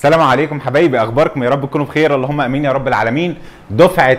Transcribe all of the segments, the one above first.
السلام عليكم حبايبي، اخباركم؟ يا رب تكونوا بخير، اللهم امين يا رب العالمين. دفعه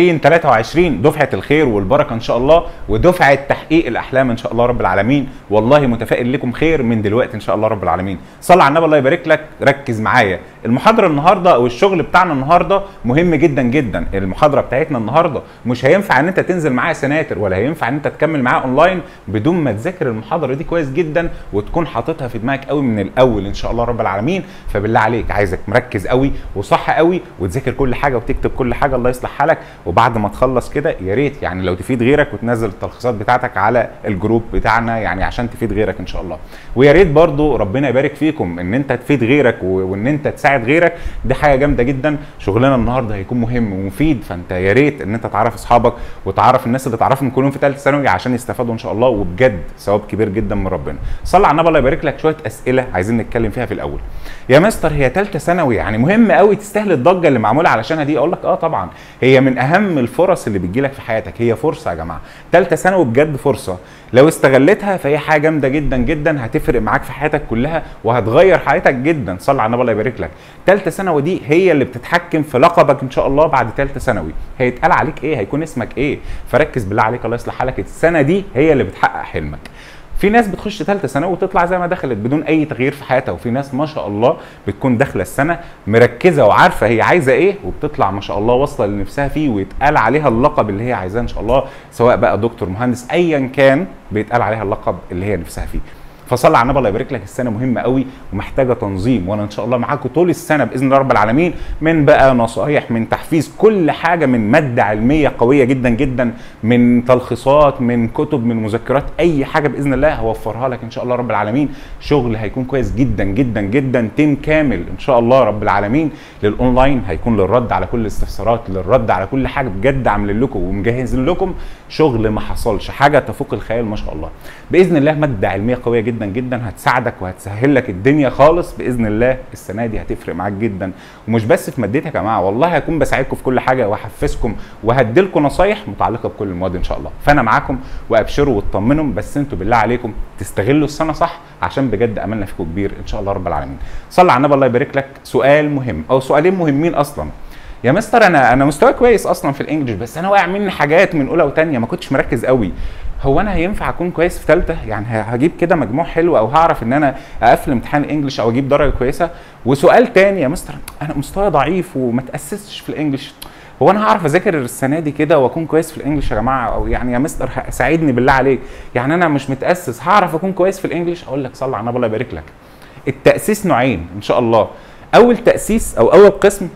2023 دفعه الخير والبركه ان شاء الله، ودفعه تحقيق الاحلام ان شاء الله رب العالمين. والله متفائل لكم خير من دلوقتي ان شاء الله رب العالمين. صل على النبي الله يبارك لك. ركز معايا، المحاضره النهارده او الشغل بتاعنا النهارده مهم جدا جدا. المحاضره بتاعتنا النهارده مش هينفع ان انت تنزل معايا سناتر، ولا هينفع ان انت تكمل معايا اونلاين بدون ما تذاكر المحاضره دي كويس جدا وتكون حاططها في دماغك قوي من الاول ان شاء الله رب العالمين. فبالله عليك عايزك مركز قوي وصح قوي وتذاكر كل حاجه وتكتب كل حاجه، الله يصلح حالك. وبعد ما تخلص كده يا ريت يعني لو تفيد غيرك وتنزل التلخيصات بتاعتك على الجروب بتاعنا، يعني عشان تفيد غيرك ان شاء الله. ويا ريت برضو ربنا يبارك فيكم ان انت تفيد غيرك وان انت تساعد غيرك، دي حاجه جامده جدا. شغلنا النهارده هيكون مهم ومفيد، فانت يا ريت ان انت تعرف اصحابك وتعرف الناس اللي تعرفهم كلهم في ثالثه ثانوي عشان يستفادوا ان شاء الله، وبجد ثواب كبير جدا من ربنا. صلى على النبي الله يبارك لك. شويه اسئله عايزين نتكلم فيها في الاول. يا مستر هي ثالثه ثانوي يعني مهم قوي تستاهل الضجه اللي معموله علشانها دي؟ اقول لك اه طبعا، هي من اهم الفرص اللي بتجيلك في حياتك. هي فرصه يا جماعه، ثالثه ثانوي بجد فرصه، لو استغلتها فهي حاجه جامده جدا جدا، هتفرق معاك في حياتك كلها وهتغير حياتك جدا. صلى على النبي الله يبارك لك. ثالثه ثانوي دي هي اللي بتتحكم في لقبك ان شاء الله. بعد ثالثه ثانوي هيتقال عليك ايه، هيكون اسمك ايه. فركز بالله عليك، الله يصلح حالك. السنه دي هي اللي بتحقق حلمك. في ناس بتخش ثالثه ثانوي وتطلع زي ما دخلت بدون اي تغيير في حياتها، وفي ناس ما شاء الله بتكون داخله السنه مركزه وعارفه هي عايزه ايه، وبتطلع ما شاء الله واصله لنفسها فيه ويتقال عليها اللقب اللي هي عايزاه ان شاء الله، سواء بقى دكتور مهندس ايا كان بيتقال عليها اللقب اللي هي نفسها فيه. فصلى على النبي الله يبارك لك. السنه مهمه قوي ومحتاجه تنظيم، وانا ان شاء الله معاكم طول السنه باذن الله رب العالمين، من بقى نصايح، من تحفيز، كل حاجه، من ماده علميه قويه جدا جدا، من تلخيصات، من كتب، من مذكرات، اي حاجه باذن الله هوفرها لك ان شاء الله رب العالمين. شغل هيكون كويس جدا جدا جدا، تيم كامل ان شاء الله رب العالمين للاونلاين، هيكون للرد على كل الاستفسارات، للرد على كل حاجه. بجد عاملين لكم ومجهزين لكم شغل ما حصلش، حاجه تفوق الخيال ما شاء الله باذن الله. ماده علميه قويه جدا جدا هتساعدك وهتسهل لك الدنيا خالص باذن الله. السنه دي هتفرق معاك جدا، ومش بس في مادتها يا جماعه، والله هكون بساعدكم في كل حاجه وهحفزكم وهديلكم نصايح متعلقه بكل المواد ان شاء الله. فانا معاكم وابشروا واطمنوا، بس انتوا بالله عليكم تستغلوا السنه صح، عشان بجد املنا فيكم كبير ان شاء الله رب العالمين. صلى على النبي الله يبارك لك. سؤال مهم او سؤالين مهمين اصلا. يا مستر انا مستواي كويس اصلا في الانجليش، بس انا واقع مني حاجات من اولى وثانيه ما كنتش مركز قوي. هو انا هينفع اكون كويس في ثالثه؟ يعني هجيب كده مجموع حلو، او هعرف ان انا اقفل امتحان الانجليش او اجيب درجه كويسه؟ وسؤال تاني، يا مستر انا مستواي ضعيف وما تاسستش في الانجليش، هو انا هعرف اذاكر السنه دي كده واكون كويس في الانجليش يا جماعه؟ او يعني يا مستر ساعدني بالله عليك، يعني انا مش متاسس هعرف اكون كويس في الانجليش؟ اقول لك صلى على النبي الله يبارك لك. التاسيس نوعين ان شاء الله. اول تاسيس او اول قسم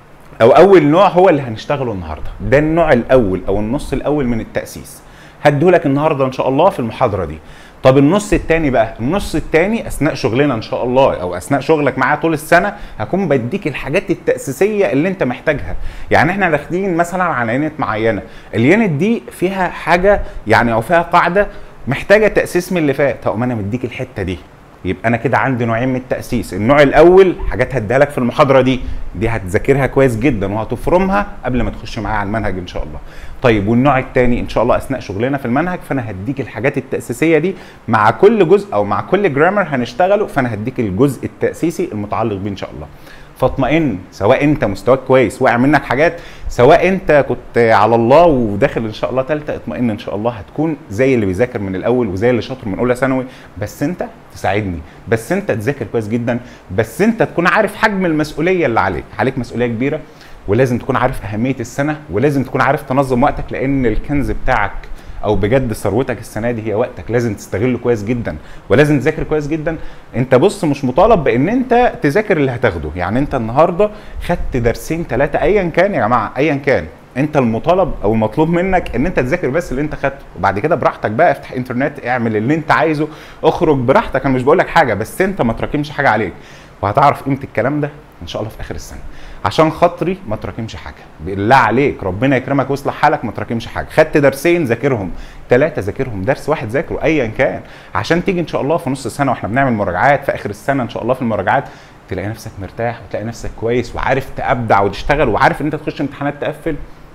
او اول نوع هو اللي هنشتغله النهارده، ده النوع الاول او النص الاول من التاسيس، هديهولك النهارده ان شاء الله في المحاضره دي. طب النص الثاني بقى، النص الثاني اثناء شغلنا ان شاء الله، او اثناء شغلك معايا طول السنه، هكون بديك الحاجات التاسيسيه اللي انت محتاجها. يعني احنا داخلين مثلا على يونت معينه، اليونت دي فيها حاجه يعني او فيها قاعده محتاجه تاسيس من اللي فات، هقوم انا مديك الحته دي. يبقى انا كده عندي نوعين من التاسيس. النوع الاول حاجات هديها لك في المحاضره دي هتذاكرها كويس جدا وهتفرمها قبل ما تخش معايا على المنهج ان شاء الله. طيب والنوع الثاني ان شاء الله اثناء شغلنا في المنهج، فانا هديك الحاجات التاسيسيه دي مع كل جزء او مع كل جرامر هنشتغله، فانا هديك الجزء التاسيسي المتعلق بيه ان شاء الله. فاطمئن، سواء انت مستواك كويس واقع منك حاجات، سواء انت كنت على الله وداخل ان شاء الله ثالثه، اطمئن ان شاء الله هتكون زي اللي بيذاكر من الاول وزي اللي شاطر من اولى ثانوي. بس انت تساعدني، بس انت تذاكر كويس جدا، بس انت تكون عارف حجم المسؤوليه اللي عليك مسؤوليه كبيره، ولازم تكون عارف اهميه السنه، ولازم تكون عارف تنظم وقتك، لان الكنز بتاعك او بجد ثروتك السنه دي هي وقتك، لازم تستغله كويس جدا ولازم تذاكر كويس جدا. انت بص مش مطالب بان انت تذاكر اللي هتاخده، يعني انت النهارده خدت درسين ثلاثه ايا كان يا جماعه، ايا كان، انت المطالب او المطلوب منك ان انت تذاكر بس اللي انت خدته، وبعد كده براحتك بقى افتح انترنت، اعمل اللي انت عايزه، اخرج براحتك، انا مش بقول لك حاجه، بس انت ما تراكمش حاجه عليك، وهتعرف قيمه الكلام ده ان شاء الله في اخر السنه. عشان خاطري ما تراكمش حاجه بالله عليك، ربنا يكرمك ويصلح حالك، ما تراكمش حاجه. خدت درسين ذاكرهم، ثلاثه ذاكرهم، درس واحد ذاكره ايا كان، عشان تيجي ان شاء الله في نص السنه واحنا بنعمل مراجعات في اخر السنه ان شاء الله في المراجعات تلاقي نفسك مرتاح وتلاقي نفسك كويس وعارف تابدع وتشتغل وعارف ان انت تخش امتحانات تقفل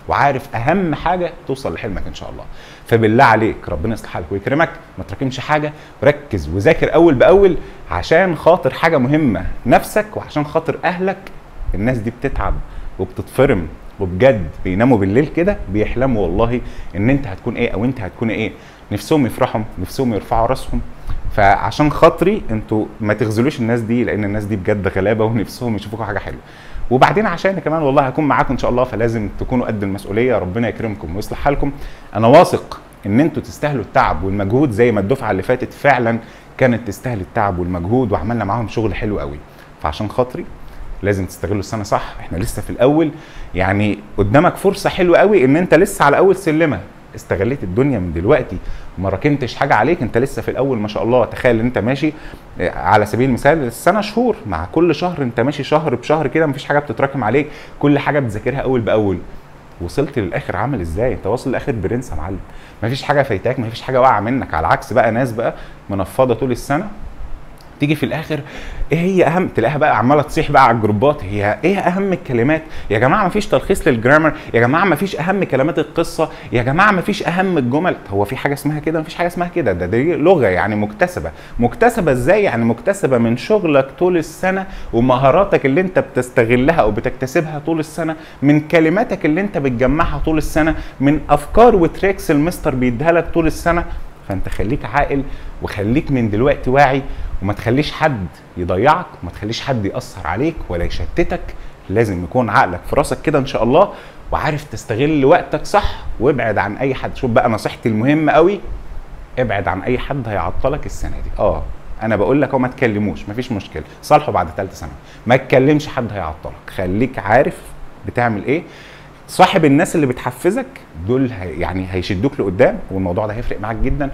وعارف اهم حاجه توصل لحلمك ان شاء الله. فبالله عليك ربنا يصلح حالك ويكرمك، ما تراكمش حاجه، وركز وذاكر اول باول عشان خاطر حاجه مهمه، نفسك وعشان خاطر اهلك. الناس دي بتتعب وبتتفرم وبجد بيناموا بالليل كده بيحلموا والله ان انت هتكون ايه او انت هتكون ايه، نفسهم يفرحوا، نفسهم يرفعوا راسهم. فعشان خاطري انتوا ما تغزلوش الناس دي، لان الناس دي بجد غلابه ونفسهم يشوفوكوا حاجه حلوه. وبعدين عشان كمان والله هكون معاكم ان شاء الله، فلازم تكونوا قد المسؤوليه. ربنا يكرمكم ويصلح حالكم. انا واثق ان انتوا تستاهلوا التعب والمجهود زي ما الدفعه اللي فاتت فعلا كانت تستاهل التعب والمجهود، وعملنا معاهم شغل حلو قوي. فعشان خاطري لازم تستغلوا السنه صح، احنا لسه في الاول، يعني قدامك فرصه حلوه قوي ان انت لسه على اول سلمه. استغليت الدنيا من دلوقتي وما راكمتش حاجه عليك، انت لسه في الاول ما شاء الله. تخيل ان انت ماشي على سبيل المثال السنه شهور، مع كل شهر انت ماشي شهر بشهر كده، مفيش حاجه بتتراكم عليك، كل حاجه بتذاكرها اول باول. وصلت للاخر عامل ازاي؟ انت واصل للاخر برنس يا معلم، مفيش حاجه فايتاك، مفيش حاجه واقعه منك. على عكس بقى ناس بقى منفضه طول السنه، تيجي في الاخر ايه هي اهم، تلاقيها بقى عماله تصيح بقى على الجروبات، هي ايه اهم الكلمات يا جماعه؟ مفيش تلخيص للجرامر يا جماعه، مفيش اهم كلمات القصه يا جماعه، مفيش اهم الجمل. هو في حاجه اسمها كده؟ مفيش حاجه اسمها كده. دي لغه يعني مكتسبه. مكتسبه ازاي يعني؟ مكتسبه من شغلك طول السنه ومهاراتك اللي انت بتستغلها او بتكتسبها طول السنه، من كلماتك اللي انت بتجمعها طول السنه، من افكار وتريكس المستر بيديها لك طول السنه. فانت خليك عاقل وخليك من دلوقتي واعي، وما تخليش حد يضيعك وما تخليش حد يأثر عليك ولا يشتتك. لازم يكون عقلك في راسك كده ان شاء الله، وعارف تستغل وقتك صح، وابعد عن اي حد. شوف بقى نصيحتي المهمه قوي، ابعد عن اي حد هيعطلك السنه دي. انا بقول لك ما تكلموش، مفيش مشكله، صالحوا بعد ثالثه سنه، ما تكلمش حد هيعطلك. خليك عارف بتعمل ايه، صاحب الناس اللي بتحفزك دول يعني هيشدوك لقدام، والموضوع ده هيفرق معاك جدا.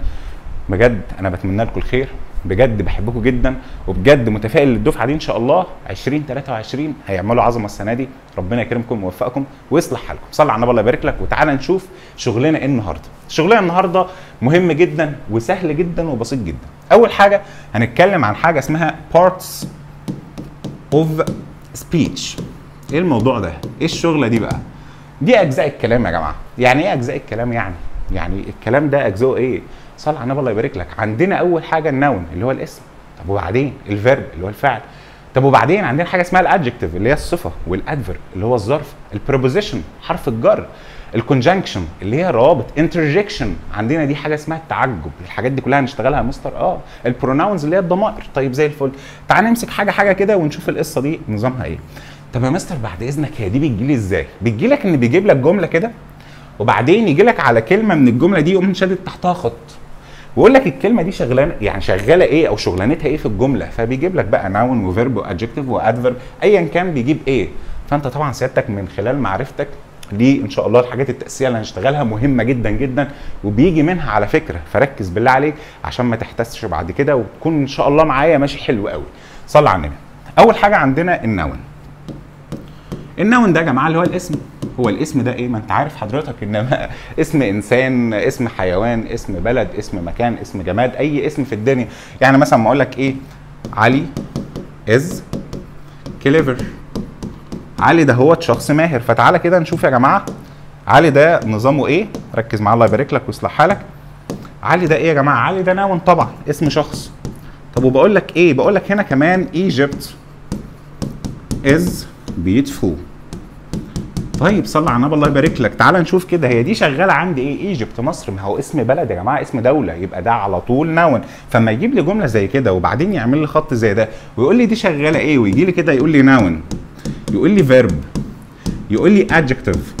بجد انا بتمنى لكم الخير، بجد بحبكم جدا، وبجد متفائل للدفعه دي ان شاء الله 2023 هيعملوا عظمه السنه دي. ربنا يكرمكم ويوفقكم ويصلح حالكم. صلي على النبي الله يبارك لك. وتعالى نشوف شغلنا ايه النهارده. شغلنا النهارده مهم جدا وسهل جدا وبسيط جدا. اول حاجه هنتكلم عن حاجه اسمها parts of speech. ايه الموضوع ده؟ ايه الشغله دي بقى؟ دي اجزاء الكلام يا جماعه. يعني ايه اجزاء الكلام؟ يعني الكلام ده اجزاءه ايه؟ صل على النبي الله يبارك لك. عندنا اول حاجه النون اللي هو الاسم، طب وبعدين الفيرب اللي هو الفعل، طب وبعدين عندنا حاجه اسمها الادجكتيف اللي هي الصفه، والادفيرب اللي هو الظرف، البريبوزيشن حرف الجر، الكونجنكشن اللي هي الروابط، انترجكشن عندنا دي حاجه اسمها التعجب. الحاجات دي كلها هنشتغلها يا مستر. البروناونز اللي هي الضمائر. طيب زي الفل. تعال نمسك حاجه كده ونشوف القصه دي نظامها ايه. طب يا مستر بعد اذنك هي دي بتجيلي ازاي؟ بتجيلك ان بيجيب لك جمله كده، وبعدين يجي لك على كلمه من الجمله دي يقوم شادد تحتها خط، ويقول لك الكلمه دي شغاله ايه او شغلانتها ايه في الجمله. فبيجيب لك بقى ناون وفيرب وادجكتيف وادفيرب ايا كان بيجيب ايه. فانت طبعا سيادتك من خلال معرفتك دي ان شاء الله الحاجات التاساسيه اللي هنشتغلها مهمه جدا جدا، وبيجي منها على فكره. فركز بالله عليك عشان ما تحتسش بعد كده، وتكون ان شاء الله معايا ماشي حلو قوي. صلي على النبي. اول حاجه عندنا الناون. الناون ده يا جماعه اللي هو الاسم. هو الاسم ده ايه؟ ما انت عارف حضرتك ان اسم انسان، اسم حيوان، اسم بلد، اسم مكان، اسم جماد، اي اسم في الدنيا. يعني مثلا ما اقول لك ايه؟ علي از كليفر. علي ده هو شخص ماهر. فتعالى كده نشوف يا جماعه علي ده نظامه ايه. ركز معايا الله يبارك لك ويصلح حالك. علي ده ايه يا جماعه؟ علي ده ناون طبعا، اسم شخص. طب وبقول لك ايه؟ بقول لك هنا كمان Egypt is beautiful. طيب صلى على النبي الله يبارك لك. تعال نشوف كده هي دي شغاله عندي ايه؟ ايجيبت مصر، ما هو اسم بلد يا جماعه، اسم دوله، يبقى ده على طول ناون. فما يجيب لي جمله زي كده وبعدين يعمل لي خط زي ده ويقول لي دي شغاله ايه، ويجي لي كده يقول لي ناون، يقول لي فيرب، يقول لي ادجكتيف،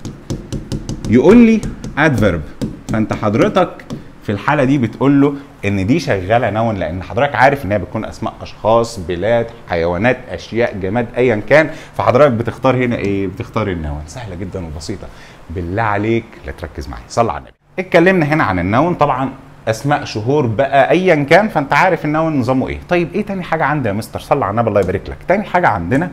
يقول لي ادفيرب. فانت حضرتك في الحاله دي بتقول له ان دي شغاله نون، لان حضرتك عارف ان هي بتكون اسماء اشخاص، بلاد، حيوانات، اشياء، جماد، ايا كان. فحضرتك بتختار هنا ايه؟ بتختار النون. سهله جدا وبسيطه. بالله عليك لا تركز معايا. صل على النبي. اتكلمنا هنا عن النون طبعا، اسماء شهور بقى ايا كان، فانت عارف النون نظامه ايه. طيب ايه تاني حاجه عندنا يا مستر؟ صل على النبي الله يبارك لك. تاني حاجه عندنا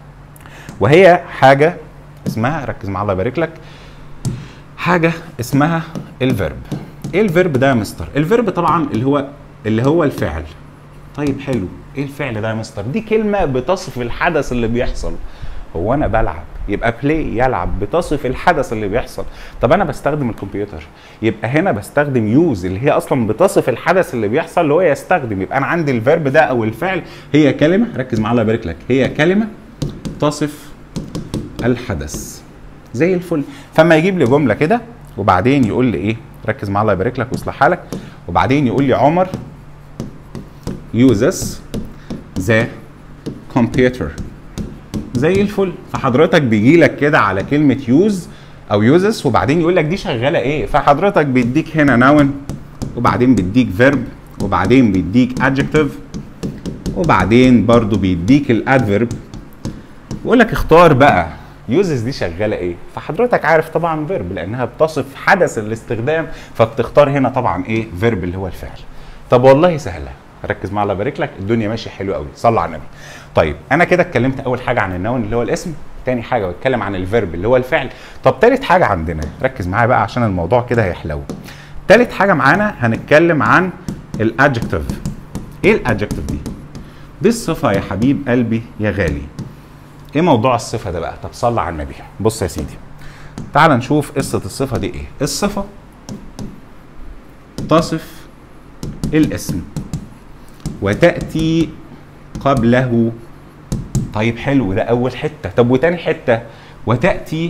وهي حاجه اسمها، ركز معايا الله يبارك لك، حاجه اسمها الفيرب. ايه الفيرب ده يا مستر؟ الفيرب طبعا اللي هو الفعل. طيب حلو. ايه الفعل ده يا مستر؟ دي كلمه بتصف الحدث اللي بيحصل. هو انا بلعب يبقى بلاي يلعب، بتصف الحدث اللي بيحصل. طب انا بستخدم الكمبيوتر، يبقى هنا بستخدم يوز اللي هي اصلا بتصف الحدث اللي بيحصل اللي هو يستخدم. يبقى انا عندي الفيرب ده او الفعل هي كلمه، ركز معايا الله يبارك لك، هي كلمه تصف الحدث زي الفل. فما يجيب لي جمله كده وبعدين يقول لي ايه، ركز معايا الله يبارك لك ويصلح حالك، وبعدين يقول لي عمر uses the computer زي الفل. فحضرتك بيجي لك كده على كلمه يوز او يوزس وبعدين يقول لك دي شغاله ايه. فحضرتك بيديك هنا ناون وبعدين بيديك فيرب وبعدين بيديك adjective وبعدين برضو بيديك الادفيرب ويقول لك اختار بقى يوزز دي شغاله ايه. فحضرتك عارف طبعا فيرب لانها بتصف حدث الاستخدام، فبتختار هنا طبعا ايه، فيرب اللي هو الفعل. طب والله سهله، ركز معايا الله يبارك لك، الدنيا ماشيه حلو قوي، صلى على النبي. طيب انا كده اتكلمت اول حاجه عن النون اللي هو الاسم، تاني حاجه بتكلم عن الفيرب اللي هو الفعل. طب تالت حاجه عندنا، ركز معايا بقى عشان الموضوع كده هيحلو. تالت حاجه معانا هنتكلم عن الادجكتيف. ايه الادجكتيف دي؟ دي الصفه يا حبيب قلبي يا غالي. ايه موضوع الصفه ده بقى؟ طب صلى على النبي. بص يا سيدي، تعال نشوف قصه الصفه دي ايه. الصفه تصف الاسم وتاتي قبله. طيب حلو، ده اول حته. طب وتاني حته، وتاتي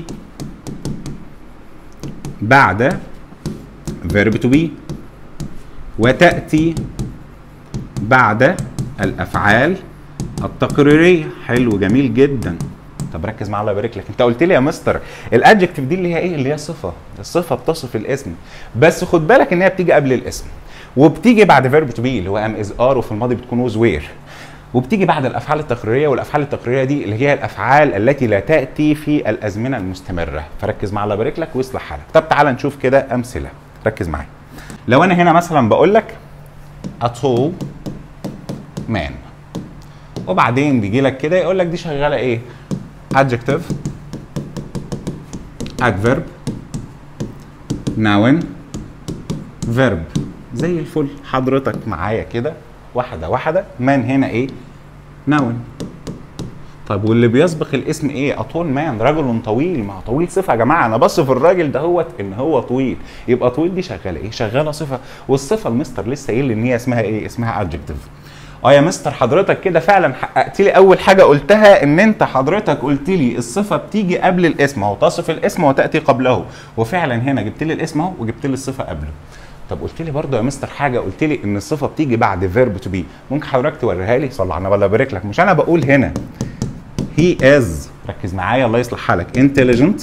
بعد verb to be، وتاتي بعد الافعال التقريريه. حلو جميل جدا. طب ركز معايا الله يبارك لك، انت قلت لي يا مستر الادجكتيف دي اللي هي ايه؟ اللي هي صفه، الصفه بتصف الاسم، بس خد بالك ان هي بتيجي قبل الاسم وبتيجي بعد فيرب تو بي اللي هو ام از ار، وفي الماضي بتكون ووز وير، وبتيجي بعد الافعال التقريريه. والافعال التقريريه دي اللي هي الافعال التي لا تاتي في الازمنه المستمره. فركز معايا الله يبارك لك ويصلح حالك. طب تعال نشوف كده امثله، ركز معايا. لو انا هنا مثلا بقول لك a tall man وبعدين بيجي لك كده يقول لك دي شغاله ايه؟ adjective adverb noun verb زي الفل. حضرتك معايا كده واحده واحده. مان هنا ايه؟ نون. طيب واللي بيسبق الاسم ايه؟ اطول مان، رجل طويل. ما طويل صفه يا جماعه، انا بصف الراجل دهوت ان هو طويل، يبقى طويل دي شغاله ايه؟ شغاله صفه. والصفه المستر لسه قايل ان هي اسمها ايه؟ اسمها ادجكتيف. يا مستر حضرتك كده فعلا حققت لي اول حاجه قلتها، ان انت حضرتك قلت لي الصفه بتيجي قبل الاسم اهو، تصف الاسم وتاتي قبله، وفعلا هنا جبت لي الاسم اهو وجبت لي الصفه قبله. طب قلت لي برضه يا مستر حاجه، قلت لي ان الصفه بتيجي بعد فيرب تو بي، ممكن حضرتك توريها لي؟ صلى على النبي الله يبارك لك. مش انا بقول هنا هي از، ركز معايا الله يصلح حالك، انتليجنت.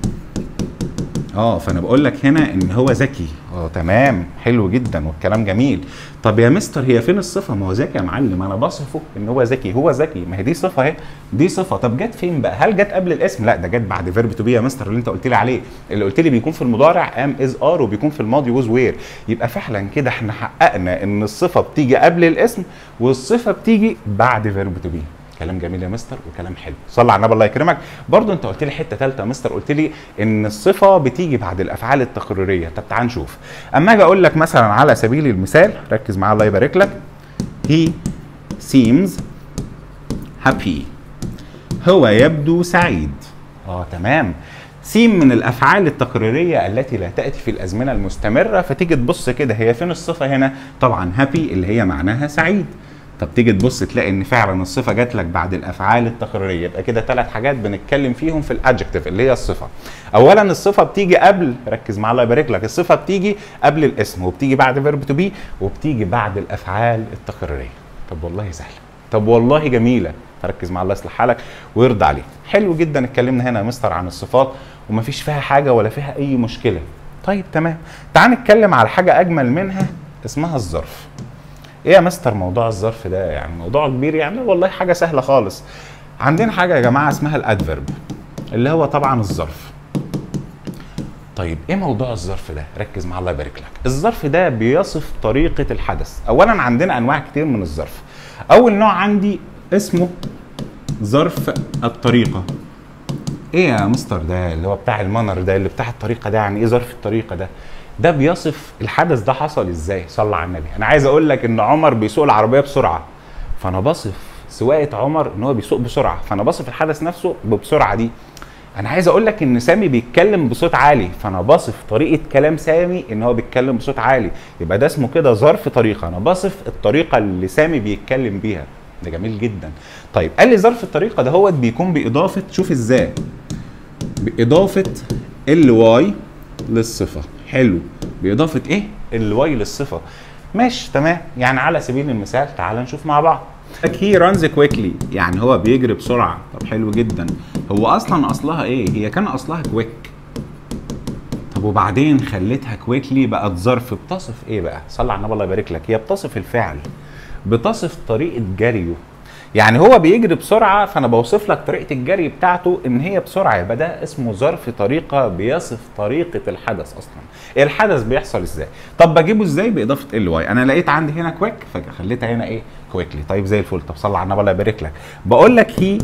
فانا بقول لك هنا ان هو ذكي. تمام، حلو جدا والكلام جميل. طب يا مستر هي فين الصفه؟ ما هو ذكي يا معلم، انا بصفه ان هو ذكي، هو ذكي، ما هي دي صفه اهي، دي صفه. طب جت فين بقى؟ هل جت قبل الاسم؟ لا، ده جت بعد فيرب تو بي يا مستر اللي انت قلت لي عليه، اللي قلت لي بيكون في المضارع ام از ار وبيكون في الماضي ووز وير. يبقى فعلا كده احنا حققنا ان الصفه بتيجي قبل الاسم والصفه بتيجي بعد فيرب تو بي. كلام جميل يا مستر وكلام حلو، صلى على النبي الله يكرمك. برضو انت قلت لي حته ثالثه يا مستر، قلت لي ان الصفه بتيجي بعد الافعال التقريريه. طب تعال نشوف. اما اجي اقول لك مثلا على سبيل المثال، ركز معايا الله يبارك لك، he seems happy، هو يبدو سعيد. تمام. سين من الافعال التقريريه التي لا تاتي في الازمنه المستمره، فتيجي تبص كده هي فين الصفه هنا؟ طبعا هابي اللي هي معناها سعيد. طب تيجي تبص تلاقي ان فعلا الصفه جات لك بعد الافعال التقريريه. يبقى كده 3 حاجات بنتكلم فيهم في الادجكتيف اللي هي الصفه. اولا الصفه بتيجي قبل، ركز معايا الله يبارك لك، الصفه بتيجي قبل الاسم وبتيجي بعد فيرب تو بي وبتيجي بعد الافعال التقريريه. طب والله سهله، طب والله جميله. فركز مع الله يصلح حالك ويرضى عليك. حلو جدا اتكلمنا هنا يا مستر عن الصفات ومفيش فيها حاجه ولا فيها اي مشكله. طيب تمام، تعال نتكلم على حاجه اجمل منها اسمها الظرف. ايه يا مستر موضوع الظرف ده؟ يعني موضوع كبير يعني؟ والله حاجه سهله خالص. عندنا حاجه يا جماعه اسمها الادفيرب اللي هو طبعا الظرف. طيب ايه موضوع الظرف ده؟ ركز مع الله يبارك لك. الظرف ده بيصف طريقه الحدث. اولا عندنا انواع كتير من الظرف. اول نوع عندي اسمه ظرف الطريقه. ايه يا مستر ده اللي هو بتاع المانر ده، اللي بتاع الطريقه ده؟ يعني ايه ظرف الطريقه ده؟ ده بيصف الحدث ده حصل ازاي. صلى على النبي. انا عايز اقول لك ان عمر بيسوق العربيه بسرعه، فانا بصف سواقه عمر ان هو بيسوق بسرعه، فانا بصف الحدث نفسه بسرعه دي. انا عايز اقول لك ان سامي بيتكلم بصوت عالي، فانا بصف طريقه كلام سامي ان هو بيتكلم بصوت عالي، يبقى ده اسمه كده ظرف طريقه، انا بصف الطريقه اللي سامي بيتكلم بيها. ده جميل جدا. طيب قال لي ظرف الطريقه دهوت بيكون باضافه، شوف ازاي، باضافه الواي للصفه. حلو، باضافه ايه؟ الواي للصفه. ماشي تمام. يعني على سبيل المثال تعال نشوف مع بعض. هي رانز كويكلي، يعني هو بيجري بسرعه. طب حلو جدا. هو اصلها ايه؟ هي كان اصلها كويك، طب وبعدين خليتها كويكلي بقت ظرف. بتصف ايه بقى؟ صلى على النبي الله يبارك لك. هي بتصف الفعل، بتصف طريقه جريه. يعني هو بيجري بسرعه، فانا بوصف لك طريقه الجري بتاعته ان هي بسرعه، يبقى ده اسمه ظرف طريقه بيصف طريقه الحدث. اصلا الحدث بيحصل ازاي؟ طب بجيبه ازاي؟ باضافه ال واي. انا لقيت عندي هنا كويك فخليتها هنا ايه؟ كويكلي. طيب زي الفل. طب صلى على النبي الله يبارك لك. بقول لك هي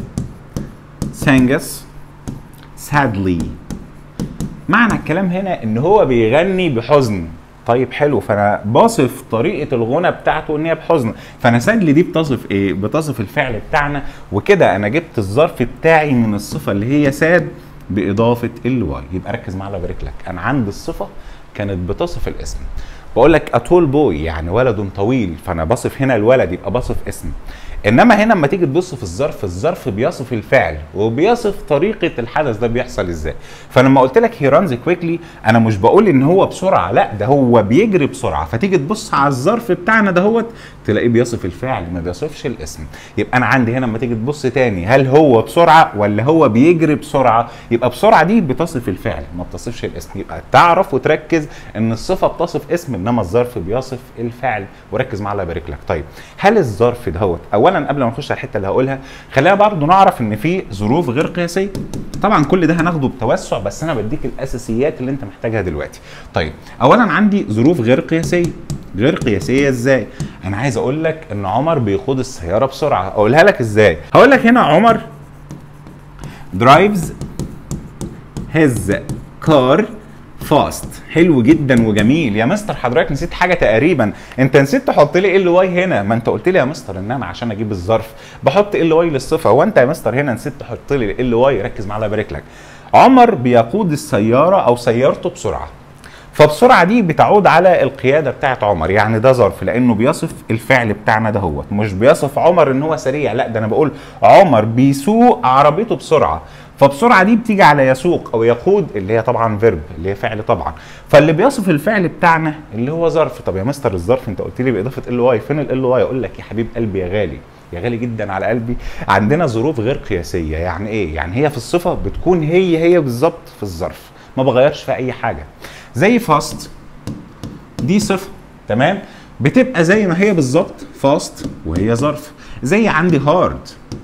سانجس سادلي، معنى الكلام هنا ان هو بيغني بحزن. طيب حلو، فانا بصف طريقه الغنى بتاعته ان هي بحزن، فانا سادلي دي بتصف ايه؟ بتصف الفعل بتاعنا. وكده انا جبت الظرف بتاعي من الصفه اللي هي ساد باضافه الواي. يبقى ركز معايا الله يبارك لك. انا عندي الصفه كانت بتصف الاسم. بقول لك اتول بوي يعني ولد طويل، فانا بصف هنا الولد يبقى بصف اسم. انما هنا لما تيجي تبص في الظرف، الظرف بيصف الفعل وبيصف طريقه الحدث ده بيحصل ازاي. فلما قلت لك هي رانز كويكلي، انا مش بقول ان هو بسرعه، لا ده هو بيجري بسرعه. فتيجي تبص على الظرف بتاعنا دهوت تلاقيه بيصف الفعل ما بيصفش الاسم. يبقى انا عندي هنا لما تيجي تبص تاني، هل هو بسرعه ولا هو بيجري بسرعه؟ يبقى بسرعه دي بتصف الفعل ما بتصفش الاسم. يبقى تعرف وتركز ان الصفه بتصف اسم انما الظرف بيصف الفعل. وركز معايا الله يبارك لك. طيب هل الظرف دهوت، اولا قبل ما نخش على الحته اللي هقولها خلينا برضو نعرف ان في ظروف غير قياسيه. طبعا كل ده هناخده بتوسع، بس انا بديك الاساسيات اللي انت محتاجها دلوقتي. طيب اولا عندي ظروف غير قياسيه. غير قياسيه ازاي؟ انا عايز اقول لك ان عمر بيقود السياره بسرعه. اقولها لك ازاي؟ هقول لك هنا عمر drives his car فاست. حلو جدا وجميل. يا مستر حضرتك نسيت حاجه تقريبا، انت نسيت تحط لي ال واي هنا. ما انت قلت لي يا مستر ان انا عشان اجيب الظرف بحط ال واي للصفه، وانت يا مستر هنا نسيت تحط لي ال واي. ركز معايا الله يبارك لك. عمر بيقود السياره او سيارته بسرعه، فبسرعه دي بتعود على القياده بتاعت عمر، يعني ده ظرف لانه بيصف الفعل بتاعنا دهوت. مش بيصف عمر ان هو سريع، لا ده انا بقول عمر بيسوق عربيته بسرعه، فبسرعه دي بتيجي على يسوق او يقود اللي هي طبعا فيرب اللي هي فعل طبعا. فاللي بيصف الفعل بتاعنا اللي هو ظرف. طب يا مستر الظرف انت قلت لي باضافه ال واي، فين ال واي؟ اقول لك يا حبيب قلبي يا غالي، يا غالي جدا على قلبي، عندنا ظروف غير قياسيه. يعني ايه؟ يعني هي في الصفه بتكون هي بالظبط في الظرف، ما بغيرش فيها اي حاجه. زي فاست دي صفه تمام، بتبقى زي ما هي بالظبط فاست وهي ظرف. زي عندي هارد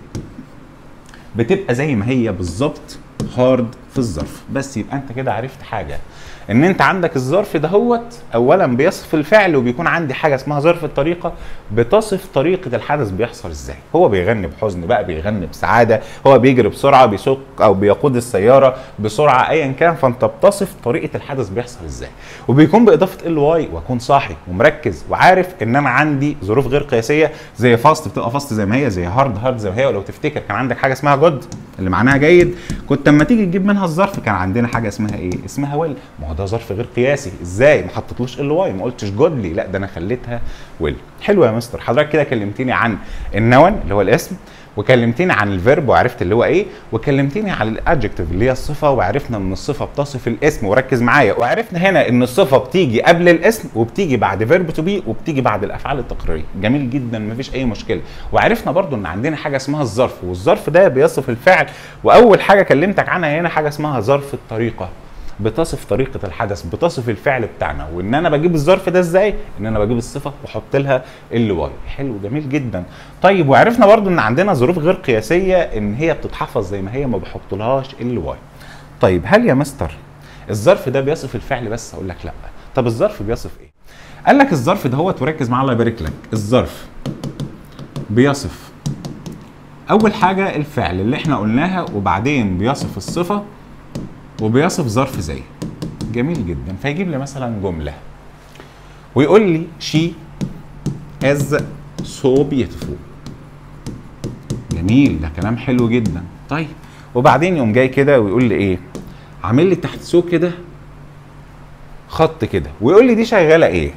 بتبقى زي ما هي بالظبط هارد في الظرف. بس يبقى انت كده عرفت حاجه، ان انت عندك الظرف دهوت اولا بيصف الفعل، وبيكون عندي حاجه اسمها ظرف الطريقه بتصف طريقه الحدث بيحصل ازاي. هو بيغني بحزن بقى، بيغني بسعاده، هو بيجري بسرعه، بيسوق او بيقود السياره بسرعه، ايا كان، فانت بتصف طريقه الحدث بيحصل ازاي. وبيكون باضافه ال واي، واكون صاحي ومركز وعارف ان انا عندي ظروف غير قياسيه. زي فاست بتبقى فاست زي ما هي، زي هارد زي ما هي. ولو تفتكر كان عندك حاجه اسمها جود اللي معناها جيد، كنت اما تيجي تجيب منها الظرف كان عندنا حاجه اسمها ايه؟ اسمها ويل. ما هو ده ظرف غير قياسي. ازاي؟ ما حطيتلوش ال واي، ما قلتش جودلي، لا ده انا خليتها ويل. حلو يا مستر. حضرتك كده كلمتني عن النون اللي هو الاسم، وكلمتني عن الفيرب وعرفت اللي هو ايه، وكلمتني عن الادجكتيف اللي هي الصفه وعرفنا ان الصفه بتصف الاسم. وركز معايا، وعرفنا هنا ان الصفه بتيجي قبل الاسم وبتيجي بعد فيرب تو بي وبتيجي بعد الافعال التقريريه. جميل جدا مفيش اي مشكله. وعرفنا برضو ان عندنا حاجه اسمها الظرف، والظرف ده بيصف الفعل. واول حاجه كلمتك عنها هنا حاجه اسمها ظرف الطريقه، بتصف طريقه الحدث، بتصف الفعل بتاعنا. وان انا بجيب الظرف ده ازاي؟ ان انا بجيب الصفه واحط لها ال واي. حلو جميل جدا. طيب وعرفنا برضو ان عندنا ظروف غير قياسيه ان هي بتتحفظ زي ما هي، ما بحطلهاش ال واي. طيب هل يا مستر الظرف ده بيصف الفعل بس؟ اقول لك لا. طب الظرف بيصف ايه؟ قال لك الظرف ده هو، وركز معايا الله يبارك لك، الظرف بيصف اول حاجه الفعل اللي احنا قلناها، وبعدين بيصف الصفه، وبيصف ظرف زي. جميل جدا. فيجيب لي مثلا جمله ويقول لي she is so beautiful. جميل، ده كلام حلو جدا. طيب وبعدين يقوم جاي كده ويقول لي ايه، عامل لي تحت سوق كده خط كده ويقول لي دي شغاله ايه.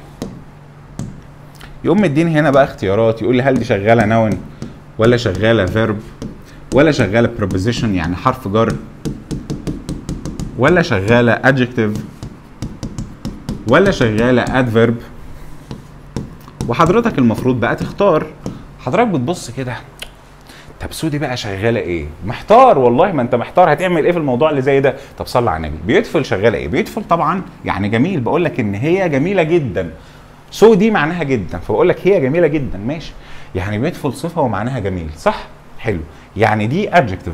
يقوم مديني هنا بقى اختيارات، يقول لي هل دي شغاله نون ولا شغاله فيرب ولا شغاله preposition يعني حرف جر ولا شغاله adjective ولا شغاله adverb. وحضرتك المفروض بقى تختار. حضرتك بتبص كده، طب سودي بقى شغاله ايه؟ محتار والله، ما انت محتار هتعمل ايه في الموضوع اللي زي ده؟ طب صلي على النبي، بيوتفل شغاله ايه؟ بيوتفل طبعا يعني جميل، بقول لك ان هي جميله جدا. سو دي معناها جدا، فبقول لك هي جميله جدا، ماشي. يعني بيوتفل صفه ومعناها جميل، صح؟ حلو. يعني دي adjective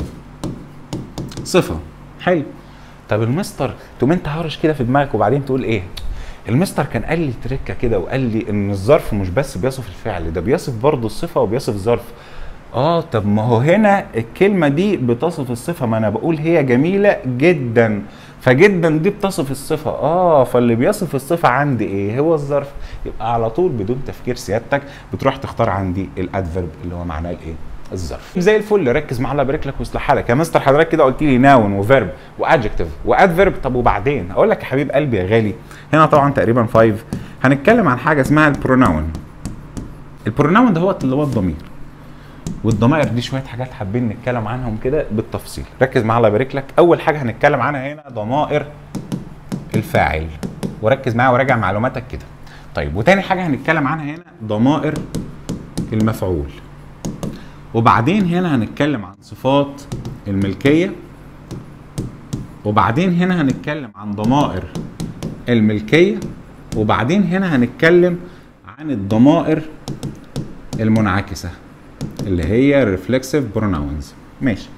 صفه، حلو. طب المستر تقوم انت هارش كده في دماغك وبعدين تقول ايه؟ المستر كان قال لي تركه كده وقال لي ان الظرف مش بس بيصف الفعل، ده بيصف برضه الصفه وبيصف الظرف. طب ما هو هنا الكلمه دي بتصف الصفه، ما انا بقول هي جميله جدا، فجدا دي بتصف الصفه. فاللي بيصف الصفه عندي ايه؟ هو الظرف. يبقى على طول بدون تفكير سيادتك بتروح تختار عندي الادفرب اللي هو معناه الايه؟ الظرف. زي الفل، ركز معايا الله يبارك لك ويصلح حالك. يا مستر حضرتك كده قلت لي ناون وفيرب وادجكتيف وادفيرب، طب وبعدين؟ اقول لك يا حبيب قلبي يا غالي، هنا طبعا تقريبا 5 هنتكلم عن حاجه اسمها البروناون. البروناون ده هو اللي هو الضمير، والضمائر دي شويه حاجات حابين نتكلم عنهم كده بالتفصيل. ركز معايا الله يبارك لك. اول حاجه هنتكلم عنها هنا ضمائر الفاعل، وركز معايا وراجع معلوماتك كده. طيب وتاني حاجه هنتكلم عنها هنا ضمائر المفعول، وبعدين هنا هنتكلم عن صفات الملكيه، وبعدين هنا هنتكلم عن ضمائر الملكيه، وبعدين هنا هنتكلم عن الضمائر المنعكسه اللي هي reflexive pronouns. ماشي،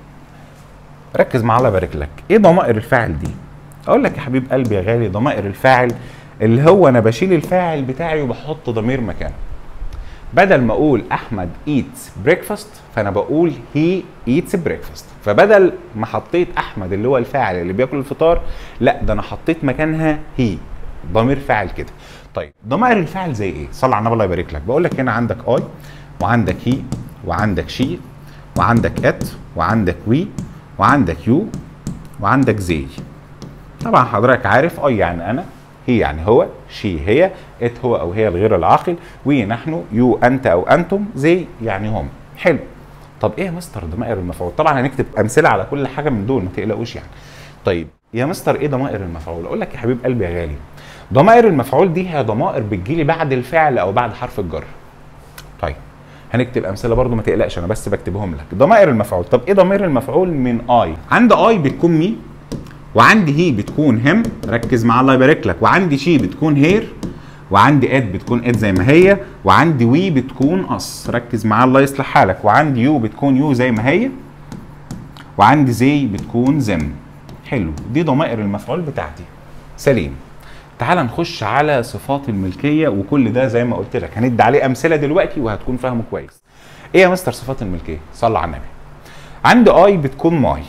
ركز معايا الله يبارك لك. ايه ضمائر الفاعل دي؟ اقول لك يا حبيب قلبي يا غالي، ضمائر الفاعل اللي هو انا بشيل الفاعل بتاعي وبحط ضمير مكانه. بدل ما اقول احمد eats breakfast فانا بقول he eats breakfast، فبدل ما حطيت احمد اللي هو الفاعل اللي بياكل الفطار، لا ده انا حطيت مكانها he، ضمير فاعل كده. طيب ضمائر الفاعل زي ايه؟ صلى على النبي الله يبارك لك. بقول لك هنا عندك I وعندك هي وعندك شي وعندك ات وعندك وي وعندك يو وعندك زي. طبعا حضرتك عارف اي يعني انا، هي يعني هو، شي هي، ات هو او هي الغير العاقل، وي نحن، يو انت او انتم، زي يعني هم. حلو. طب ايه يا مستر ضمائر المفعول؟ طبعا هنكتب امثله على كل حاجه من دول ما تقلقوش يعني. طيب يا مستر ايه ضمائر المفعول؟ اقول لك يا حبيب قلبي يا غالي، ضمائر المفعول دي هي ضمائر بتجيلي بعد الفعل او بعد حرف الجر. طيب هنكتب امثله برضو ما تقلقش، انا بس بكتبهم لك. ضمائر المفعول، طب ايه ضمير المفعول من اي؟ عند اي بتكون مي، وعندي هي بتكون هم، ركز معايا الله يبارك لك، وعندي شي بتكون هير، وعندي ات بتكون ات زي ما هي، وعندي وي بتكون اس، ركز معايا الله يصلح حالك، وعندي يو بتكون يو زي ما هي، وعندي زي بتكون زم. حلو، دي ضمائر المفعول بتاعتي. سليم. تعال نخش على صفات الملكيه، وكل ده زي ما قلت لك هندي عليه امثله دلوقتي وهتكون فاهمه كويس. ايه يا مستر صفات الملكيه؟ صلى على النبي. عندي اي بتكون ماي،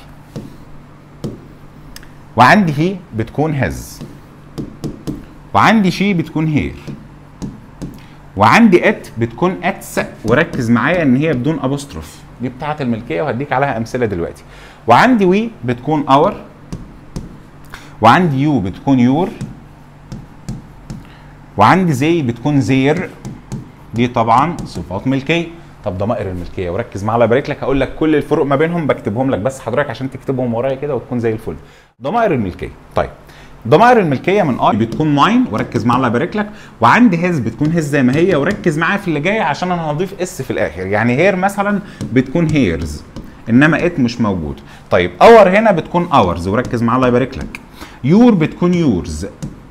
وعندي هي بتكون هز، وعندي شي بتكون هير، وعندي ات بتكون اتس، وركز معايا ان هي بدون ابوستروف، دي بتاعه الملكيه وهديك عليها امثله دلوقتي. وعندي وي بتكون اور، وعندي يو بتكون يور، وعندي زي بتكون زير، دي طبعا صفات ملكيه. طب ضمائر الملكيه، وركز معايا الله يبارك لك، هقول لك كل الفروق ما بينهم بكتبهم لك بس حضرتك عشان تكتبهم ورايا كده وتكون زي الفل. ضمائر الملكيه، طيب ضمائر الملكيه من اي بتكون ماين، وركز معايا الله يبارك لك، وعندي هز بتكون هز زي ما هي، وركز معايا في اللي جاي عشان انا هضيف اس في الاخر، يعني هير مثلا بتكون هيرز انما ات مش موجود. طيب اور هنا بتكون اورز، وركز معايا الله يبارك لك. يور بتكون يورز،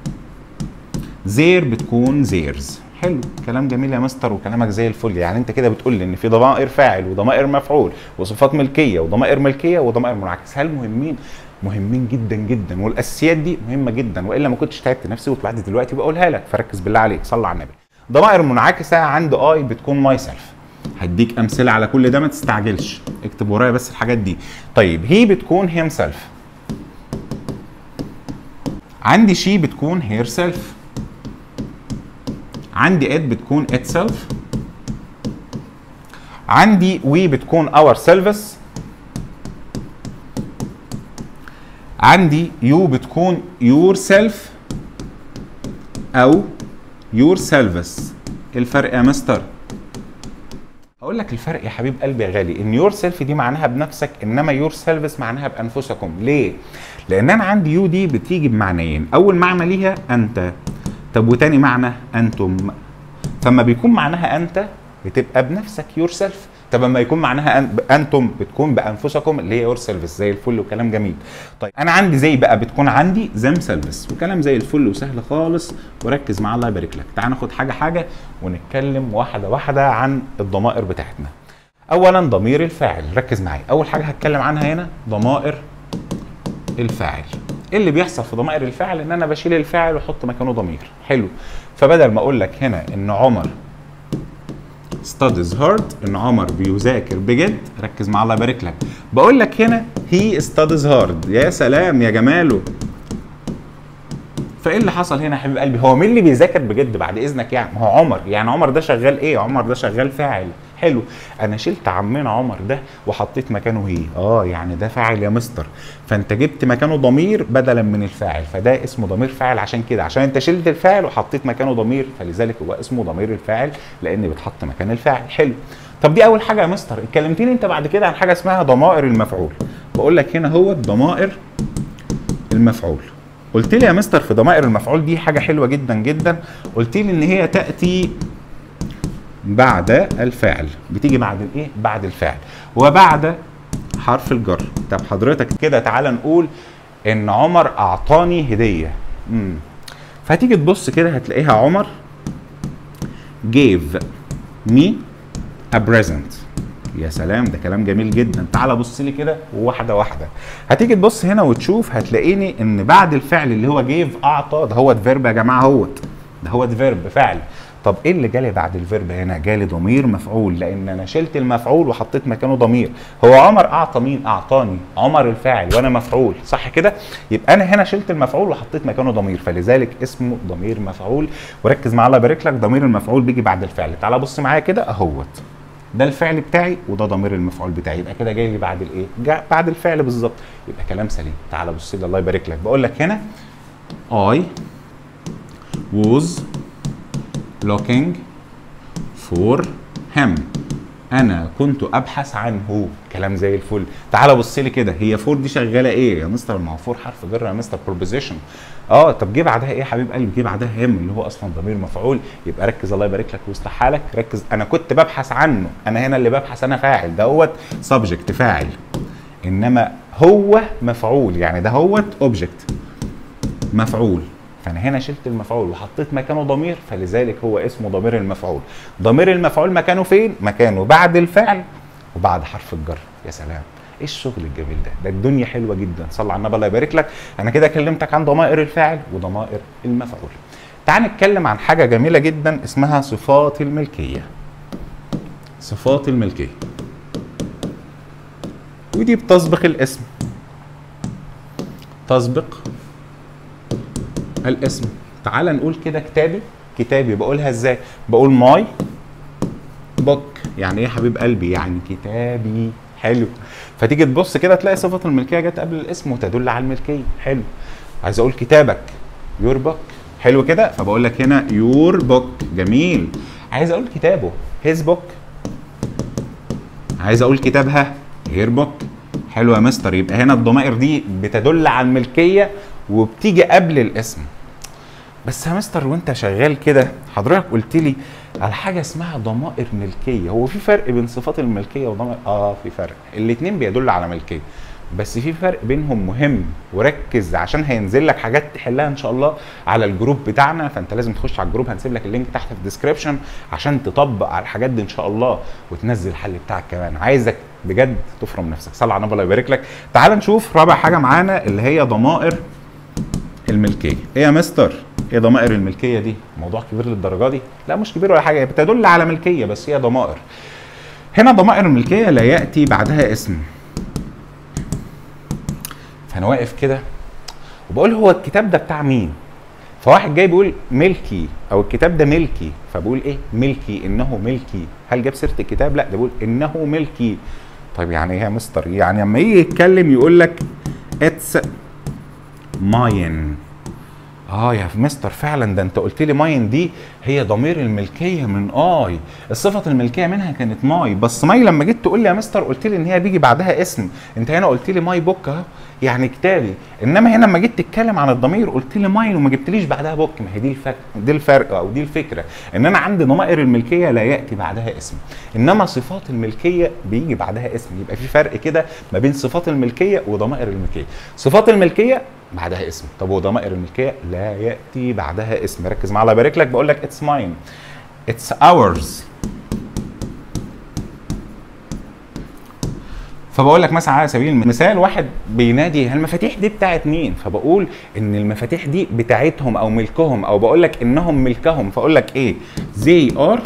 زير بتكون زيرز. حلو، كلام جميل يا مستر وكلامك زي الفل. يعني انت كده بتقول لي ان في ضمائر فاعل وضمائر مفعول وصفات ملكيه وضمائر ملكيه وضمائر منعكس. هل مهمين؟ مهمين جدا جدا، والاساسيات دي مهمه جدا، والا ما كنتش تعبت نفسي وطلعت دلوقتي بقولها لك، فركز بالله عليك صلى على النبي. ضمائر منعكسه عند اي بتكون ماي سيلف، هديك امثله على كل ده ما تستعجلش، اكتب ورايا بس الحاجات دي. طيب هي بتكون هيم سيلف، عندي شي بتكون هير سيلف، عندي ات بتكون ات سيلف، عندي وي بتكون اور سيلفس، عندي يو بتكون يور سيلف او يور سيلفس. ايه الفرق يا مستر؟ هقول لك الفرق يا حبيب قلبي يا غالي، ان يور سيلف دي معناها بنفسك، انما يور سيلفس معناها بانفسكم. ليه؟ لان انا عندي يو دي بتيجي بمعنيين، اول معنى ليها انت، طب وتاني معنى انتم. فما بيكون معناها انت بتبقى بنفسك يور سيلف، طب لما يكون معناها انتم بتكون بانفسكم اللي هي يور سيلفس. زي الفل وكلام جميل. طيب انا عندي زي بقى بتكون عندي زم سيلفس وكلام زي الفل وسهل خالص، وركز معايا الله يبارك لك. تعال ناخد حاجه حاجه ونتكلم واحده واحده عن الضمائر بتاعتنا. اولا ضمير الفاعل، ركز معايا. اول حاجه هتكلم عنها هنا ضمائر الفاعل. ايه اللي بيحصل في ضمائر الفاعل؟ ان انا بشيل الفاعل واحط مكانه ضمير. حلو. فبدل ما اقول لك هنا ان عمر studies hard، ان عمر بيذاكر بجد، ركز معايا الله يبارك لك، بقول لك هنا he studies hard. يا سلام يا جماله. فايه اللي حصل هنا يا حبيب قلبي؟ هو مين اللي بيذاكر بجد بعد اذنك يعني؟ ما هو عمر. يعني عمر ده شغال ايه؟ عمر ده شغال فاعل. حلو. انا شلت عمنا عمر ده وحطيت مكانه هي. يعني ده فاعل يا مستر، فانت جبت مكانه ضمير بدلا من الفاعل، فده اسمه ضمير فاعل. عشان كده، عشان انت شلت الفاعل وحطيت مكانه ضمير، فلذلك هو اسمه ضمير الفاعل، لان بيتحط مكان الفاعل. حلو. طب دي اول حاجه يا مستر. اتكلمتني انت بعد كده عن حاجه اسمها ضمائر المفعول. بقول لك هنا هو ضمائر المفعول. قلت لي يا مستر في ضمائر المفعول دي حاجه حلوه جدا جدا، قلت لي ان هي تاتي بعد الفاعل. بتيجي بعد الايه؟ بعد الفاعل وبعد حرف الجر. طب حضرتك كده تعالى نقول ان عمر اعطاني هديه. فهتيجي تبص كده هتلاقيها عمر gave me a present. يا سلام، ده كلام جميل جدا. تعالى بص لي كده واحده واحده. هتيجي تبص هنا وتشوف، هتلاقيني ان بعد الفعل اللي هو gave اعطى، ده هو فيرب يا جماعه، ده هو فيرب فعل. طب ايه اللي جالي بعد الفيرب هنا؟ جالي ضمير مفعول، لان انا شلت المفعول وحطيت مكانه ضمير. هو عمر اعطى مين؟ اعطاني عمر الفاعل وانا مفعول، صح كده؟ يبقى انا هنا شلت المفعول وحطيت مكانه ضمير، فلذلك اسمه ضمير مفعول. وركز معايا الله يبارك لك، ضمير المفعول بيجي بعد الفعل. تعالى بص معايا كده اهوت، ده الفعل بتاعي وده ضمير المفعول بتاعي، يبقى كده جاي لي بعد الايه؟ بعد الفعل بالظبط، يبقى كلام سليم. تعالى بص لي الله يبارك لك، بقول لك هنا I was looking for him. انا كنت ابحث عنه، كلام زي الفل. تعالى بص لي كده، هي فور دي شغاله ايه يا مستر؟ ما هو فور حرف جر يا مستر، بروبوزيشن. طب جه بعدها ايه يا حبيب قلبي؟ جه بعدها هم اللي هو اصلا ضمير مفعول. يبقى ركز الله يبارك لك ويصلح حالك، ركز. انا كنت ببحث عنه، انا هنا اللي ببحث، انا فاعل، دوت سبجكت فاعل، انما هو مفعول، يعني ده هوت اوبجكت مفعول. فانا هنا شلت المفعول وحطيت مكانه ضمير، فلذلك هو اسمه ضمير المفعول. ضمير المفعول مكانه فين؟ مكانه بعد الفعل وبعد حرف الجر. يا سلام، ايه الشغل الجميل ده؟ ده الدنيا حلوه جدا. صلى على النبي الله يبارك لك. انا كده كلمتك عن ضمائر الفاعل وضمائر المفعول. تعال نتكلم عن حاجه جميله جدا اسمها صفات الملكيه. صفات الملكيه، ودي بتسبق الاسم، تسبق الاسم. تعال نقول كده كتابي. كتابي بقولها ازاي؟ بقول ماي بوك. يعني ايه يا حبيب قلبي؟ يعني كتابي. حلو. فتيجي تبص كده تلاقي صفة الملكية جت قبل الاسم وتدل على الملكية. حلو. عايز اقول كتابك يور بوك. حلو كده، فبقول لك هنا يور بوك. جميل. عايز اقول كتابه هيز بوك. عايز اقول كتابها هير بوك. حلو يا مستر. يبقى هنا الضمائر دي بتدل على الملكية وبتيجي قبل الاسم. بس يا مستر وانت شغال كده حضرتك قلت لي على حاجه اسمها ضمائر ملكيه. هو في فرق بين صفات الملكيه وضمائر؟ في فرق، الاثنين بيدل على ملكيه، بس في فرق بينهم مهم، وركز عشان هينزل لك حاجات تحلها ان شاء الله على الجروب بتاعنا. فانت لازم تخش على الجروب، هنسيب لك اللينك تحت في الديسكربشن عشان تطبق على الحاجات دي ان شاء الله وتنزل الحل بتاعك كمان. عايزك بجد تفرم نفسك. صلى على النبي الله يبارك لك. تعال نشوف رابع حاجه معانا اللي هي ضمائر الملكيه. ايه يا مستر؟ ايه ضمائر الملكيه دي؟ موضوع كبير للدرجه دي؟ لا مش كبير ولا حاجه، بتدل على ملكيه بس هي ضمائر. هنا ضمائر الملكيه لا ياتي بعدها اسم. فانا واقف كده وبقول هو الكتاب ده بتاع مين؟ فواحد جاي بيقول ملكي او الكتاب ده ملكي، فبقول ايه؟ ملكي، انه ملكي. هل جاب سيره الكتاب؟ لا، ده بيقول انه ملكي. طيب يعني ايه يا مستر؟ يعني لما يجي يتكلم يقول لك اتس ماين. يا مستر فعلا، ده انت قلت لي ماين دي هي ضمير الملكيه من الصفه الملكيه منها كانت ماي، بس ماي لما جيت تقول لي يا مستر قلت لي ان هي بيجي بعدها اسم. انت هنا قلت لي ماي بوك اهو، يعني كتابي، انما هنا لما جيت تتكلم عن الضمير قلت لي ماين وما جبتليش بعدها بوك. ما هي دي الفرق او دي الفكره، ان انا عندي ضمائر الملكيه لا ياتي بعدها اسم، انما صفات الملكيه بيجي بعدها اسم. يبقى في فرق كده ما بين صفات الملكيه وضمائر الملكيه. صفات الملكيه بعدها اسم، طب وضمائر الملكيه لا ياتي بعدها اسم. ركز معايا، الله يبارك لك. بقول لك اتس ماين، اتس اورز. فبقول لك مثلا على سبيل المثال واحد بينادي المفاتيح دي بتاعت مين، فبقول ان المفاتيح دي بتاعتهم او ملكهم، او بقول لك انهم ملكهم، فاقول لك ايه؟ they are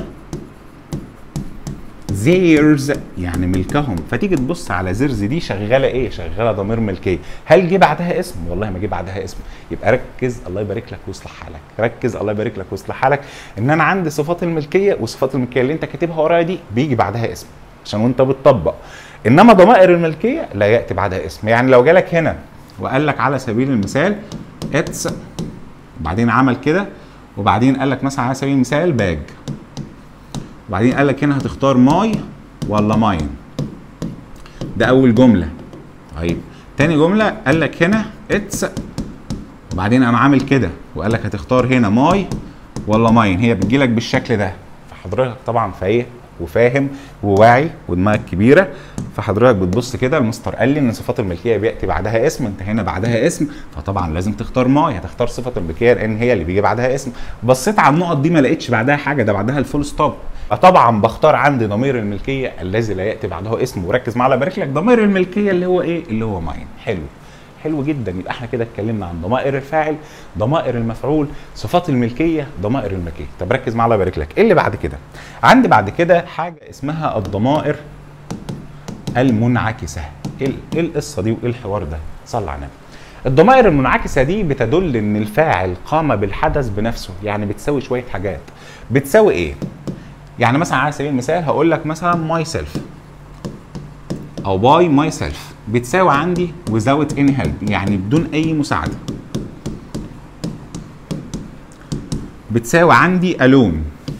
theirs، يعني ملكهم. فتيجي تبص على زيرز دي شغاله ايه؟ شغاله ضمير ملكيه. هل جه بعدها اسم؟ والله ما جه بعدها اسم. يبقى ركز الله يبارك لك ويصلح حالك، ركز الله يبارك لك ويصلح حالك، ان انا عندي صفات الملكيه، وصفات الملكيه اللي انت كاتبها ورايا دي بيجي بعدها اسم عشان وانت بتطبق، انما ضمائر الملكيه لا ياتي بعدها اسم. يعني لو جالك هنا وقال لك على سبيل المثال اتس، وبعدين عمل كده، وبعدين قال لك مثلا على سبيل المثال باج، وبعدين قال لك هنا هتختار ماي ولا ماين، ده اول جمله. طيب تاني جمله قال لك هنا اتس، وبعدين قام عامل كده وقال لك هتختار هنا ماي ولا ماين. هي بتجي لك بالشكل ده، فحضرتك طبعا فايه وفاهم وواعي ودماغك كبيره، فحضرتك بتبص كده المستر قال لي ان صفات الملكيه بياتي بعدها اسم، انت هنا بعدها اسم، فطبعا لازم تختار ماي، هتختار صفه الملكيه لان هي اللي بيجي بعدها اسم. بصيت على النقط دي ما لقيتش بعدها حاجه، ده بعدها الفول ستوب، طبعا بختار عندي ضمير الملكيه الذي لا ياتي بعده اسم. وركز معايا الله يبارك لك، ضمير الملكيه اللي هو ايه؟ اللي هو ماين. حلو جدا. يبقى احنا كده اتكلمنا عن ضمائر الفاعل، ضمائر المفعول، صفات الملكيه، ضمائر الملكيه. طب ركز معايا الله يبارك لك، ايه اللي بعد كده؟ عندي بعد كده حاجه اسمها الضمائر المنعكسه. ايه القصه دي وايه الحوار ده؟ صلى على النبي. الضمائر المنعكسه دي بتدل ان الفاعل قام بالحدث بنفسه، يعني بتساوي شويه حاجات. بتساوي ايه؟ يعني مثلا على سبيل المثال هقول لك مثلا ماي سيلف او باي ماي سيلف، بتساوي عندي without any help، يعني بدون اي مساعده. بتساوي عندي alone،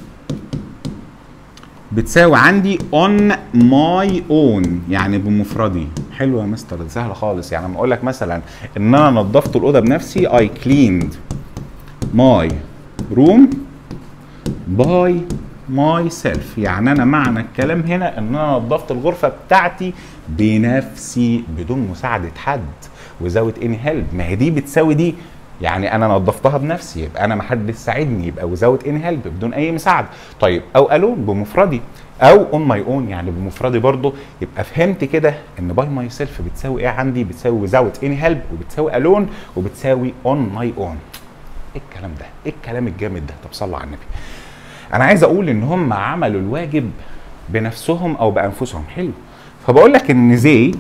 بتساوي عندي on my own، يعني بمفردي. حلو يا مستر، دي سهله خالص. يعني لما اقول لك مثلا ان انا نظفت الاوضه بنفسي I cleaned my room by myself، يعني انا معنى الكلام هنا ان انا نظفت الغرفه بتاعتي بنفسي بدون مساعده حد without any help. ما هي دي بتساوي دي، يعني انا نظفتها بنفسي، يبقى انا ما حدش ساعدني، يبقى without any help بدون اي مساعده. طيب او alone بمفردي، او on my own يعني بمفردي برضه. يبقى فهمت كده ان by myself بتساوي ايه عندي؟ بتساوي without any help، وبتساوي alone، وبتساوي on my own. ايه الكلام ده؟ ايه الكلام الجامد ده؟ طب صلوا على النبي. انا عايز اقول ان هم عملوا الواجب بنفسهم او بانفسهم. حلو. فبقول لك ان they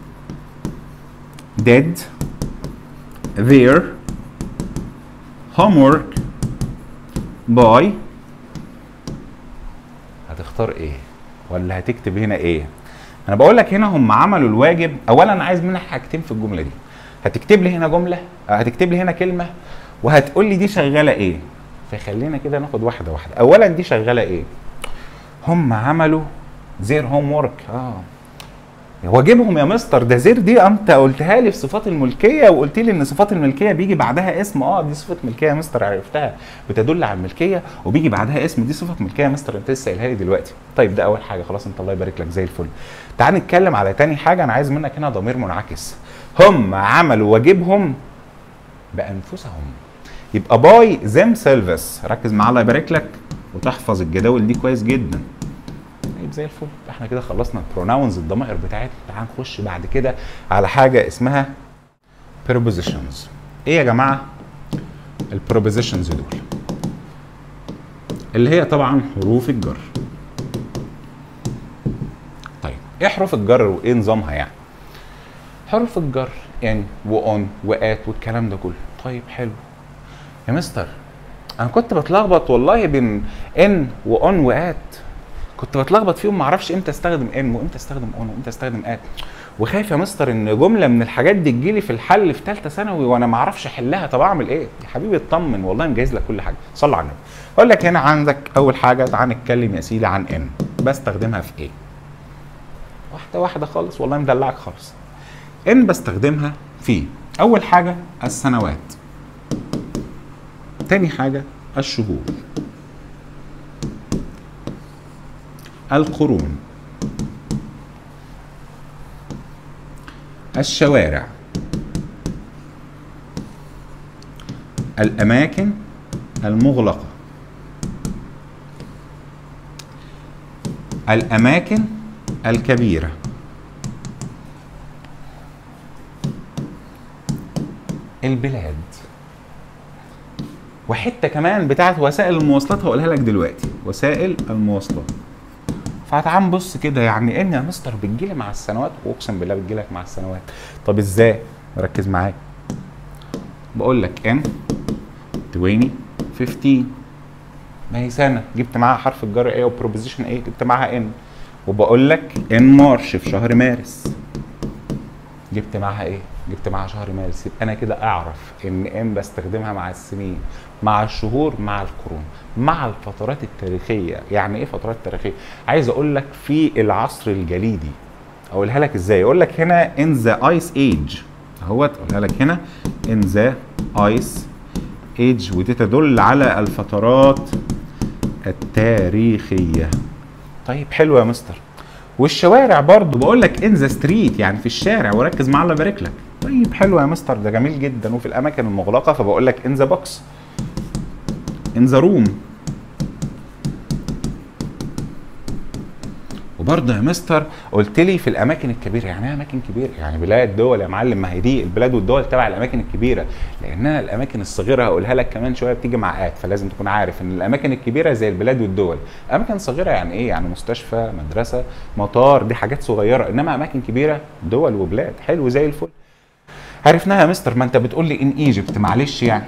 did their homework by، هتختار ايه ولا هتكتب هنا ايه؟ انا بقول لك هنا هم عملوا الواجب. اولا انا عايز منك حاجتين في الجمله دي، هتكتب لي هنا جمله، هتكتب لي هنا كلمه، وهتقول لي دي شغاله ايه. فخلينا كده ناخد واحده واحده. اولا دي شغاله ايه؟ هم عملوا their homework. واجبهم يا مستر، ده زير دي انت قلتها لي في صفات الملكيه، وقلت لي ان صفات الملكيه بيجي بعدها اسم. دي صفه ملكيه يا مستر، عرفتها، بتدل على الملكيه وبيجي بعدها اسم. دي صفه ملكيه يا مستر، انت لسه قايلها لي دلوقتي. طيب ده اول حاجه، خلاص انت الله يبارك لك زي الفل. تعال نتكلم على تاني حاجه. انا عايز منك هنا ضمير منعكس. هم عملوا واجبهم بانفسهم، يبقى باي ذيم سيلفز. ركز معايا الله يبارك لك وتحفظ الجداول دي كويس جدا. طيب زي الفل. احنا كده خلصنا البروناونز، الضمائر بتاعتنا. تعال نخش بعد كده على حاجه اسمها prepositions. ايه يا جماعه البروبوزيشنز دول؟ اللي هي طبعا حروف الجر. طيب ايه حروف الجر وايه نظامها يعني؟ حروف الجر ان وان وات والكلام ده كله. طيب حلو يا مستر، انا كنت بتلخبط والله بين ان وان وات، كنت بتلخبط فيهم، ما اعرفش امتى استخدم ان وامتى استخدم اون وامتى استخدم ات. وخايف يا مستر ان جمله من الحاجات دي تجيلي في الحل في ثالثه ثانوي وانا ما اعرفش احلها، طب اعمل ايه؟ يا حبيبي اطمن، والله مجهز لك كل حاجه، صلي على النبي. اقول لك هنا عندك اول حاجه، تعال نتكلم يا سيدي عن ان. بستخدمها في ايه؟ واحده واحده خالص، والله مدلعك خالص. ان بستخدمها في اول حاجه السنوات، تاني حاجه الشهور، القرون، الشوارع، الأماكن المغلقة، الأماكن الكبيرة، البلاد، وحتة كمان بتاعت وسائل المواصلات هقولها لك دلوقتي، وسائل المواصلات. فتعال نبص كده، يعني ان يا مستر بتجيلي مع السنوات، واقسم بالله بتجيلك مع السنوات. طب ازاي؟ ركز معايا. بقول لك ان 2015، ما هي سنه جبت معاها حرف الجر ايه وبروبوزيشن ايه، جبت معاها ان. وبقول لك ان مارش في شهر مارس، جبت معاها ايه؟ جبت معاها شهر مارس. يبقى انا كده اعرف ان بستخدمها مع السنين، مع الشهور، مع القرون، مع الفترات التاريخيه. يعني ايه فترات تاريخيه؟ عايز اقول لك في العصر الجليدي. اقولها لك ازاي؟ اقول لك هنا in the ice age اهوت، اقولها لك هنا in the ice age، ودي تدل على الفترات التاريخيه. طيب حلو يا مستر. والشوارع برضو بقول لك ان ذا ستريت، يعني في الشارع، وركز معايا الله يبارك لك. طيب حلو يا مستر، ده جميل جدا. وفي الاماكن المغلقه فبقول لك ان ذا بوكس، ان ذا روم. وبرضه يا مستر قلت لي في الاماكن الكبيره. يعني ايه اماكن كبيره؟ يعني بلاد، دول يا معلم. ما هي دي البلاد والدول تبع الاماكن الكبيره، لانها الاماكن الصغيره هقولها لك كمان شويه بتيجي مع فلازم تكون عارف ان الاماكن الكبيره زي البلاد والدول. اماكن صغيره يعني ايه؟ يعني مستشفى، مدرسه، مطار، دي حاجات صغيره. انما اماكن كبيره دول وبلاد. حلو زي الفل. عرفناها يا مستر. ما انت بتقول لي ان ايجيبت، معلش يعني.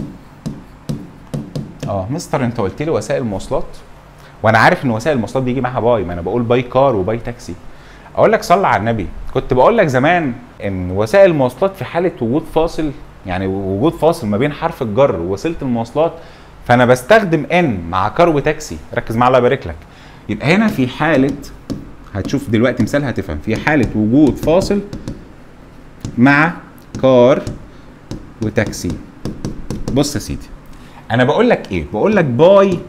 مستر انت قلت لي وسائل مواصلات، وانا عارف ان وسائل المواصلات بيجي معاها باي، ما انا بقول باي كار وباي تاكسي. اقول لك صلى على النبي. كنت بقول لك زمان ان وسائل المواصلات في حاله وجود فاصل، يعني وجود فاصل ما بين حرف الجر ووسيله المواصلات، فانا بستخدم ان مع كار وتاكسي. ركز معايا الله يبارك لك. يبقى هنا في حاله، هتشوف دلوقتي مثال هتفهم، في حاله وجود فاصل مع كار وتاكسي. بص يا سيدي، انا بقول لك ايه؟ بقول لك باي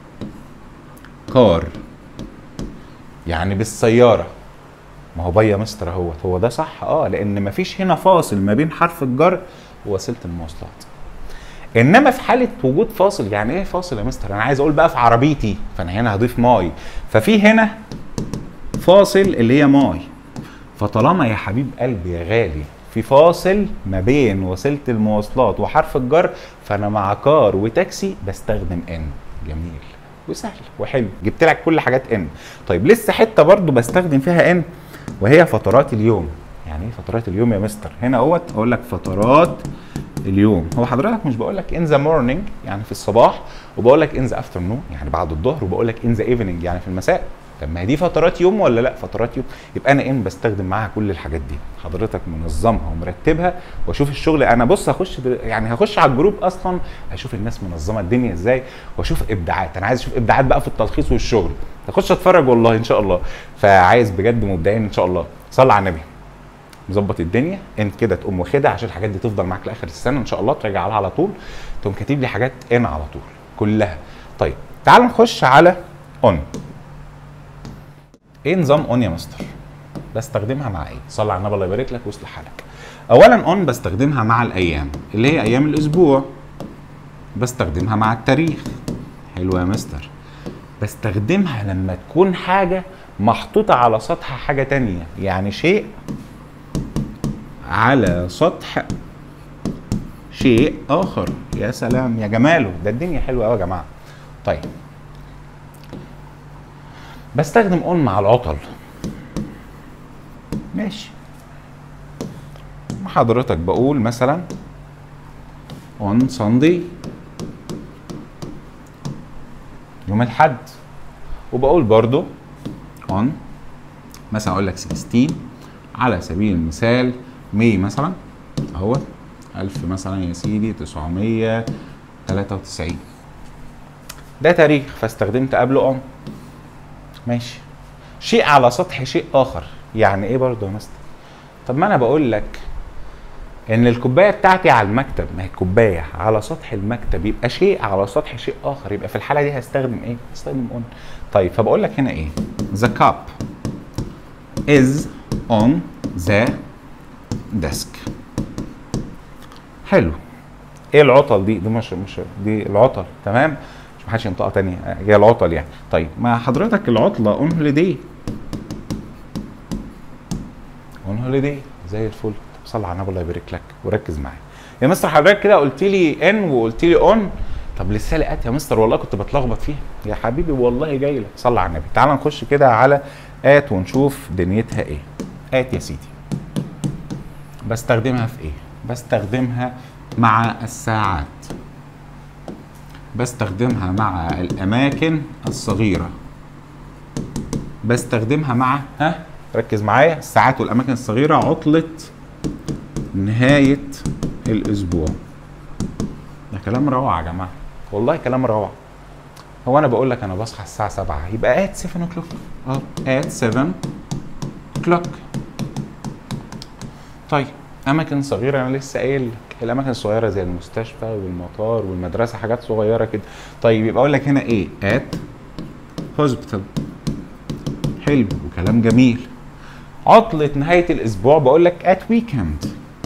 كار، يعني بالسياره. ما هو باي يا مستر اهوت، هو ده صح. لان مفيش هنا فاصل ما بين حرف الجر ووسيله المواصلات. انما في حاله وجود فاصل، يعني ايه فاصل يا مستر؟ انا عايز اقول بقى في عربيتي، فانا هنا هضيف ماي، ففي هنا فاصل اللي هي ماي. فطالما يا حبيب قلبي يا غالي في فاصل ما بين وسيله المواصلات وحرف الجر، فانا مع كار وتاكسي بستخدم ان. جميل وسهل وحلو، جبت لك كل حاجات ان. طيب لسه حته برضو بستخدم فيها ان، وهي فترات اليوم. يعني ايه فترات اليوم يا مستر؟ هنا اهوت اقول لك فترات اليوم. هو حضرتك مش بقول لك ان ذا مورنينج يعني في الصباح، وبقول لك ان ذا افترنون يعني بعد الظهر، وبقول لك ان ذا ايفنينج يعني في المساء. طب ما هي دي فترات يوم ولا لا؟ فترات يوم. يبقى انا ان بستخدم معاها كل الحاجات دي. حضرتك منظمها ومرتبها، واشوف الشغل. انا بص يعني هخش على الجروب اصلا اشوف الناس منظمه الدنيا ازاي، واشوف ابداعات. انا عايز اشوف ابداعات بقى في التلخيص والشغل. اخش اتفرج والله ان شاء الله. فعايز بجد مبدعين ان شاء الله. صلى على النبي. مظبط الدنيا ان كده، تقوم واخدها عشان الحاجات دي تفضل معاك لاخر السنه ان شاء الله، تراجع عليها على طول. تقوم كاتب لي حاجات ان على طول كلها. طيب تعال نخش على اون. ايه نظام اون يا مستر؟ بستخدمها مع ايه؟ صلى على النبي الله يبارك لك ويصلح حالك. اولا اون بستخدمها مع الايام اللي هي ايام الاسبوع. بستخدمها مع التاريخ. حلو يا مستر. بستخدمها لما تكون حاجه محطوطه على سطح حاجه تانية، يعني شيء على سطح شيء اخر. يا سلام يا جماله، ده الدنيا حلوه قوي يا جماعه. طيب بستخدم اون مع العطل. ماشي. حضرتك بقول مثلا اون ساندي يوم الاحد، وبقول برضو اون مثلا اقول لك 16 على سبيل المثال مي مثلا اهو 1000 مثلا يا سيدي 993 ده تاريخ، فاستخدمت قبله اون. ماشي. شيء على سطح شيء اخر، يعني ايه برضه يا مستر؟ طب ما انا بقول لك ان الكوبايه بتاعتي على المكتب، ما هي الكوبايه على سطح المكتب، يبقى شيء على سطح شيء اخر، يبقى في الحاله دي هستخدم ايه؟ هستخدم اون. طيب فبقول لك هنا ايه؟ the cup is on the desk. حلو. ايه العطل دي؟ دي مش دي العطل، تمام؟ مش محدش ينطقها تاني، هي العطل يعني. طيب ما حضرتك العطله اون هوليداي. اون هوليداي زي الفل. طب صل على النبي الله يبارك لك وركز معايا. يا مستر حضرتك كده قلت لي ان وقلت لي اون، طب لسه لقيت يا مستر والله كنت بتلخبط فيها. يا حبيبي والله جاي لك، صل على النبي. تعال نخش كده على ات ونشوف دنيتها ايه. ات يا سيدي بستخدمها في ايه؟ بستخدمها مع الساعات، بستخدمها مع الاماكن الصغيره، بستخدمها مع ركز معايا، الساعات والاماكن الصغيره، عطله نهايه الاسبوع. ده كلام روعه يا جماعه، والله كلام روعه. هو انا بقول لك انا بصحى الساعه 7 يبقى at 7 o'clock. at 7 o'clock. طيب اماكن صغيره انا لسه قايل لك الاماكن الصغيره زي المستشفى والمطار والمدرسه، حاجات صغيره كده. طيب يبقى اقول لك هنا ايه؟ at hospital. حلو وكلام جميل. عطله نهايه الاسبوع بقول لك at weekend.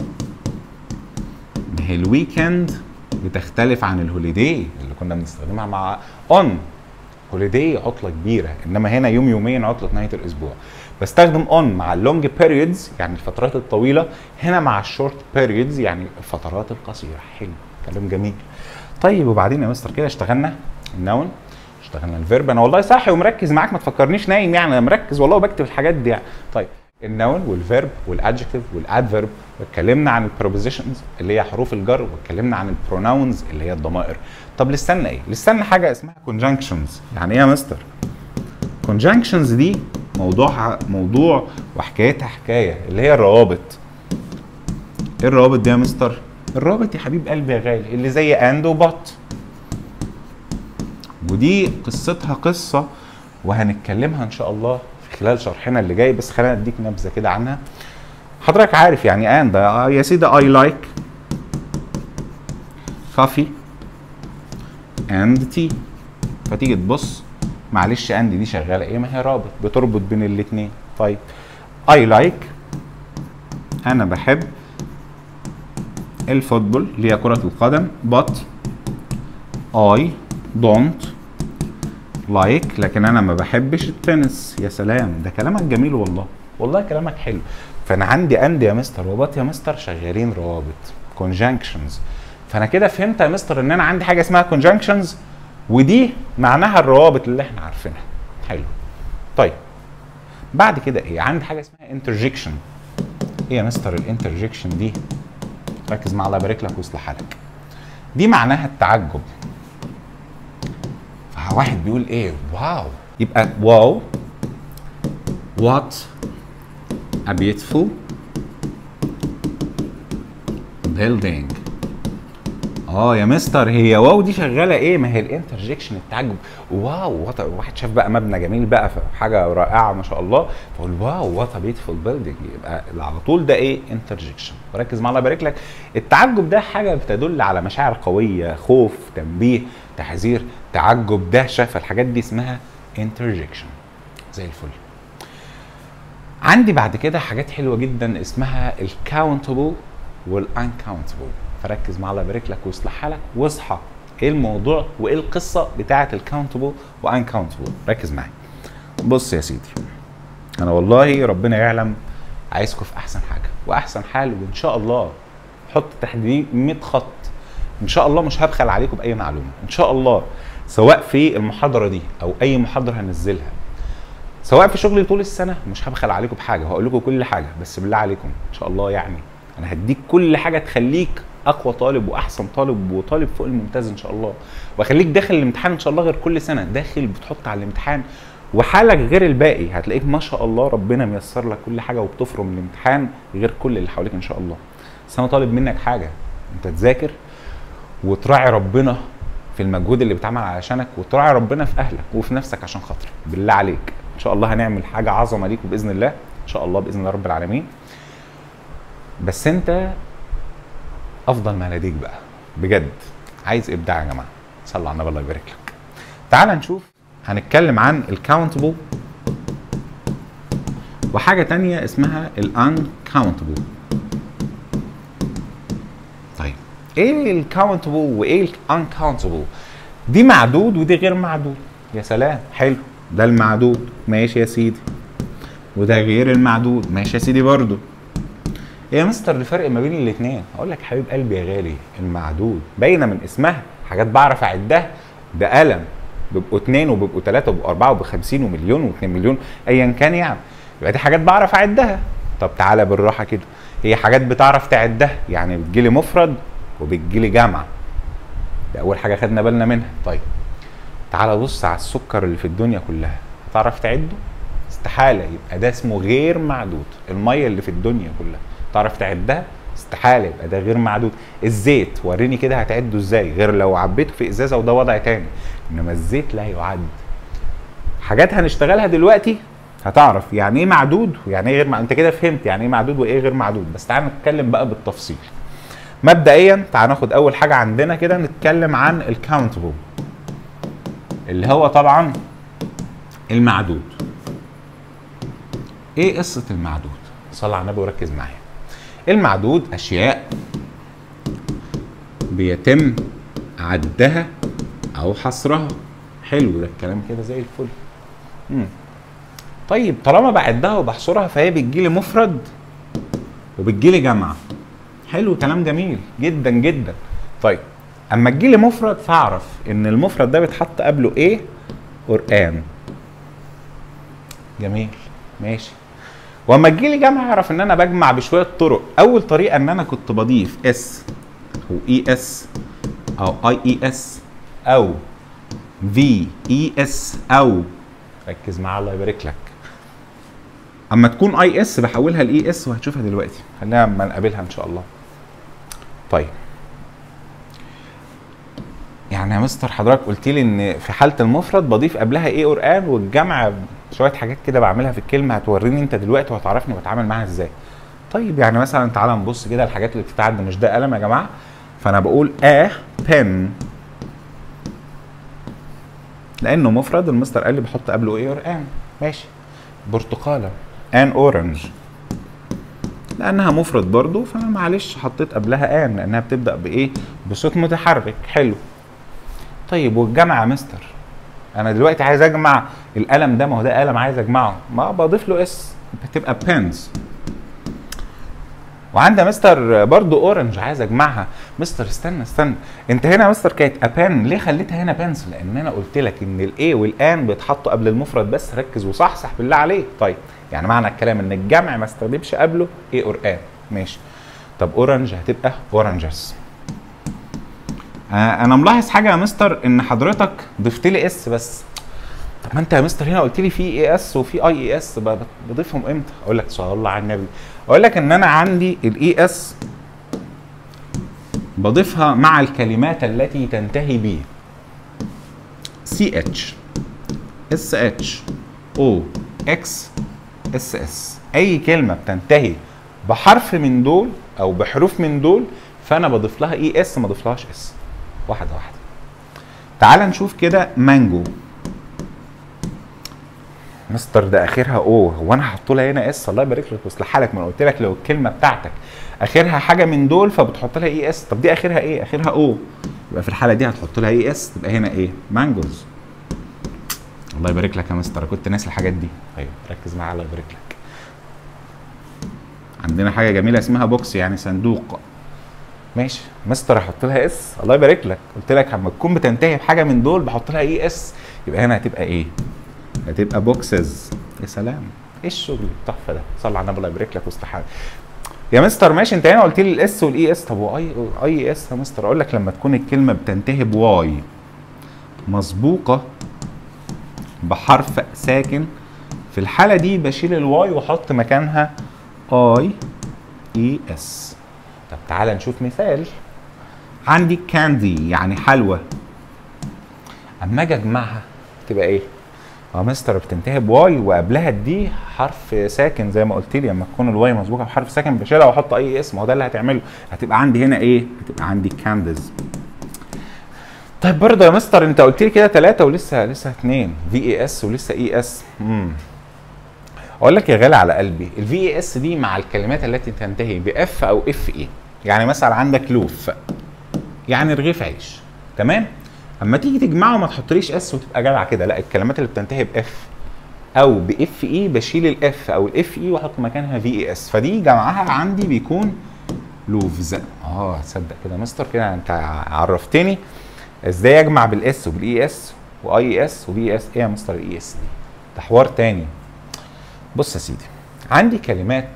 ما هي الويكند بتختلف عن الهوليداي اللي كنا بنستخدمها مع اون. هوليداي عطله كبيره، انما هنا يوم يومين عطله نهايه الاسبوع. بستخدم اون مع اللونج بيريودز يعني الفترات الطويله، هنا مع الشورت بيريودز يعني الفترات القصيره. حلو كلام جميل. طيب وبعدين يا مستر كده اشتغلنا النون، اشتغلنا الفيرب. انا والله صاحي ومركز معاك، ما تفكرنيش نايم يعني، انا مركز والله وبكتب الحاجات دي يعني. طيب النون والفيرب والادجكتيف والادفيرب، واتكلمنا عن البروبوزيشنز اللي هي حروف الجر، واتكلمنا عن البروناونز اللي هي الضمائر. طب لسنا ايه؟ لسنا حاجه اسمها كونجنكشنز. يعني ايه يا مستر؟ كونجنكشنز دي موضوع وحكايتها حكايه، اللي هي الروابط. ايه الروابط دي يا مستر؟ الروابط يا حبيب قلبي يا غالي اللي زي اند وبط، ودي قصتها قصه وهنتكلمها ان شاء الله في خلال شرحنا اللي جاي، بس خلينا اديك نبذه كده عنها. حضرتك عارف يعني اند يا سيدي I like coffee and tea، فتيجي تبص معلش اند دي شغاله ايه؟ ما هي رابط بتربط بين الاثنين. طيب I like انا بحب الفوتبول اللي هي كره القدم، but I don't like لكن انا ما بحبش التنس. يا سلام ده كلامك جميل والله، والله كلامك حلو. فانا عندي اند يا مستر وبط يا مستر شغالين روابط conjunctions. فانا كده فهمت يا مستر ان انا عندي حاجه اسمها conjunctions، ودي معناها الروابط اللي احنا عارفينها. حلو. طيب بعد كده ايه؟ عندي حاجه اسمها interjection. ايه يا مستر الانترجكشن دي؟ ركز معايا الله يبارك لك ويصلح حالك. دي معناها التعجب. فواحد بيقول ايه؟ واو، يبقى واو what a beautiful building. يا مستر هي واو دي شغاله ايه؟ ما هي الانترجكشن التعجب. واو واحد شاف بقى مبنى جميل بقى حاجه رائعه ما شاء الله، فقول واو وات ا بيوتيفول بيلدينج، يبقى على طول ده ايه؟ انترجكشن. وركز معايا الله يبارك لك، التعجب ده حاجه بتدل على مشاعر قويه، خوف، تنبيه، تحذير، تعجب، دهشه، فالحاجات دي اسمها انترجكشن. زي الفل. عندي بعد كده حاجات حلوه جدا اسمها الكاونتبل والانكاونتبل. فركز معايا الله يبارك لك ويصلح حالك واصحى ايه الموضوع وايه القصه بتاعه الكاونتبل وانكاونتبل. ركز معايا. بص يا سيدي، انا والله ربنا يعلم عايزكم في احسن حاجه واحسن حال، وان شاء الله حط تحت دي 100 خط، ان شاء الله مش هبخل عليكم باي معلومه ان شاء الله، سواء في المحاضره دي او اي محاضره هنزلها، سواء في شغلي طول السنه مش هبخل عليكم بحاجه، وهقول لكم كل حاجه، بس بالله عليكم ان شاء الله يعني انا هديك كل حاجه تخليك اقوى طالب واحسن طالب وطالب فوق الممتاز ان شاء الله، واخليك داخل الامتحان ان شاء الله غير كل سنه، داخل بتحط على الامتحان وحالك غير الباقي، هتلاقيك ما شاء الله ربنا ميسر لك كل حاجه وبتفرم الامتحان غير كل اللي حواليك ان شاء الله. بس انا طالب منك حاجه، انت تذاكر وتراعي ربنا في المجهود اللي بيتعمل علشانك، وتراعي ربنا في اهلك وفي نفسك عشان خاطري. بالله عليك ان شاء الله هنعمل حاجه عظمه ليكم باذن الله، ان شاء الله باذن الله رب العالمين. بس انت افضل ما لديك بقى بجد. عايز ابداع يا جماعه، صلوا على النبي الله يبارك لك. تعال نشوف، هنتكلم عن الكاونتبل وحاجه تانية اسمها الانكاونتبل. طيب ايه الكاونتبل وايه الانكاونتبل؟ دي معدود ودي غير معدود. يا سلام، حلو. ده المعدود، ماشي يا سيدي، وده غير المعدود، ماشي يا سيدي برضو. ايه يا مستر الفرق ما بين الاثنين؟ اقول لك حبيب قلبي يا غالي، المعدود باينه من اسمها، حاجات بعرف اعدها، ده قلم بيبقوا 2 وبيبقوا 3 وبيبقوا 4 وبيبقوا 50 ومليون و2 مليون ايا كان يعني، يبقى دي حاجات بعرف اعدها. طب تعالى بالراحه كده، هي حاجات بتعرف تعدها، يعني بتجيلي مفرد وبتجيلي جمع، ده اول حاجه خدنا بالنا منها. طيب تعالى بص على السكر اللي في الدنيا كلها، هتعرف تعده؟ استحاله، يبقى ده اسمه غير معدود. الميه اللي في الدنيا كلها تعرف تعدها؟ استحاله، يبقى ده غير معدود. الزيت وريني كده هتعده ازاي، غير لو عبيته في ازازه وده وضع تاني، انما الزيت لا يعد. حاجات هنشتغلها دلوقتي هتعرف يعني ايه معدود ويعني ايه غير معدود. انت كده فهمت يعني ايه معدود وايه غير معدود، بس تعال نتكلم بقى بالتفصيل. مبدئيا تعال ناخد اول حاجه عندنا كده، نتكلم عن الكاونتبل اللي هو طبعا المعدود. ايه قصه المعدود؟ صل على النبي وركز معايا. المعدود اشياء بيتم عدها او حصرها. حلو ده الكلام كده زي الفل. طيب طالما بعدها وبحصرها فهي بتجيلي مفرد وبتجيلي جمع. حلو، كلام جميل جدا جدا. طيب اما تجيلي مفرد فاعرف ان المفرد ده بيتحط قبله ايه؟ قرآن. جميل، ماشي. واما تجيلي جمع اعرف ان انا بجمع بشويه طرق. اول طريقه ان انا كنت بضيف اس او اي اس او اي اي اس او في اي اس، او ركز معايا الله يبارك لك، اما تكون اي اس بحولها لاي اس، وهتشوفها دلوقتي، خلينا اما نقابلها ان شاء الله. طيب يعني يا مستر حضرتك قلت لي ان في حاله المفرد بضيف قبلها ايه؟ قرآن، والجمع شويه حاجات كده بعملها في الكلمه، هتوريني انت دلوقتي وهتعرفني بتعامل معاها ازاي. طيب يعني مثلا تعالى نبص كده الحاجات اللي بتتعدى. مش ده قلم يا جماعه؟ فانا بقول بن، لانه مفرد المستر قال لي بحط قبله ايه؟ قرآن. ماشي. برتقاله، اورنج، لانها مفرد برضو فانا معلش حطيت قبلها لانها بتبدا بايه؟ بصوت متحرك. حلو. طيب والجمع يا مستر؟ انا دلوقتي عايز اجمع القلم ده، ما هو ده قلم عايز اجمعه، ما بضيف له اس بتبقى بنز. وعندي مستر برضو اورنج عايز اجمعها. مستر استنى، انت هنا مستر كانت ابان، ليه خليتها هنا بنس؟ لان انا قلت لك ان الاي والان بيتحطوا قبل المفرد بس، ركز وصحصح بالله عليك. طيب يعني معنى الكلام ان الجمع ما استخدمش قبله ايه؟ قرآن. ماشي. طب اورنج هتبقى اورنجز. انا ملاحظ حاجه يا مستر، ان حضرتك ضفت لي اس بس. طب ما انت يا مستر هنا قلت لي في اي اس وفي اي اي اس، بضيفهم امتى؟ اقول لك صلى الله على النبي، اقول لك ان انا عندي الاي اس بضيفها مع الكلمات التي تنتهي ب سي اتش، اس اتش، او، اكس، اس اس. اي كلمه بتنتهي بحرف من دول او بحروف من دول فانا بضيف لها اي اس، ما اضيفلهاش اس. واحده واحده. تعال نشوف كده. مانجو مستر ده اخرها او، هو انا هحط لها هنا اس؟ الله يبارك لك ويصلح حالك، ما انا قلت لك لو الكلمه بتاعتك اخرها حاجه من دول فبتحط لها اي اس. طب دي اخرها ايه؟ اخرها او، يبقى في الحاله دي هتحط لها اي اس، تبقى هنا ايه؟ مانجوز. الله يبارك لك يا مستر، كنت ناسي الحاجات دي. طيب ركز معايا الله يبارك لك. عندنا حاجه جميله اسمها بوكس، يعني صندوق. ماشي مستر احط لها اس؟ الله يبارك لك، قلت لك لما تكون بتنتهي بحاجه من دول بحط لها اي اس، يبقى هنا هتبقى ايه؟ هتبقى بوكسز. يا سلام، ايه الشغل التحفه ده؟ صلى على النبي الله يبارك لك واستحاله. يا مستر ماشي، انت هنا قلت لي الاس والاي اس، طب واي اس يا مستر؟ اقول لك لما تكون الكلمه بتنتهي بواي مسبوقه بحرف ساكن، في الحالة دي بشيل الواي واحط مكانها اي اي اس. طب تعالى نشوف مثال. عندي كاندي يعني حلوى، اما اجي اجمعها تبقى ايه؟ مستر بتنتهي بواي وقبلها الدي حرف ساكن زي ما قلت لي، لما تكون الواي مسبوقه بحرف ساكن بشيلها واحط اي اسم، هو ده اللي هتعمله. هتبقى عندي هنا ايه؟ هتبقى عندي كانديز. طيب برضه يا مستر انت قلت لي كده 3 ولسه 2 في اي اس ولسه اي اس. اقول لك يا غالي على قلبي، الفي اي اس دي مع الكلمات التي تنتهي باف او اف اي. يعني مثلا عندك لوف يعني رغيف عيش، تمام؟ اما تيجي تجمعه ما تحطليش اس وتبقى جدع كده، لا، الكلمات اللي بتنتهي باف او باف اي بشيل الاف او الاف اي واحط مكانها في اي اس، فدي جمعها عندي بيكون لوفز. تصدق كده مستر، كده انت عرفتني ازاي اجمع بالاس وبالاي اس واي اس وبي اس. ايه يا مستر الاي اس دي؟ ده حوار تاني. بص يا سيدي، عندي كلمات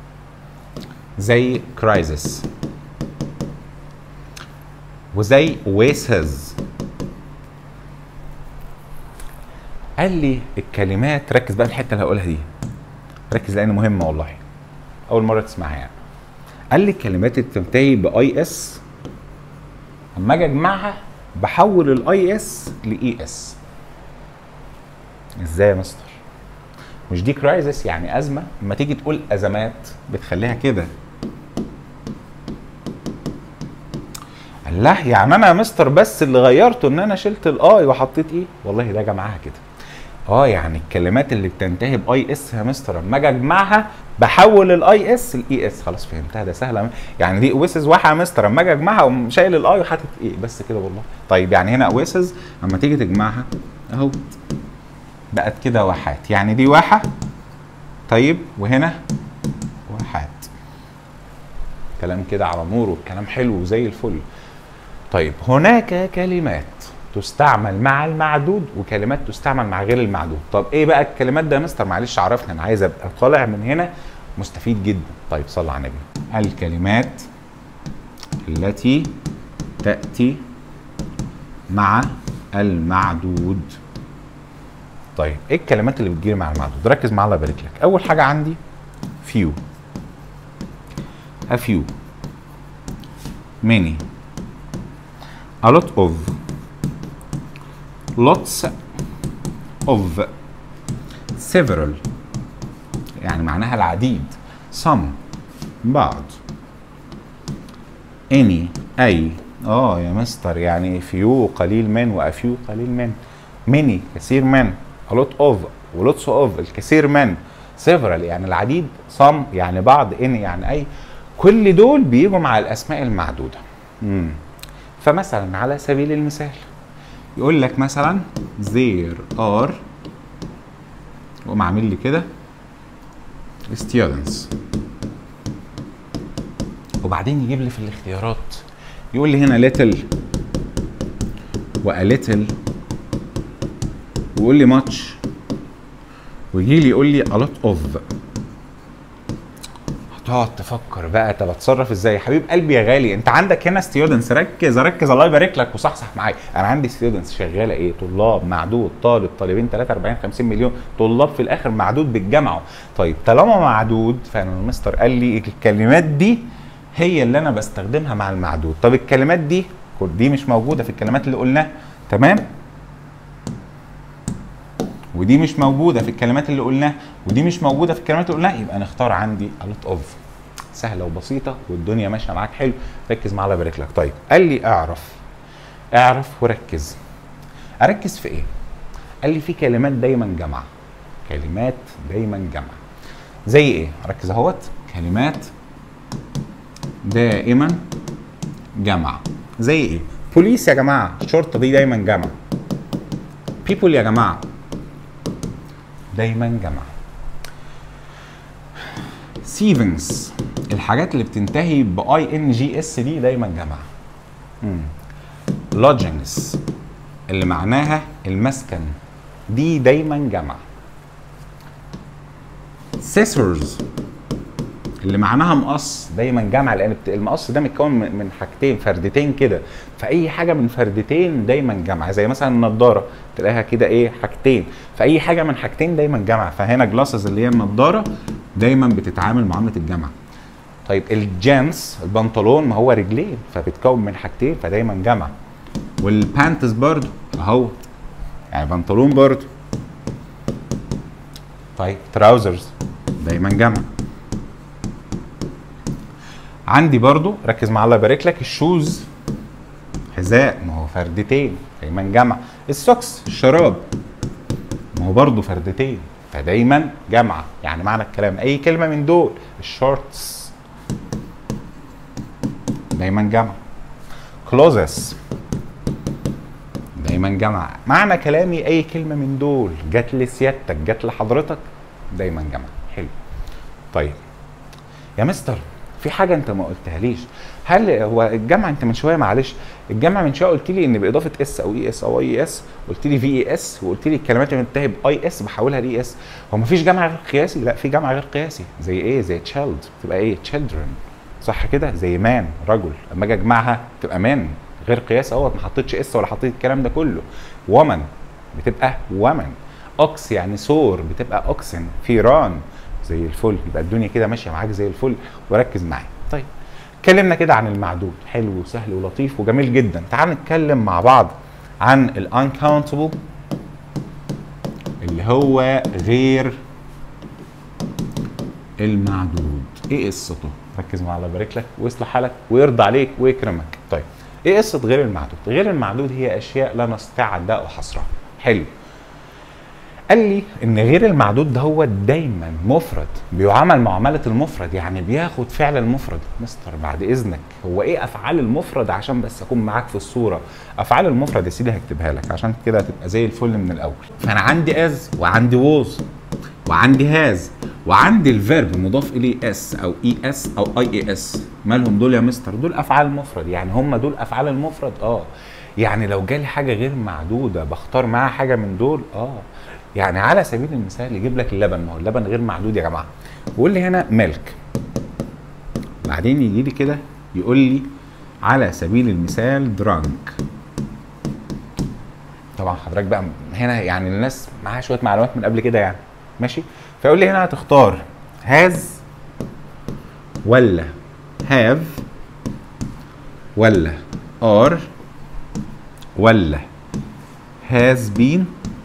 زي كرايزس وزي ويسز. قال لي الكلمات، ركز بقى في الحته اللي هقولها دي، ركز لان مهمه والله، اول مره تسمعها يعني. قال لي الكلمات اللي بتنتهي باي اس اما اجي اجمعها بحول الاي اس لاي اس. ازاي يا مستر؟ مش دي كرايزس يعني ازمه؟ اما تيجي تقول ازمات بتخليها كده. الله، يعني انا يا مستر بس اللي غيرته ان انا شلت الاي وحطيت ايه؟ والله ده جمعها كده. يعني الكلمات اللي بتنتهي باي اس يا مستر اما اجي اجمعها بحول الاي اس لاي اس. خلاص فهمتها، ده سهله يعني. دي اويسز واحد يا مستر اما اجي اجمعها اقوم شايل الاي وحاطط ايه بس كده والله. طيب يعني هنا اويسز اما تيجي تجمعها اهو بقت كده واحات، يعني دي واحه. طيب وهنا واحات. كلام كده على نور والكلام حلو وزي الفل. طيب هناك كلمات تستعمل مع المعدود وكلمات تستعمل مع غير المعدود. طب ايه بقى الكلمات ده يا مستر؟ معلش عرفني، انا عايز ابقى طالع من هنا مستفيد جدا. طيب صلى على النبي. الكلمات التي تأتي مع المعدود. طيب ايه الكلمات اللي بتجيلي مع المعدود؟ ركز معايا الله يبارك لك. اول حاجه عندي few، a few، many، a lot of، lots of، several يعني معناها العديد، some بعض، any أي. يا مستر يعني few قليل من وأفيو قليل من، many كثير من، a lot of و lots of الكثير من، several يعني العديد، some يعني بعض، any يعني أي. كل دول بيجوا مع الأسماء المعدودة. فمثلا على سبيل المثال يقول لك مثلا there are، وقوم عامل لي كده students، وبعدين يجيب لي في الاختيارات يقول لي هنا little و a little، ويقول لي much، ويجي لي يقول لي a lot of. هتقعد تفكر بقى طب اتصرف ازاي يا حبيب قلبي يا غالي؟ انت عندك هنا ستيودنتس، ركز الله يبارك لك وصحصح معايا. انا عندي ستيودنتس شغاله ايه؟ طلاب، معدود، طالب، طالبين، 3 40 50 مليون طلاب في الاخر معدود بتجمعوا. طيب طالما معدود فانا المستر قال لي الكلمات دي هي اللي انا بستخدمها مع المعدود. طب الكلمات دي مش موجوده في الكلمات اللي قلناها، تمام؟ ودي مش موجوده في الكلمات اللي قلناها، ودي مش موجوده في الكلمات اللي قلناها، يبقى نختار عندي a lot of. سهله وبسيطه والدنيا ماشيه معاك حلو. ركز معايا الله يبارك لك. طيب قال لي اعرف وركز. اركز في ايه؟ قال لي في كلمات دايما جمع، كلمات دايما جمع زي ايه؟ ركز اهوت، كلمات دائما جمع زي ايه؟ بوليس يا جماعه، الشرطه دي دايما جمع. people يا جماعه دايما جمع. savings الحاجات اللي بتنتهي باي ان جي اس دي دايما جمع. lodgings اللي معناها المسكن دي دايما جمع. scissors اللي معناها مقص دايما جمع، لان المقص ده متكون من حاجتين، فردتين كده، فاي حاجه من فردتين دايما جمع. زي مثلا النضاره تلاقيها كده ايه، حاجتين، فاي حاجه من حاجتين دايما جمع. فهنا جلاسز اللي هي النضاره دايما بتتعامل معامله الجمع. طيب الجينز البنطلون ما هو رجلين فبتكون من حاجتين فدايما جمع. والبانتس برضو اهو يعني بنطلون برضو. طيب تراوزرز دايما جمع. عندي برضو ركز مع الله يبارك لك، الشوز حذاء ما هو فردتين دايما جمع. السوكس الشراب ما هو برضو فردتين فدايما جمع. يعني معنى الكلام اي كلمه من دول. الشورتس دايما جمع. كلوزس دايما جمع. معنى كلامي اي كلمه من دول جت لسيادتك جت لحضرتك دايما جمع. حلو. طيب يا مستر في حاجه انت ما قلتهاليش، هل هو الجمع انت من شويه معلش الجمع من شويه قلت لي ان باضافه اس او اي اس او اي اس، قلت لي في اي اس، وقلت لي الكلمات اللي بتنتهي باي اس بحولها لاي اس. هو ما فيش جمع غير قياسي؟ لا في جمع غير قياسي. زي ايه؟ زي تشيلد تبقى ايه؟ children صح كده؟ زي مان رجل اما اجي اجمعها تبقى مان غير قياسي اهوت، ما حطيتش اس ولا حطيت الكلام ده كله. ومن بتبقى ومن. اوكس يعني سور بتبقى اوكسن. فيران زي الفل. يبقى الدنيا كده ماشيه معاك زي الفل وركز معايا. طيب اتكلمنا كده عن المعدود، حلو وسهل ولطيف وجميل جدا. تعال نتكلم مع بعض عن الانكاونتبل اللي هو غير المعدود. ايه قصته؟ ركز معايا الله يبارك لك ويصلح حالك ويرضى عليك ويكرمك. طيب ايه قصه غير المعدود؟ غير المعدود هي اشياء لا نستطيع عداء وحصرها. حلو. قال لي ان غير المعدود ده هو دايما مفرد بيعامل معامله المفرد، يعني بياخد فعل المفرد. مستر بعد اذنك هو ايه افعال المفرد عشان بس اكون معاك في الصوره؟ افعال المفرد يا سيدي هكتبها لك عشان كده هتبقى زي الفل من الاول. فانا عندي از وعندي ووز وعندي هاز وعندي الفيرب مضاف اليه اس او اي اس او اي اي اس. مالهم دول يا مستر؟ دول افعال المفرد. يعني هم دول افعال المفرد؟ يعني لو جالي حاجه غير معدوده بختار معاها حاجه من دول. يعني على سبيل المثال يجيب لك اللبن، ما هو اللبن غير معدود يا جماعه، ويقول لي هنا ميلك، بعدين يجي لي كده يقول لي على سبيل المثال درانك. طبعا حضرتك بقى هنا يعني الناس معاها شويه معلومات من قبل كده يعني ماشي. فيقول لي هنا هتختار هاز ولا هاف ولا ار ولا هاز بين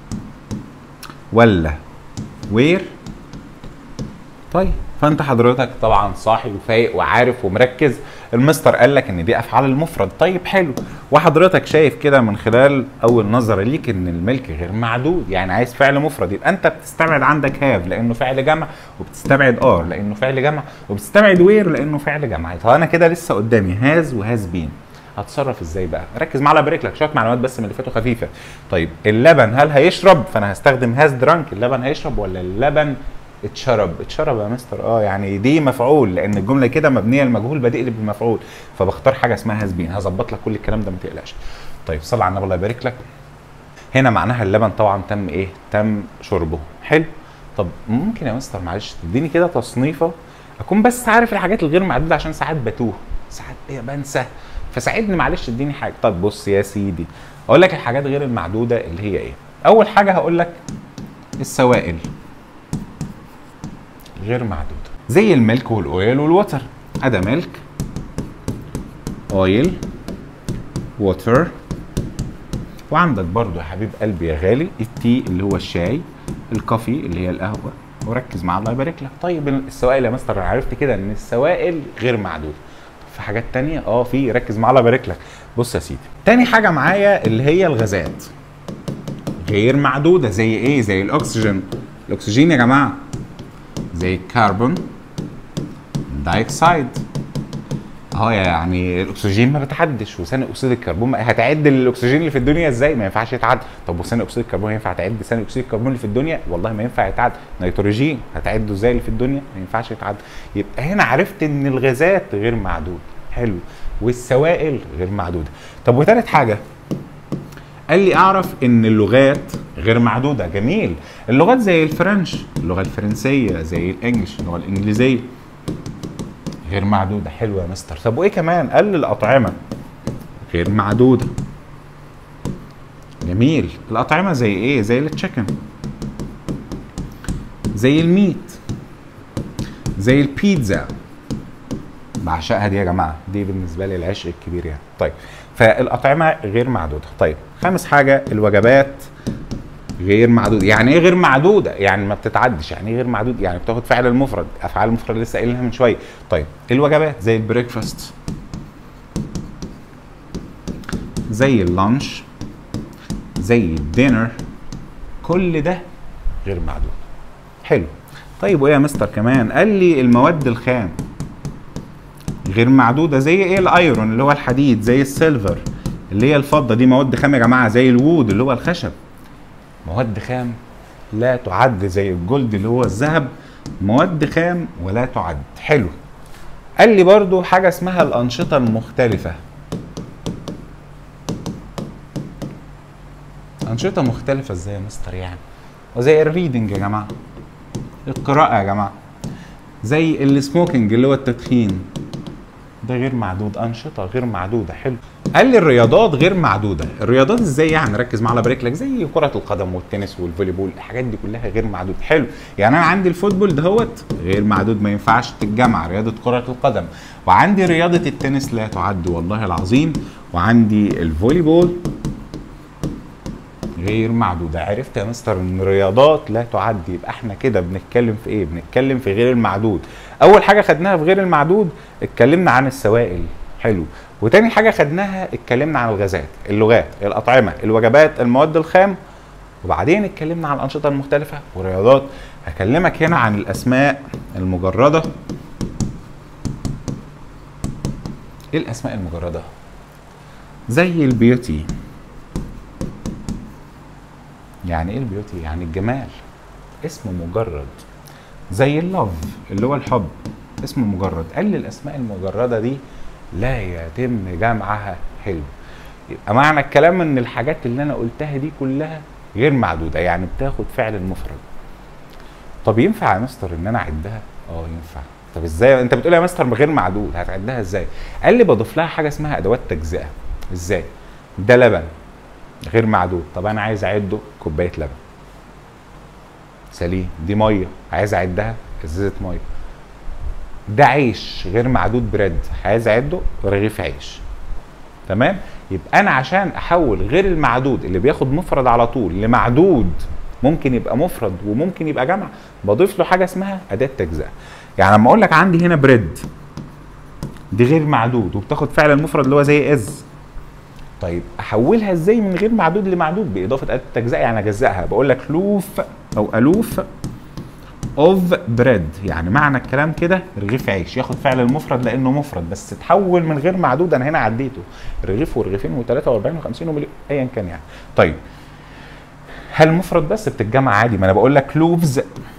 ولا وير. طيب فانت حضرتك طبعا صاحي وفايق وعارف ومركز، المستر قال لك ان دي افعال المفرد. طيب حلو. وحضرتك شايف كده من خلال اول نظره ليك ان الملك غير معدود، يعني عايز فعل مفرد، يبقى انت بتستبعد عندك هاف لانه فعل جمع، وبتستبعد ار لانه فعل جمع، وبتستبعد وير لانه فعل جمع. طب انا كده لسه قدامي هاز وهاز بين، هتصرف ازاي بقى؟ ركز معايا بارك لك شويه معلومات بس من اللي فاتوا خفيفه. طيب اللبن هل هيشرب؟ فانا هستخدم هاز درانك. اللبن هيشرب ولا اللبن اتشرب؟ اتشرب يا مستر. يعني دي مفعول لان الجمله كده مبنيه المجهول بتقلب المفعول، فبختار حاجه اسمها هاز بين. هظبط لك كل الكلام ده ما تقلقش. طيب صل على النبي الله يبارك لك. هنا معناها اللبن طبعا تم ايه؟ تم شربه. حلو. طب ممكن يا مستر معلش تديني كده تصنيفه اكون بس عارف الحاجات الغير معدوده عشان ساعات بتوه، ساعات بنسى، فساعدني معلش اديني حاجه. طب بص يا سيدي اقول لك الحاجات غير المعدوده اللي هي ايه. اول حاجه هقول لك السوائل غير معدوده زي الميلك والاويل والوتر. ادي ميلك، اويل، ووتر، وعندك برضو يا حبيب قلبي يا غالي التي اللي هو الشاي، الكافي اللي هي القهوه. وركز معايا الله يبارك لك. طيب السوائل يا مستر انا عرفت كده ان السوائل غير معدوده. في حاجات تانية في ركز معايا الله يبارك لك. بص يا سيدي تاني حاجه معايا اللي هي الغازات غير معدوده زي ايه؟ زي الاكسجين. الاكسجين يا جماعه زي الكربون دايوكسيد. يعني الاكسجين ما بتعدش، وثاني اكسيد الكربون هتعد الاكسجين اللي في الدنيا ازاي؟ ما ينفعش يتعد. طب وثاني اكسيد الكربون ينفع تعد ثاني اكسيد الكربون اللي في الدنيا؟ والله ما ينفع يتعد. نيتروجين هتعده ازاي اللي في الدنيا؟ ما ينفعش يتعد. يبقى هنا عرفت ان الغازات غير معدود. حلو. والسوائل غير معدوده. طب وثالث حاجه قال لي اعرف ان اللغات غير معدوده. جميل. اللغات زي الفرنش، اللغه الفرنسيه، زي الانجليش، اللغه الانجليزيه، غير معدوده. حلو يا مستر. طب وايه كمان؟ قال لي الاطعمه غير معدوده. جميل. الاطعمه زي ايه؟ زي التشيكن، زي الميت، زي البيتزا. بعشقها دي يا جماعه، دي بالنسبه لي العشق الكبير يعني. طيب فالاطعمه غير معدوده. طيب خامس حاجه الوجبات غير معدوده. يعني ايه غير معدوده؟ يعني ما بتتعدش. يعني ايه غير معدود؟ يعني بتاخد فعل المفرد، افعال المفرد لسه قايلينها من شويه. طيب الوجبات زي البريكفاست، زي اللانش، زي الدينر، كل ده غير معدود. حلو. طيب وايه يا مستر كمان؟ قال لي المواد الخام غير معدوده. زي ايه؟ الايرون اللي هو الحديد، زي السيلفر اللي هي الفضه، دي مواد خام يا جماعه. زي الوود اللي هو الخشب، مواد خام لا تعد. زي الجلد اللي هو الذهب، مواد خام ولا تعد. حلو. قال لي برضو حاجه اسمها الانشطه المختلفه. انشطه مختلفه ازاي يا مستر يعني؟ وزي الريدنج يا جماعه، القراءه يا جماعه. زي السموكينج اللي هو التدخين، ده غير معدود، انشطه غير معدوده. حلو. قال لي الرياضات غير معدوده. الرياضات ازاي يعني؟ ركز معايا بارك لك. زي كره القدم والتنس والفولي بول، الحاجات دي كلها غير معدوده. حلو. يعني انا عندي الفوتبول دهوت غير معدود، ما ينفعش تتجمع رياضه كره القدم. وعندي رياضه التنس لا تعد والله العظيم. وعندي الفولي بول غير معدوده. عرفت يا مستر ان الرياضات لا تعد؟ يبقى احنا كده بنتكلم في ايه؟ بنتكلم في غير المعدود. اول حاجه خدناها في غير المعدود اتكلمنا عن السوائل. حلو. وتاني حاجه خدناها اتكلمنا عن الغازات، اللغات، الاطعمه، الوجبات، المواد الخام. وبعدين اتكلمنا عن الانشطه المختلفه والرياضات. هكلمك هنا عن الاسماء المجرده. ايه الاسماء المجرده؟ زي البيوتي. يعني ايه البيوتي؟ يعني الجمال، اسم مجرد. زي اللوف اللي هو الحب، اسم مجرد. قال لي الاسماء المجرده دي لا يتم جمعها. حلو. يبقى معنى الكلام ان الحاجات اللي انا قلتها دي كلها غير معدوده، يعني بتاخد فعل المفرد. طب ينفع يا مستر ان انا اعدها؟ ينفع. طب ازاي؟ انت بتقول يا مستر غير معدود، هتعدها ازاي؟ قال لي بضيف لها حاجه اسمها ادوات تجزئه. ازاي؟ ده لبن غير معدود، طب انا عايز اعده كوبايه لبن. سليم. دي ميه، عايز اعدها ازازه ميه. ده عيش غير معدود، بريد، عايز اعده رغيف عيش. تمام؟ يبقى انا عشان احول غير المعدود اللي بياخد مفرد على طول لمعدود ممكن يبقى مفرد وممكن يبقى جمع، بضيف له حاجه اسمها اداه تجزئه. يعني لما اقول لك عندي هنا بريد، دي غير معدود وبتاخد فعل المفرد اللي هو زي از. طيب احولها ازاي من غير معدود لمعدود؟ باضافه اداه تجزئه. يعني اجزئها، بقول لك لوف او الوف اوف بريد. يعني معنى الكلام كده رغيف عيش ياخد فعل المفرد لانه مفرد، بس تحول من غير معدود. انا هنا عديته رغيف ورغيفين و43 و50 ومليون ايا كان يعني. طيب هل مفرد بس بتتجمع عادي؟ ما انا بقول لك لوفز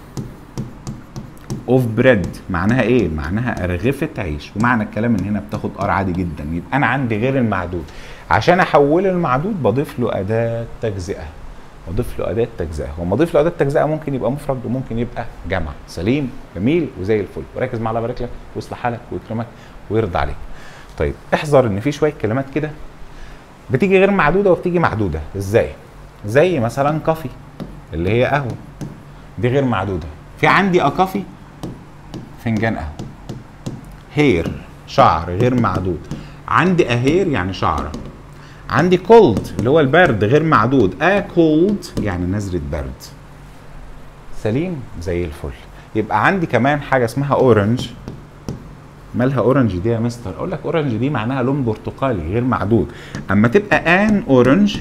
اوف بريد معناها ايه؟ معناها ارغفه عيش. ومعنى الكلام ان هنا بتاخد ار عادي جدا. يبقى انا عندي غير المعدود، عشان احوله المعدود بضيف له اداه تجزئه. بضيف له اداه تجزئه، وما اضيف له اداه تجزئه ممكن يبقى مفرد وممكن يبقى جمع. سليم. جميل وزي الفل. وركز معايا، الله يبارك لك ويصلح حالك ويكرمك ويرضى عليك. طيب احذر ان في شويه كلمات كده بتيجي غير معدوده وبتيجي معدوده. ازاي؟ زي مثلا كافي اللي هي قهوه، دي غير معدوده. في عندي كافي فنجان قهوه. هير شعر غير معدود. عندي اهير يعني شعره. عندي كولد اللي هو البرد غير معدود. كولد يعني نزله برد. سليم زي الفل. يبقى عندي كمان حاجه اسمها اورنج. مالها اورنج دي يا مستر؟ اقول لك اورنج دي معناها لون برتقالي غير معدود. اما تبقى ان اورنج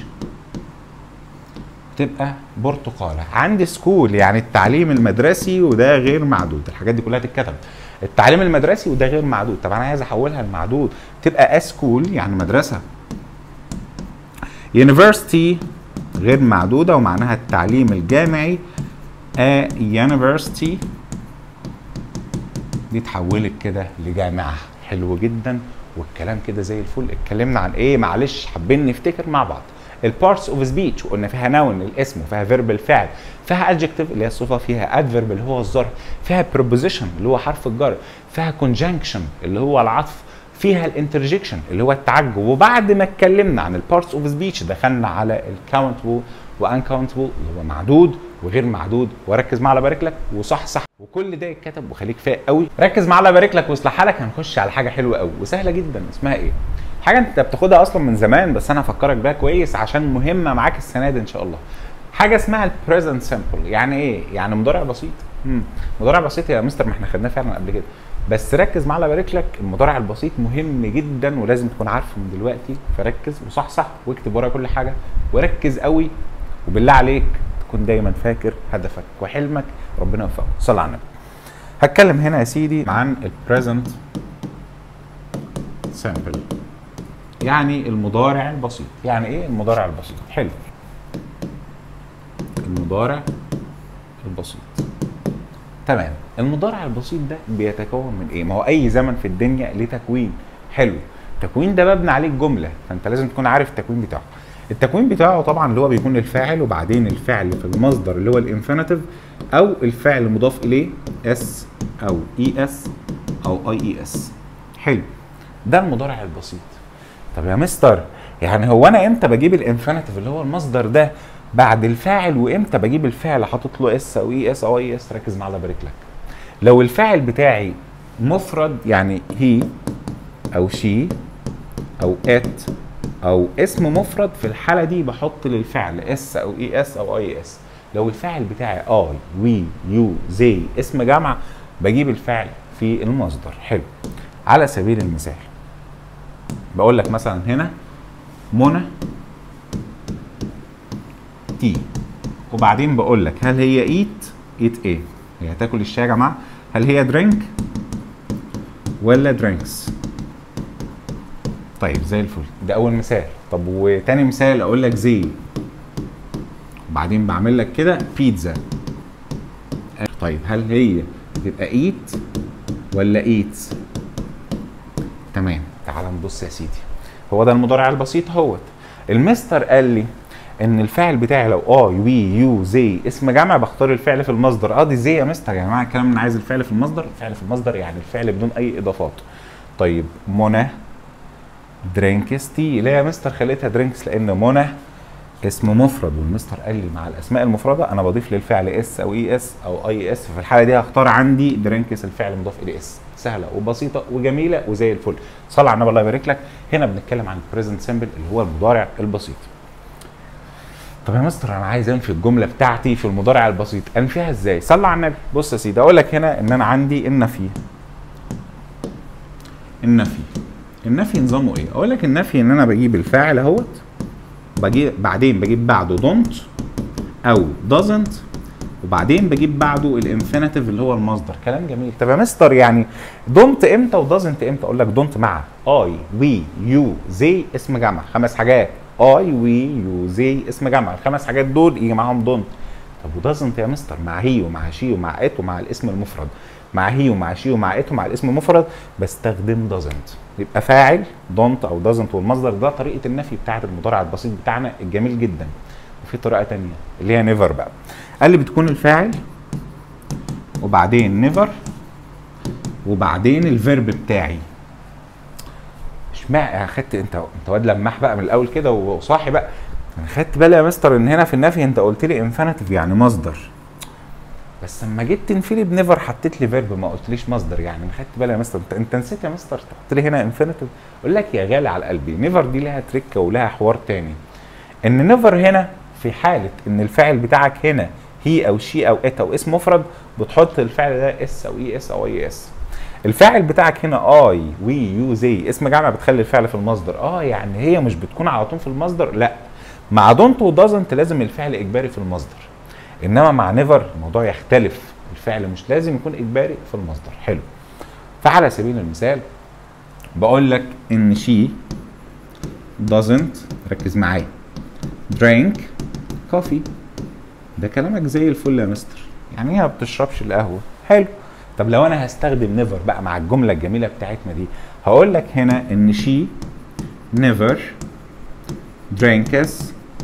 تبقى برتقاله. عندي سكول يعني التعليم المدرسي وده غير معدود. الحاجات دي كلها تتكتب. التعليم المدرسي وده غير معدود. طب انا عايز احولها لمعدود، تبقى اسكول يعني مدرسه. يونيفرسيتي غير معدوده ومعناها التعليم الجامعي. يونيفرسيتي دي اتحولت كده لجامعه. حلو جدا والكلام كده زي الفل. اتكلمنا عن ايه؟ معلش حابين نفتكر مع بعض. البارتس اوف سبيتش وقلنا فيها نون الاسم وفيها فيرب الفعل، فيها ادجكتيف اللي هي الصفه، فيها ادفيرب اللي هو الظرف، فيها preposition اللي هو حرف الجر، فيها conjunction اللي هو العطف، فيها الانترجكشن اللي هو التعجب. وبعد ما اتكلمنا عن البارتس اوف سبيتش دخلنا على الكاونتبل وانكاونتبل اللي هو معدود وغير معدود، وركز معايا الله يبارك لك وصح صح، وكل ده يتكتب وخليك فايق قوي. ركز معايا الله يبارك لك واصلح حالك. هنخش على حاجه حلوه قوي وسهله جدا، اسمها ايه؟ حاجه انت بتاخدها اصلا من زمان بس انا هفكرك بيها كويس عشان مهمه معاك السنه دي ان شاء الله. حاجه اسمها البريزنت سمبل. يعني ايه؟ يعني مضارع بسيط. مضارع بسيط يا مستر ما احنا خدناه فعلا قبل كده، بس ركز معايا الله يبارك لك، المضارع البسيط مهم جدا ولازم تكون عارفه من دلوقتي، فركز وصحصح واكتب ورا كل حاجه وركز قوي، وبالله عليك تكون دايما فاكر هدفك وحلمك، ربنا يوفقك. صل على النبي. هتكلم هنا يا سيدي عن البريزنت سامبل، يعني المضارع البسيط. يعني ايه المضارع البسيط؟ حلو. المضارع البسيط، تمام. المضارع البسيط ده بيتكون من ايه؟ ما هو اي زمن في الدنيا ليه تكوين. حلو. التكوين ده مبني عليه الجمله، فانت لازم تكون عارف التكوين بتاعه. التكوين بتاعه طبعا اللي هو بيكون الفاعل وبعدين الفعل في المصدر اللي هو الانفينيتيف او الفعل مضاف اليه اس او اي اس او اي اي اس. حلو. ده المضارع البسيط. طب يا مستر يعني هو انا امتى بجيب الانفينيتيف اللي هو المصدر ده بعد الفاعل، وامتى بجيب الفعل حاطط له اس او اي اس او اي اس؟ ركز معايا الله يبارك لك. لو الفاعل بتاعي مفرد يعني هي او شي او ات او اسم مفرد، في الحاله دي بحط للفعل اس او اي اس او اي اس. لو الفاعل بتاعي اي وي يو زي اسم جمع بجيب الفعل في المصدر. حلو. على سبيل المثال بقول لك مثلا هنا منى تي، وبعدين بقول لك هل هي ايت ايه؟ هي هتاكل الشاي يا جماعه. هل هي درينك ولا درينكس؟ طيب زي الفل، ده اول مثال. طب وتاني مثال اقول لك زي، وبعدين بعمل لك كده بيتزا. طيب هل هي تبقى ايت ولا ايتس؟ تمام. تعال نبص يا سيدي، هو ده المضارع البسيط اهوت. المستر قال لي ان الفاعل بتاعي لو وي يو زي اسم جمع بختار الفعل في المصدر. دي زي يا مستر يا جماعه الكلام انا عايز الفعل في المصدر. الفعل في المصدر يعني الفعل بدون اي اضافات. طيب منى درينكس تي، ليه يا مستر خليتها درينكس؟ لان منى اسم مفرد، والمستر قال لي مع الاسماء المفرده انا بضيف للفعل اس او اي اس او اي اس، ففي الحاله دي هختار عندي درينكس الفعل مضاف الى اس. سهله وبسيطه وجميله وزي الفل. صلى على النبي الله يبارك لك. هنا بنتكلم عن البريزنت سمبل اللي هو المضارع البسيط. طب يا مستر انا عايز انفي الجمله بتاعتي في المضارع البسيط، انفيها ازاي؟ صلى على النبي. بص يا سيدي اقول لك هنا ان انا عندي النفي نظامه ايه؟ اقول لك النفي ان انا بجيب الفاعل اهوت، بعدين بجيب بعده دونت او doesn't، وبعدين بجيب بعده الانفينيتيف اللي هو المصدر. كلام جميل. طب يا مستر يعني دونت امتى ودازنت امتى؟ اقول لك دونت مع اي وي يو زي اسم جمع، 5 حاجات. اي وي يو زي اسم جمع، ال5 حاجات دول يجي معاهم دونت. طب ودازنت يا مستر؟ مع هي ومع شي ومع ات ومع الاسم المفرد. مع هي ومع شي ومع ات ومع الاسم المفرد بستخدم دازنت، يبقى فاعل دونت او دازنت والمصدر. ده طريقه النفي بتاعه المضارع البسيط بتاعنا الجميل جدا. وفي طريقه ثانيه اللي هي نيفر بقى. قال لي بتكون الفاعل وبعدين نيفر وبعدين الفيرب بتاعي. اشمعنى خدت انت واد لماح بقى من الاول كده وصاحي بقى. انا خدت بالي يا مستر ان هنا في النفي انت قلت لي انفينيتيف يعني مصدر، بس لما جيت تنفي لي بنيفر حطيت لي فيرب ما قلتليش مصدر. يعني انا خدت بالي يا مستر انت نسيت يا مستر تحط لي هنا انفينيتيف. اقول لك يا غالي على قلبي، نيفر دي لها تريكه ولها حوار تاني. ان نيفر هنا في حاله ان الفاعل بتاعك هنا هي او شي او ات او اسم مفرد بتحط الفعل ده اس او اي اس او اي اس. الفاعل بتاعك هنا اي وي يو زي اسم جمع بتخلي الفعل في المصدر. يعني هي مش بتكون على طول في المصدر، لا، مع دونت ودازنت لازم الفعل اجباري في المصدر، انما مع نيفر الموضوع يختلف، الفعل مش لازم يكون اجباري في المصدر. حلو. فعلى سبيل المثال بقول لك ان شي doesn't، ركز معايا، drink coffee. ده كلامك زي الفل يا مستر، يعني هي ما بتشربش القهوه. حلو. طب لو انا هستخدم نيفر بقى مع الجمله الجميله بتاعتنا دي، هقول لك هنا ان شي never drinks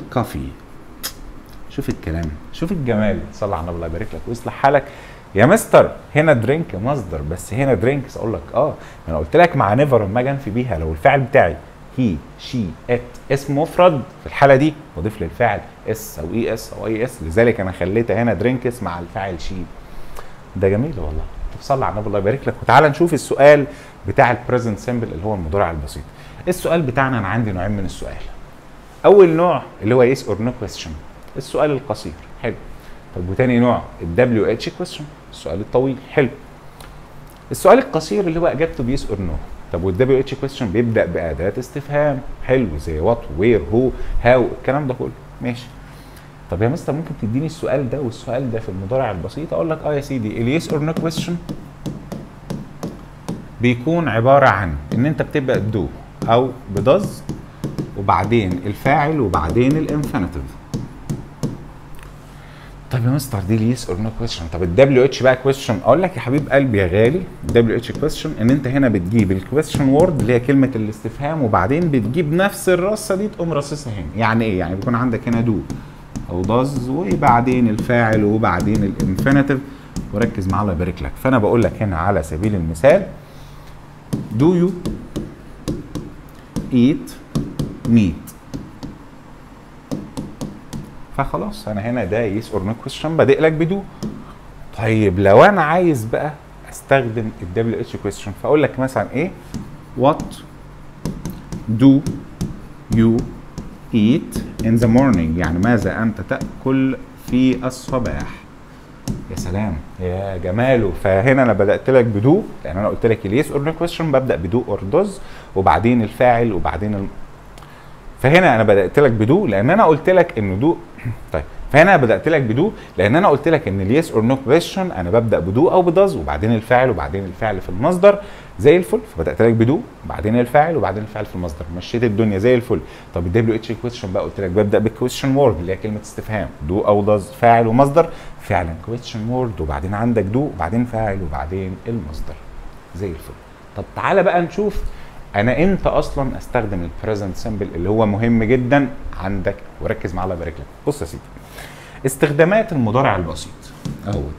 كوفي. شوف الكلام، شوف الجمال، صلى على النبي الله يبارك لك ويصلح حالك. يا مستر هنا درينك مصدر، بس هنا درينكس اقول لك انا قلت لك مع نيفر لما اجي انفي بيها لو الفعل بتاعي هي شي ات اسم مفرد في الحاله دي بضيف للفعل اس او اي اس او اي اس، لذلك انا خليتها هنا درينكس مع الفاعل شي. ده جميل والله. طب صلى على النبي الله يبارك لك. وتعالى نشوف السؤال بتاع البريزنت سيمبل اللي هو المضارع البسيط. السؤال بتاعنا انا عندي نوعين من السؤال. اول نوع اللي هو يس اور نو كويستشن، السؤال القصير، حلو. طب وتاني نوع الدبليو اتش كويستشن، السؤال الطويل، حلو. السؤال القصير اللي هو اجابته بيس اور نو. طب والدبليو اتش كويستشن بيبدا باداه استفهام، حلو، زي وات وير هو هاو الكلام ده كله، ماشي. طب يا مستر ممكن تديني السؤال ده والسؤال ده في المضارع البسيط؟ اقول لك يا سيدي، اليس اور نو كويستشن بيكون عباره عن ان انت بتبدا بدو او بدز وبعدين الفاعل وبعدين الانفينيتيف. طب يا مستر دي اليس اور نو كويستشن. طب الدبليو اتش بقى كويستشن، اقول لك يا حبيب قلبي يا غالي، الدبليو اتش كويستشن ان انت هنا بتجيب الكويستشن وورد اللي هي كلمه الاستفهام وبعدين بتجيب نفس الرصه دي تقوم راصصها هنا. يعني ايه؟ يعني بيكون عندك هنا دو او داز وبعدين الفاعل وبعدين الانفينيتيف، وركز معايا الله يبارك لك. فانا بقول لك هنا على سبيل المثال do you eat meat، فخلاص انا هنا ده يس اور نو كويستشن بادئ لك بدو. طيب لو انا عايز بقى استخدم الدبليو اتش كويستشن فاقول لك مثلا ايه؟ وات دو يو eat in the morning، يعني ماذا انت تاكل في الصباح. يا سلام يا جماله. فهنا انا بدات لك بدو لان انا قلت لك اليس اور نو كويستشن ببدا بدو اور دوز وبعدين الفاعل وبعدين فهنا انا بدات لك بدو لان انا قلت لك انه دو طيب فهنا بدات لك بدو لان انا قلت لك ان اليس اور نو كويستشن انا ببدا بدو او بداز وبعدين الفاعل وبعدين الفعل في المصدر زي الفل، فبدات لك بدو وبعدين الفاعل وبعدين الفعل في المصدر، مشيت الدنيا زي الفل. طب الدبليو اتش كويستشن بقى قلت لك ببدا بالكويستشن وورد اللي هي كلمه استفهام، دو او داز فاعل ومصدر، فعلا كويستشن وورد وبعدين عندك دو وبعدين فاعل وبعدين المصدر زي الفل. طب تعالى بقى نشوف انا امتى اصلا استخدم البريزنت سمبل اللي هو مهم جدا عندك، وركز معايا الله يبارك لك. بص يا سيدي، استخدامات المضارع البسيط اهوت،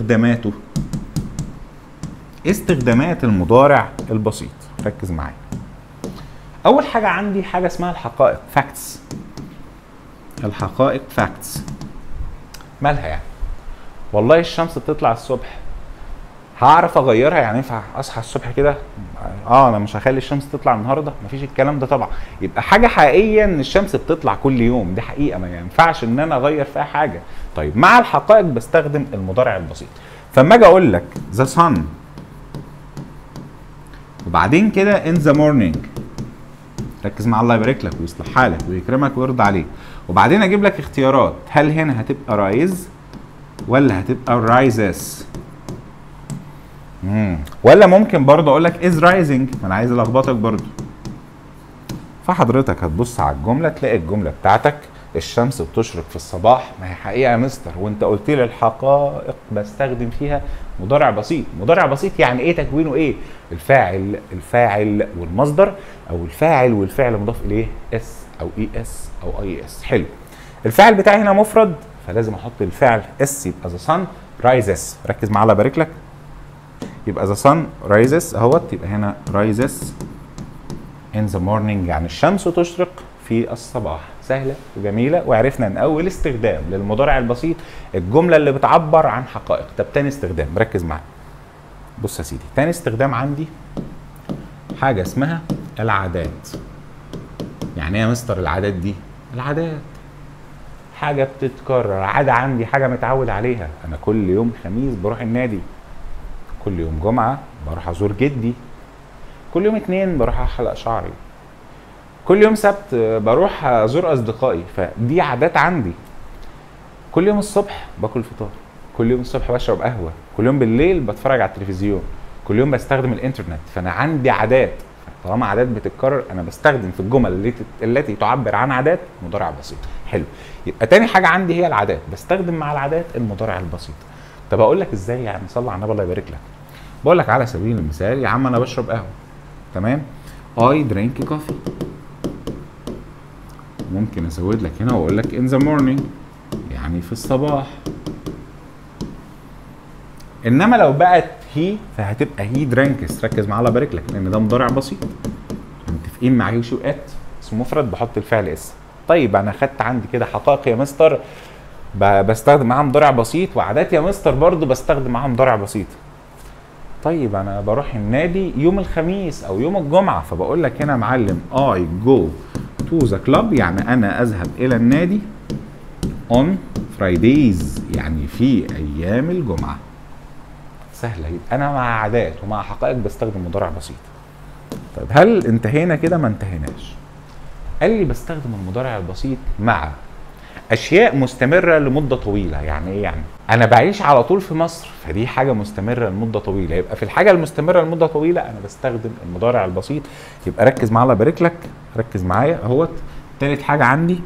استخدامات المضارع البسيط، ركز معايا. اول حاجه عندي حاجه اسمها الحقائق، فاكتس. الحقائق فاكتس مالها يعني؟ والله الشمس بتطلع الصبح، هعرف اغيرها؟ يعني ينفع اصحى الصبح كده انا مش هخلي الشمس تطلع النهارده؟ مفيش الكلام ده طبعا. يبقى حاجه حقيقيه ان الشمس بتطلع كل يوم، دي حقيقه ما ينفعش ان انا اغير فيها حاجه. طيب مع الحقائق بستخدم المضارع البسيط. فاما اجي اقول لك ذا sun وبعدين كده in the morning، ركز مع الله يبارك لك ويصلح حالك ويكرمك ويرضى عليك، وبعدين اجيب لك اختيارات، هل هنا هتبقى رايز ولا هتبقى رايزس؟ ولا ممكن برضه اقول لك از رايزنج، ما انا عايز الخبطك برضه. فحضرتك هتبص على الجمله تلاقي الجمله بتاعتك الشمس بتشرق في الصباح، ما هي حقيقه يا مستر، وانت قلت لي الحقائق بستخدم فيها مضارع بسيط. مضارع بسيط يعني ايه؟ تكوينه ايه؟ الفاعل والمصدر، او الفاعل والفعل مضاف اليه اس او اي اس او اي اس. حلو. الفاعل بتاعي هنا مفرد فلازم احط الفعل اس، يبقى ذا صن رايزس. ركز معايا الله يبارك لك. يبقى ذا صن رايزس اهوت، يبقى هنا رايزس in the morning يعني الشمس تشرق في الصباح. سهله وجميله، وعرفنا ان اول استخدام للمضارع البسيط الجمله اللي بتعبر عن حقائق. طب تاني استخدام، ركز معايا. بص يا سيدي، تاني استخدام عندي حاجه اسمها العادات. يعني ايه يا مستر العادات دي؟ العادات حاجه بتتكرر، عاده عندي، حاجه متعود عليها. انا كل يوم خميس بروح النادي، كل يوم جمعه بروح ازور جدي، كل يوم اتنين بروح احلق شعري، كل يوم سبت بروح ازور اصدقائي. فدي عادات عندي. كل يوم الصبح باكل فطار، كل يوم الصبح بشرب قهوه، كل يوم بالليل بتفرج على التلفزيون، كل يوم بستخدم الانترنت. فانا عندي عادات. طالما عادات بتتكرر انا بستخدم في الجمل التي تعبر عن عادات مضارع بسيط. حلو. يبقى تاني حاجه عندي هي العادات، بستخدم مع العادات المضارع البسيط. طب اقول لك ازاي يعني؟ صلي على النبي الله يبارك لك. بقول لك على سبيل المثال يا عم انا بشرب قهوه، تمام؟ I drink coffee. ممكن ازود لك هنا واقول لك in the morning يعني في الصباح. انما لو بقت هي فهتبقى هي درانكس. ركز معايا الله يبارك لك، لان ده مضارع بسيط متفقين مع هي وشي وات اسم مفرد بحط الفعل اس. طيب انا خدت عندي كده حقائق يا مستر بستخدم معاها مضارع بسيط، وعادات يا مستر برضو بستخدم معاها مضارع بسيط. طيب انا بروح النادي يوم الخميس او يوم الجمعه، فبقول لك هنا يا معلم I go to the club يعني انا اذهب الى النادي on Fridays يعني في ايام الجمعه. سهله. يبقى انا مع عادات ومع حقائق بستخدم مضارع بسيط. طيب هل انتهينا كده؟ ما انتهيناش. قال لي بستخدم المضارع البسيط مع اشياء مستمره لمده طويله. يعني ايه؟ يعني انا بعيش على طول في مصر، فدي حاجه مستمره لمده طويله. يبقى في الحاجه المستمره لمده طويله انا بستخدم المضارع البسيط. يبقى ركز معايا الله يبارك لك، ركز معايا اهوت. تالت حاجه عندي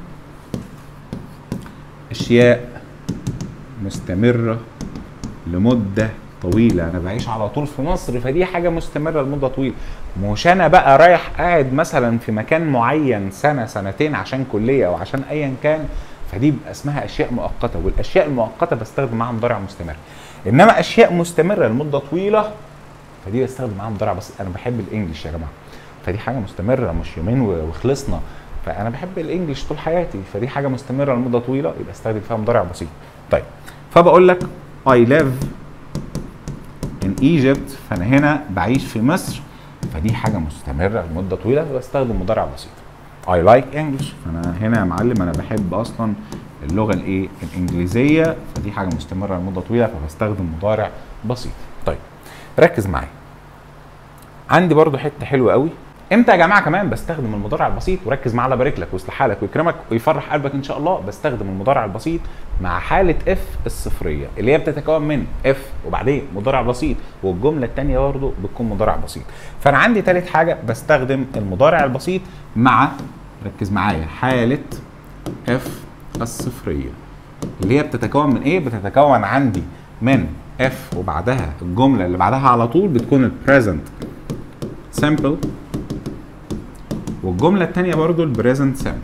اشياء مستمره لمده طويله. انا بعيش على طول في مصر، فدي حاجه مستمره لمده طويله. مش انا بقى رايح قاعد مثلا في مكان معين سنه سنتين عشان كليه او عشان ايا كان، فدي بيبقى اسمها اشياء مؤقته. والاشياء المؤقته بستخدم معاها مضارع مستمر. انما اشياء مستمره لمده طويله فدي بستخدم معاها مضارع بسيط. انا بحب الانجليش يا جماعه، فدي حاجه مستمره مش يومين وخلصنا. فانا بحب الانجليش طول حياتي، فدي حاجه مستمره لمده طويله يبقى استخدم فيها مضارع بسيط. طيب فبقول لك I live in Egypt، فانا هنا بعيش في مصر، فدي حاجه مستمره لمده طويله فبستخدم مضارع بسيط. I like English، فانا هنا يا معلم انا بحب اصلا اللغه الايه؟ الانجليزيه، فدي حاجه مستمره لمده طويله فبستخدم مضارع بسيط. طيب ركز معايا، عندي برضو حته حلوه قوي. امتى يا جماعه كمان بستخدم المضارع البسيط؟ وركز معايا الله يبارك لك ويصلح حالك ويكرمك ويفرح قلبك ان شاء الله. بستخدم المضارع البسيط مع حاله اف الصفريه اللي هي بتتكون من اف وبعدين مضارع بسيط، والجمله الثانيه برضو بتكون مضارع بسيط. فانا عندي ثالث حاجه بستخدم المضارع البسيط مع، ركز معايا، حاله اف الصفريه اللي هي بتتكون من ايه؟ بتتكون عندي من اف وبعدها الجمله اللي بعدها على طول بتكون البريزنت سامبل، والجمله الثانيه برضو البريزنت سامبل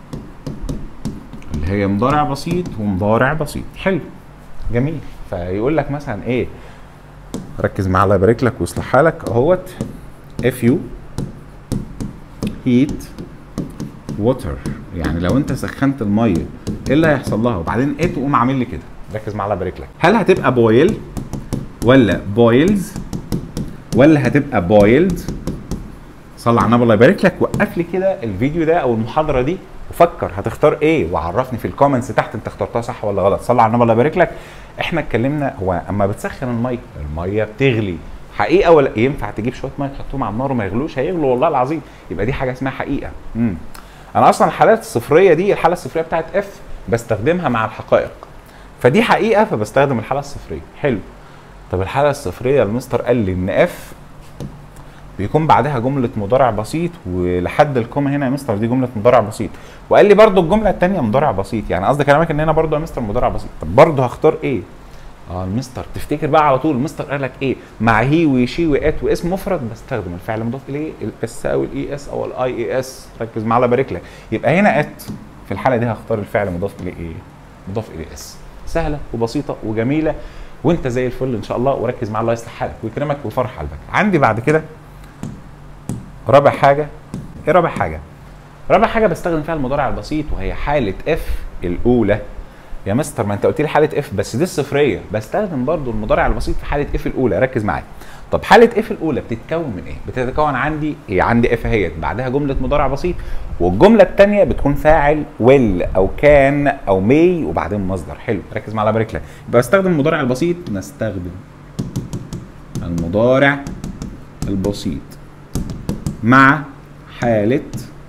اللي هي مضارع بسيط ومضارع بسيط. حلو جميل. فيقول لك مثلا ايه؟ ركز معايا الله يبارك لك ويصلح حالك اهوت. if you heat water يعني لو انت سخنت الميه ايه اللي هيحصل لها؟ وبعدين ايه تقوم عامل لي كده. ركز معايا الله يبارك لك. هل هتبقى boil ولا boils ولا هتبقى boiled؟ صلي على النبي الله يبارك لك. وقف لي كده الفيديو ده او المحاضره دي وفكر هتختار ايه، وعرفني في الكومنتس تحت انت اخترتها صح ولا غلط. صلي على النبي الله يبارك لك. احنا اتكلمنا هو اما بتسخن الميه بتغلي حقيقه ولا ينفع تجيب شويه ميه تحطهم على النار وما يغلوش؟ هيغلوا والله العظيم. يبقى دي حاجه اسمها حقيقه. انا اصلا الحالات الصفريه دي الحاله الصفريه بتاعت اف بستخدمها مع الحقائق، فدي حقيقه فبستخدم الحاله الصفريه. حلو. طب الحاله الصفريه المستر قال لي ان اف بيكون بعدها جمله مضارع بسيط، ولحد الكوما هنا يا مستر دي جمله مضارع بسيط، وقال لي برضو الجمله الثانيه مضارع بسيط. يعني قصدي كلامك ان هنا برضو يا مستر مضارع بسيط. طب برضو هختار ايه؟ المستر تفتكر بقى على طول المستر قال لك ايه؟ مع هي وشي وات واسم مفرد بستخدم الفعل المضاف اليه الاس او الاي اس او الاي اي اس. ركز معايا الله يبارك لك. يبقى هنا ات في الحاله دي هختار الفعل مضاف اليه ايه؟ مضاف اليه اس. سهله وبسيطه وجميله وانت زي الفل ان شاء الله. وركز معايا الله يصلح حالك ويكرمك ويفرح قلبك. عندي بعد كده رابع حاجه. ايه رابع حاجه؟ رابع حاجه بستخدم فيها المضارع البسيط وهي حاله اف الاولى. يا مستر ما انت قلت لي حاله اف بس دي الصفريه، بستخدم برضو المضارع البسيط في حاله اف الاولى. ركز معايا. طب حاله اف الاولى بتتكون من ايه؟ بتتكون عندي اف اهيت بعدها جمله مضارع بسيط، والجمله الثانيه بتكون فاعل ويل او كان او مي وبعدين مصدر. حلو. ركز معايا الله يبارك لك. يبقى بستخدم المضارع البسيط، نستخدم المضارع البسيط مع حاله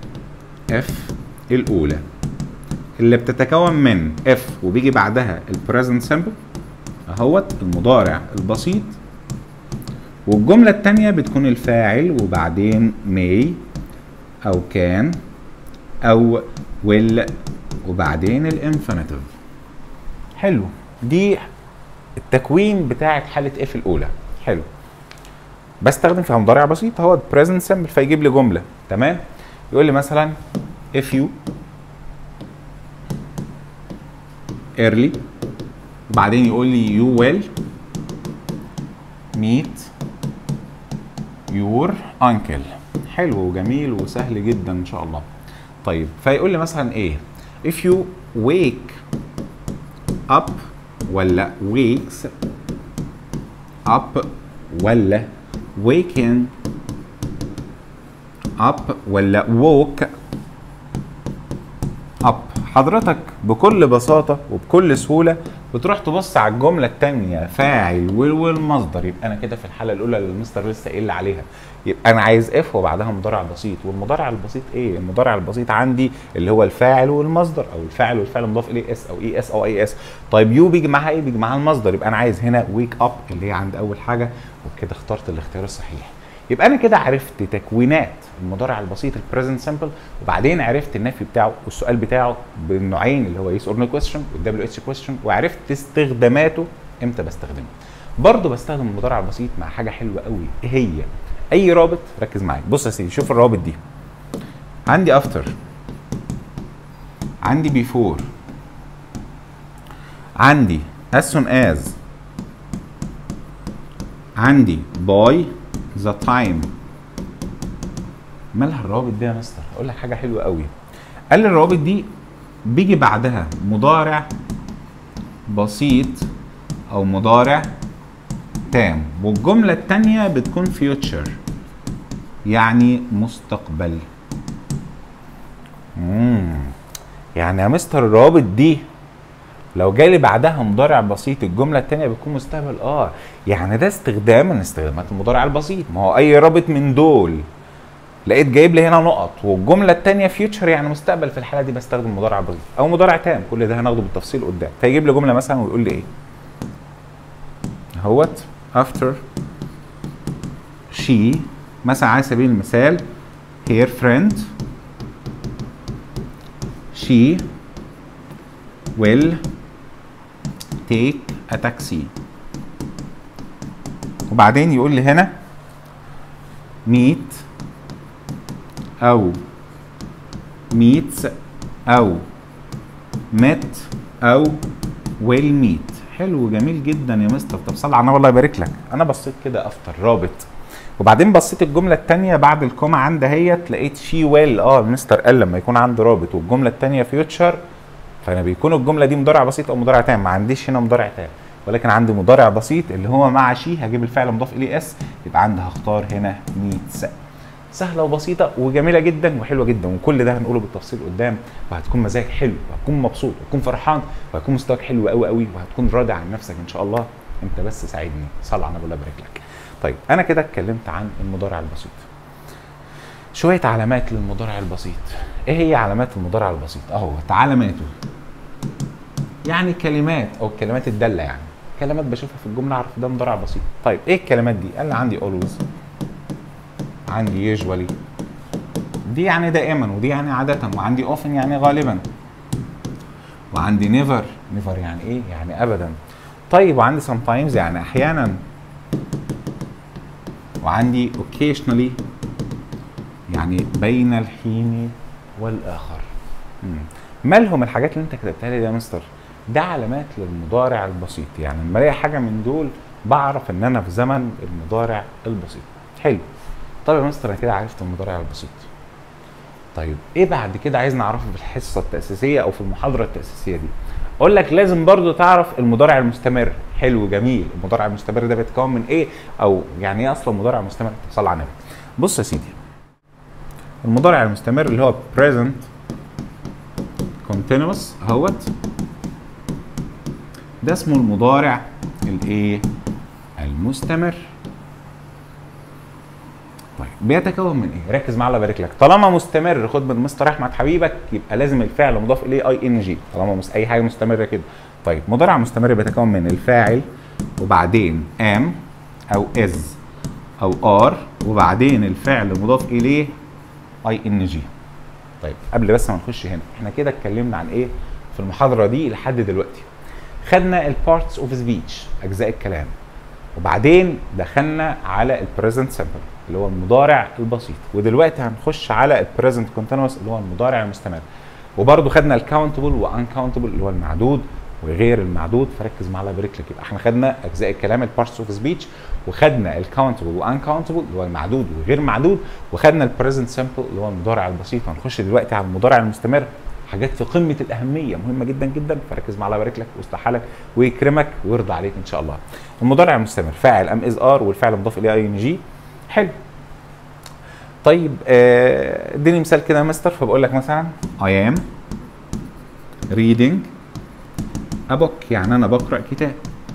اف الاولى اللي بتتكون من اف وبيجي بعدها البريزنت سامبل اهوت المضارع البسيط، والجمله الثانيه بتكون الفاعل وبعدين مي او كان او ويل وبعدين الانفينيتيف. حلو. دي التكوين بتاعت حاله اف الاولى. حلو. بستخدم فيها مضارع بسيط اهوت بريزنت سامبل فيجيب لي جمله. تمام. يقول لي مثلا if you early، وبعدين يقول لي you will meet your uncle. حلو وجميل وسهل جدا ان شاء الله. طيب فيقول لي مثلا ايه if you wake up ولا wakes up ولا waken up ولا woke up. حضرتك بكل بساطة وبكل سهولة بتروح تبص على الجملة التانية فاعل والمصدر. يبقى أنا كده في الحالة الأولى اللي المستر لسه قايل عليها، يبقى أنا عايز اف وبعدها مضارع بسيط. والمضارع البسيط إيه؟ المضارع البسيط عندي اللي هو الفاعل والمصدر، أو الفاعل والفعل مضاف إليه اس أو اي اس أو اي اس. طيب يو بيجي معاها إيه؟ بيجي معاها المصدر. يبقى أنا عايز هنا ويك أب اللي هي عند أول حاجة، وبكده اخترت الاختيار الصحيح. يبقى انا كده عرفت تكوينات المضارع البسيط البريزنت سمبل، وبعدين عرفت النفي بتاعه والسؤال بتاعه بالنوعين اللي هو يس اور نو كويستشن والدبليو اتش كويستشن، وعرفت استخداماته امتى بستخدمه. برضه بستخدم المضارع البسيط مع حاجه حلوه قوي، ايه هي؟ اي رابط. ركز معايا، بص يا سيدي، شوف الروابط دي. عندي افتر، عندي بيفور، عندي as soon as، عندي باي ذا تايم. مالها الروابط دي يا مستر؟ اقول لك حاجه حلوه قوي. قال لي الروابط دي بيجي بعدها مضارع بسيط او مضارع تام، والجمله الثانيه بتكون فيوتشر يعني مستقبل. يعني يا مستر الروابط دي لو جالي بعدها مضارع بسيط الجمله الثانيه بتكون مستقبل. يعني ده استخدام من استخدامات المضارع البسيط. ما هو اي رابط من دول لقيت جايب لي هنا نقط والجمله الثانيه فيوتشر يعني مستقبل، في الحاله دي بستخدم مضارع بسيط او مضارع تام. كل ده هناخده بالتفصيل قدام. فيجيب لي جمله مثلا ويقول لي ايه اهوت after she مثلا على سبيل المثال her friend she will take a taxi. وبعدين يقول لي هنا meet او meets او met او will meet. حلو جميل جدا يا مستر. طب صل على النبي الله يبارك لك. انا بصيت كده افتر رابط، وبعدين بصيت الجمله الثانيه بعد الكوما عند اهيت لقيت شي ويل. المستر قال لما يكون عندي رابط والجمله الثانيه فيوتشر فانا بيكون الجمله دي مضارع بسيط او مضارع تام. ما عنديش هنا مضارع تام، ولكن عندي مضارع بسيط اللي هو مع شي هجيب الفعل مضاف اليه اس، يبقى عندي هختار هنا ميتس. سهله وبسيطه وجميله جدا وحلوه جدا، وكل ده هنقوله بالتفصيل قدام، وهتكون مزاج حلو وهتكون مبسوط وهتكون فرحان وهتكون مستواك حلو قوي قوي وهتكون راضي عن نفسك ان شاء الله. انت بس ساعدني. صل على النبي الله يبارك لك. طيب انا كده اتكلمت عن المضارع البسيط. شويه علامات للمضارع البسيط. ايه هي علامات المضارع البسيط؟ علاماته يعني كلمات او الكلمات الداله، يعني كلمات بشوفها في الجمله اعرف ده مضارع بسيط. طيب ايه الكلمات دي؟ قال لي عندي always، عندي usually دي يعني دائما ودي يعني عاده، وعندي often يعني غالبا، وعندي never يعني ايه؟ يعني ابدا. طيب وعندي sometimes يعني احيانا، وعندي occasionally يعني بين الحين والاخر. مالهم الحاجات اللي انت كتبتها لي دي يا مستر؟ ده علامات للمضارع البسيط. يعني لما الاقي حاجه من دول بعرف ان انا في زمن المضارع البسيط. حلو. طب يا مستر انا كده عرفت المضارع البسيط. طيب ايه بعد كده عايز نعرفه في الحصه التاسيسيه او في المحاضره التاسيسيه دي؟ اقول لك لازم برضو تعرف المضارع المستمر. حلو جميل. المضارع المستمر ده بيتكون من ايه؟ او يعني ايه اصلا مضارع مستمر؟ صل على النبي. بص يا سيدي، المضارع المستمر اللي هو present continuous اهوت، ده اسمه المضارع الايه؟ المستمر. طيب بيتكون من ايه؟ ركز معايا الله يبارك لك. طالما مستمر خد من مستر احمد حبيبك يبقى لازم الفعل مضاف اليه اي ان جي، طالما اي حاجه مستمره كده. طيب مضارع مستمر بيتكون من الفاعل وبعدين am او is او are وبعدين الفعل مضاف اليه اي ان جي. طيب قبل بس ما نخش هنا، احنا كده اتكلمنا عن ايه في المحاضره دي لحد دلوقتي؟ خدنا البارتس اوف سبيتش، اجزاء الكلام، وبعدين دخلنا على البريزنت سمبل اللي هو المضارع البسيط، ودلوقتي هنخش على البريزنت كونتينوس اللي هو المضارع المستمر. وبرده خدنا الكاونتبل وانكاونتبل اللي هو المعدود وغير المعدود، فركز معايا الله يبارك لك. يبقى احنا خدنا اجزاء الكلام البارتس اوف سبيتش، وخدنا الكاونتبل وانكاونتبل اللي هو المعدود وغير معدود، وخدنا البريزنت سمبل اللي هو المضارع البسيط. هنخش دلوقتي على المضارع المستمر، حاجات في قمه الاهميه مهمه جدا جدا، فركز معايا الله يبارك لك ويصلح حالك ويكرمك ويرضى عليك ان شاء الله. المضارع المستمر فاعل ام از ار، والفعل مضاف اليه اي ان جي. حلو. طيب اديني مثال كده يا مستر. فبقول لك مثلا I am reading a book، يعني انا بقرا كتاب.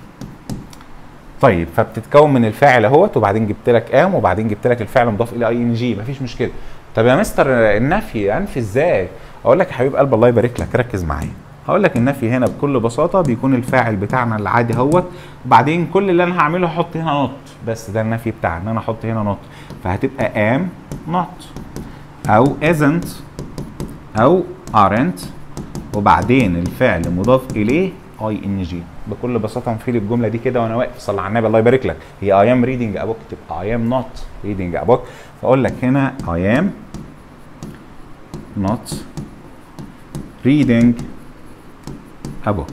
طيب فبتتكون من الفاعل اهوت، وبعدين جبت لك ام، وبعدين جبت لك الفعل مضاف الى اي ان جي، مفيش مشكله. طب يا مستر النفي انفي ازاي؟ اقول لك يا حبيب قلب الله يبارك لك، ركز معايا. هقول لك النفي هنا بكل بساطه بيكون الفاعل بتاعنا العادي اهوت، وبعدين كل اللي انا هعمله احط هنا نوت، بس ده النفي بتاعنا ان انا احط هنا نوت، فهتبقى am not او isn't او aren't، وبعدين الفعل مضاف اليه اي ان جي. بكل بساطه هنفيد الجمله دي كده وانا واقف. صلى على النبي الله يبارك لك. هي I am reading a book تبقى I am not reading a book، فاقول لك هنا I am not reading a book.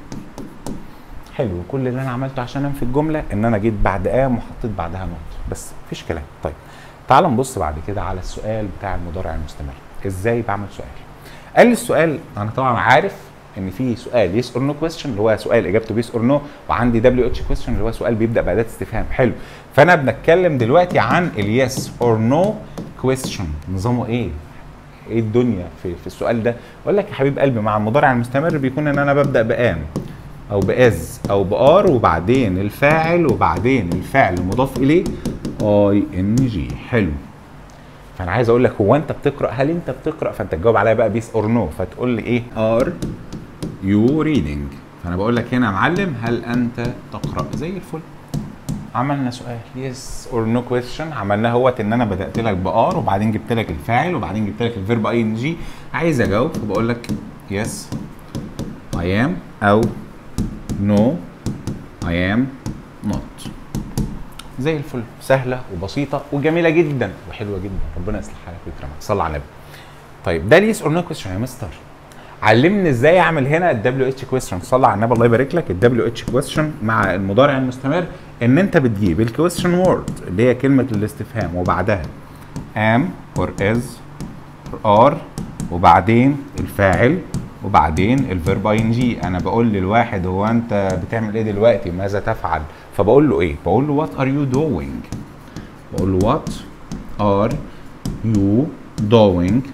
حلو. كل اللي انا عملته عشان انفي الجمله ان انا جيت بعد ام وحطيت بعدها نوت، بس مفيش كلام. طيب تعال نبص بعد كده على السؤال بتاع المضارع المستمر. ازاي بعمل سؤال؟ قال لي السؤال، انا طبعا عارف ان في سؤال يس اور نو كويستشن اللي هو سؤال اجابته بيس اور نو، وعندي دبليو اتش كويستشن اللي هو سؤال بيبدا باداه استفهام. حلو. فانا بنتكلم دلوقتي عن اليس اور نو كويستشن. نظامه ايه؟ ايه الدنيا في السؤال ده؟ اقول لك يا حبيب قلبي، مع المضارع المستمر بيكون ان انا ببدا بام او باز او بار، وبعدين الفاعل، وبعدين الفعل المضاف اليه اي ان جي. حلو. فانا عايز اقول لك هو انت بتقرا، هل انت بتقرا؟ فانت تجاوب عليا بقى بيس اور نو، فتقول لي ايه؟ ار يو ريدنج. فانا بقول لك هنا يا معلم هل انت تقرا؟ زي الفل. عملنا سؤال يس اور نو كويستشن، عملناه اهوت ان انا بدات لك بار، وبعدين جبت لك الفاعل، وبعدين جبت لك الفيرب اي ان جي. عايز اجاوب فبقول لك يس اي ام او نو اي ام نوت. زي الفل. سهله وبسيطه وجميله جدا وحلوه جدا. ربنا يصلح حالك ويكرمك. صلى على النبي. طيب ده اليس اور نو كويستشن يا مستر. علمني ازاي اعمل هنا الدبليو اتش كويستشن. صلى على النبي الله يبارك لك. الدبليو اتش كويستشن مع المضارع المستمر ان انت بتجيب الكويستشن وورد اللي هي كلمه الاستفهام، وبعدها am or is or are، وبعدين الفاعل، وبعدين الفيرب اي ان جي. انا بقول للواحد هو انت بتعمل ايه دلوقتي؟ ماذا تفعل؟ فبقول له ايه؟ بقول له what are you doing. بقول له what are you doing.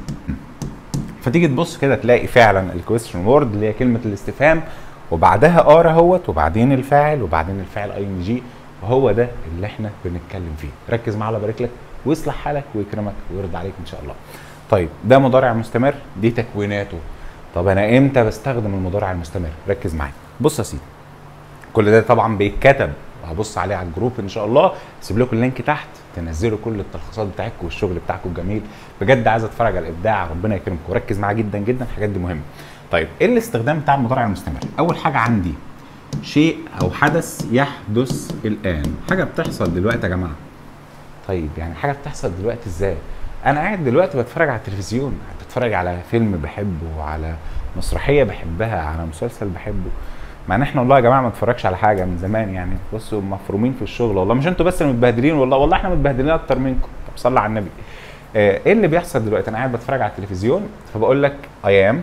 فتيجي تبص كده تلاقي فعلا الكويستشن وورد اللي هي كلمه الاستفهام، وبعدها ار اهوت، وبعدين الفاعل، وبعدين الفعل اي ان جي. وهو ده اللي احنا بنتكلم فيه. ركز معايا الله يبارك لك ويصلح حالك ويكرمك ويرضى عليك ان شاء الله. طيب ده مضارع مستمر، دي تكويناته. طب انا امتى بستخدم المضارع المستمر؟ ركز معايا. بص يا سيدي، كل ده طبعا بيتكتب وهبص عليه على الجروب ان شاء الله. سيب لكم اللينك تحت تنزلوا كل التلخيصات بتاعتكم والشغل بتاعكم الجميل. بجد عايز اتفرج على الابداع. ربنا يكرمكم وركز معايا جدا جدا، الحاجات دي مهمه. طيب ايه الاستخدام بتاع المضارع المستمر؟ اول حاجه عندي شيء او حدث يحدث الان، حاجه بتحصل دلوقتي يا جماعه. طيب يعني حاجه بتحصل دلوقتي ازاي؟ انا قاعد دلوقتي بتفرج على التلفزيون، بتفرج على فيلم بحبه، على مسرحيه بحبها، على مسلسل بحبه. مع ان احنا والله يا جماعه ما نتفرجش على حاجه من زمان يعني. بصوا مفرومين في الشغل والله، مش انتوا بس اللي متبهدلين، والله احنا متبهدلين اكتر منكم. طب صلى على النبي. ايه اللي بيحصل دلوقتي؟ انا قاعد بتفرج على التلفزيون، فبقول لك I am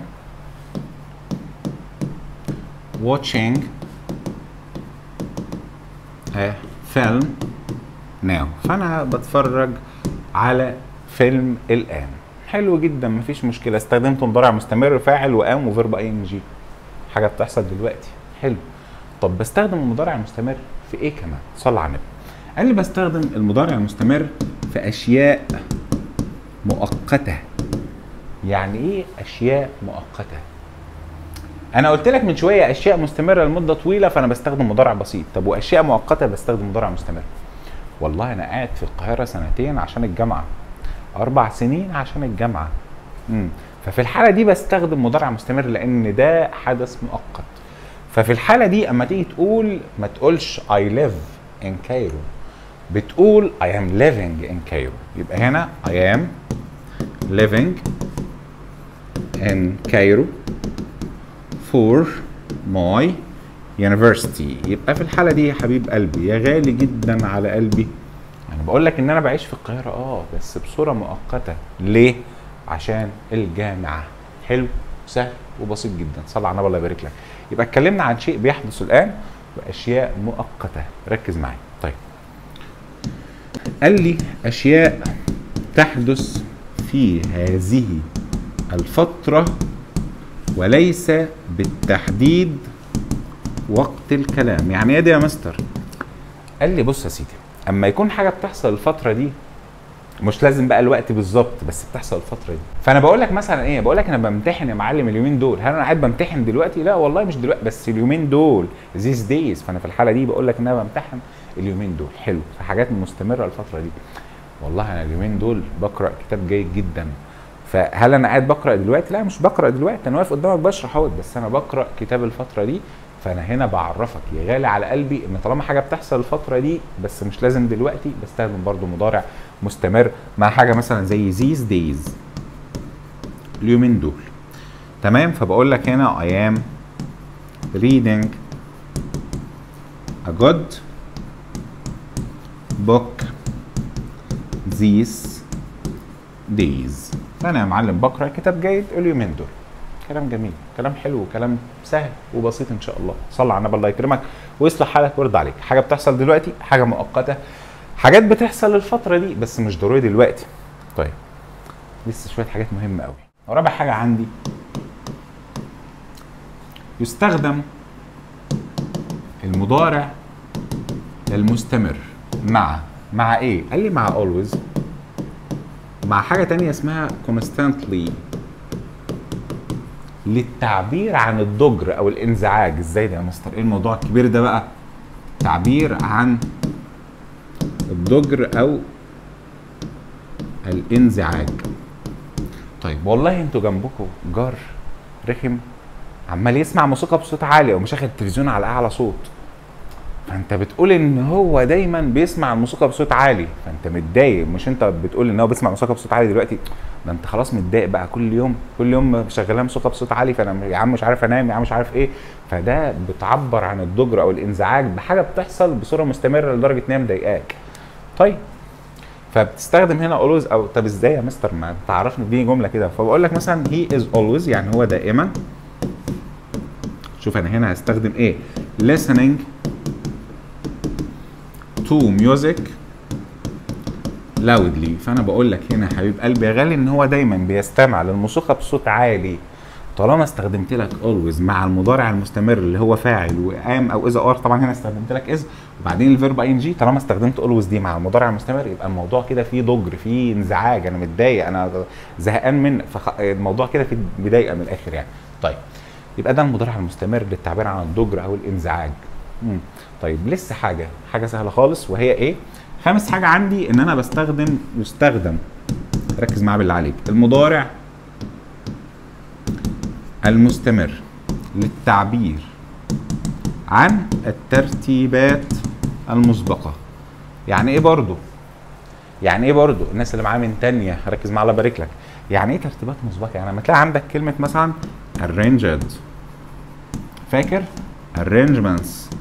watching a film now. فانا بتفرج على فيلم الان. حلو جدا، مفيش مشكله. استخدمت مضارع مستمر، فاعل وام وفيرب اي ان جي. حاجه بتحصل دلوقتي. حلو. طب بستخدم المضارع المستمر في ايه كمان؟ صلى على النبي. قال لي بستخدم المضارع المستمر في اشياء مؤقته. يعني ايه اشياء مؤقته؟ انا قلت لك من شويه اشياء مستمره لمده طويله فانا بستخدم مضارع بسيط. طب واشياء مؤقته بستخدم مضارع مستمر. والله انا قاعد في القاهره 2 عشان الجامعه، 4 سنين عشان الجامعه. ففي الحاله دي بستخدم مضارع مستمر لان ده حدث مؤقت. ففي الحاله دي اما تيجي تقول ما تقولش I live in Cairo، بتقول I am living in Cairo. يبقى هنا I am living in Cairo for my university. يبقى في الحاله دي يا حبيب قلبي يا غالي جدا على قلبي، انا بقول لك ان انا بعيش في القاهره بس بصوره مؤقته. ليه؟ عشان الجامعه. حلو، سهل وبسيط جدا. صلى على النبي الله يبارك لك. يبقى اتكلمنا عن شيء بيحدث الان واشياء مؤقته. ركز معايا. طيب قال لي اشياء تحدث في هذه الفتره وليس بالتحديد وقت الكلام. يعني ايه ده يا مستر؟ قال لي بص يا سيدي، اما يكون حاجه بتحصل الفتره دي مش لازم بقى الوقت بالظبط، بس بتحصل الفتره دي. فانا بقول لك مثلا ايه، بقول لك انا بمتحن يا معلم اليومين دول. هل انا قاعد بمتحن دلوقتي؟ لا والله مش دلوقتي، بس اليومين دول these days. فانا في الحاله دي بقول لك ان انا بمتحن اليومين دول. حلو، في حاجات مستمره الفتره دي. والله انا اليومين دول بقرا كتاب جيد جدا. فهل انا قاعد بقرا دلوقتي؟ لا مش بقرا دلوقتي، انا واقف قدامك بشرح اهوت، بس انا بقرا كتاب الفتره دي. فانا هنا بعرفك يا غالي على قلبي ان طالما حاجه بتحصل الفتره دي بس مش لازم دلوقتي، بستخدم برضو مضارع مستمر مع حاجه مثلا زي these days، اليومين دول. تمام. فبقول لك هنا I am reading a good book these days. فانا يا معلم بقرا كتاب جيد اليومين دول. كلام جميل، كلام حلو، كلام سهل وبسيط ان شاء الله. صلى على النبي الله يكرمك ويصلح حالك ويرضى عليك. حاجه بتحصل دلوقتي، حاجه مؤقته، حاجات بتحصل الفتره دي بس مش ضروري دلوقتي. طيب لسه شويه حاجات مهمه قوي. ورابع حاجه عندي، يستخدم المضارع المستمر مع ايه؟ قال لي مع always، مع حاجه تانية اسمها constantly للتعبير عن الضجر او الانزعاج. ازاي ده يا مستر؟ ايه الموضوع الكبير ده بقى؟ تعبير عن الضجر او الانزعاج. طيب والله انتوا جنبكم جار رخم عمال يسمع موسيقى بصوت عالي او مشغل التلفزيون على اعلى صوت، فانت بتقول ان هو دايما بيسمع الموسيقى بصوت عالي، فانت متضايق. مش انت بتقول ان هو بيسمع موسيقى بصوت عالي دلوقتي، ده انت خلاص متضايق بقى. كل يوم شغالها موسيقى بصوت عالي، فانا يا عم مش عارف انام، يا عم مش عارف ايه. فده بتعبر عن الضجر او الانزعاج بحاجه بتحصل بصوره مستمره لدرجه ان هي مضايقاك. طيب فبتستخدم هنا always. او طب ازاي يا مستر؟ ما تعرفني اديني جمله كده. فبقول لك مثلا he is always، يعني هو دائما. شوف انا هنا هستخدم ايه؟ listening to music loudly. فانا بقول لك هنا حبيب قلبي يا غالي ان هو دايما بيستمع للموسيقى بصوت عالي. طالما استخدمت لك always مع المضارع المستمر اللي هو فاعل وام او اذا ار، طبعا هنا استخدمت لك از وبعدين الفيرب اي ان جي. طالما استخدمت always دي مع المضارع المستمر يبقى الموضوع كده فيه ضجر، فيه انزعاج، انا متضايق، انا زهقان منك. فالموضوع كده فيه مضايقه من الاخر يعني. طيب يبقى ده المضارع المستمر للتعبير عن الضجر او الانزعاج. طيب لسه حاجه سهله خالص، وهي ايه؟ خامس حاجه عندي ان انا يستخدم، ركز معايا بالله عليك، المضارع المستمر للتعبير عن الترتيبات المسبقه. يعني ايه برضو؟ الناس اللي معايا من تانية ركز معايا الله يبارك لك. يعني ايه ترتيبات مسبقه؟ يعني لما تلاقي عندك كلمه مثلا arranged، فاكر؟ arrangements،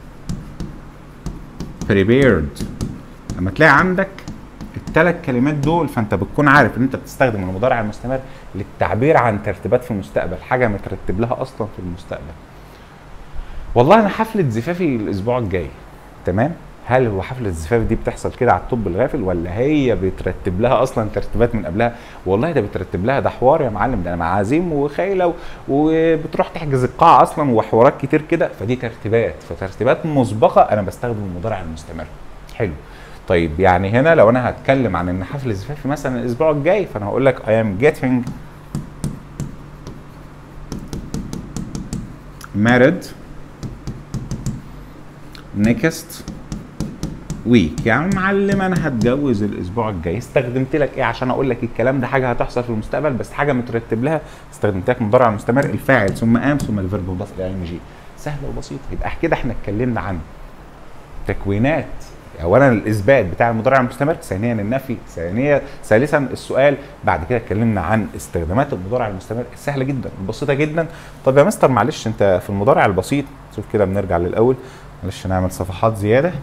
prepared. لما تلاقي عندك الثلاث كلمات دول فانت بتكون عارف ان انت بتستخدم المضارع المستمر للتعبير عن ترتيبات في المستقبل، حاجه مترتب لها اصلا في المستقبل. والله انا حفله زفافي الاسبوع الجاي، تمام؟ هل هو حفله الزفاف دي بتحصل كده على الطب الغافل ولا هي بيترتب لها اصلا ترتيبات من قبلها؟ والله ده بيترتب لها، ده حوار يا معلم، ده انا معازيم وخيله وبتروح تحجز القاعه اصلا وحوارات كتير كده. فدي ترتيبات، فترتيبات مسبقه انا بستخدم المضارع المستمر. حلو. طيب يعني هنا لو انا هتكلم عن ان حفل زفافي مثلا الاسبوع الجاي، فانا هقول لك I am getting married next week. يعني معلم انا هتجوز الاسبوع الجاي. استخدمت لك ايه عشان اقول لك الكلام ده؟ حاجه هتحصل في المستقبل بس حاجه مترتب لها. استخدمت لك مضارع مستمر، الفاعل ثم ام ثم الفيرب مضاف الى ان جي. سهله وبسيطه. يبقى كده احنا اتكلمنا عن تكوينات اولا الاثبات بتاع المضارع المستمر، ثانيا النفي، ثالثا السؤال. بعد كده اتكلمنا عن استخدامات المضارع المستمر السهله جدا البسيطه جدا. طب يا مستر معلش انت في المضارع البسيط، شوف كده بنرجع للاول، معلش نعمل صفحات زياده.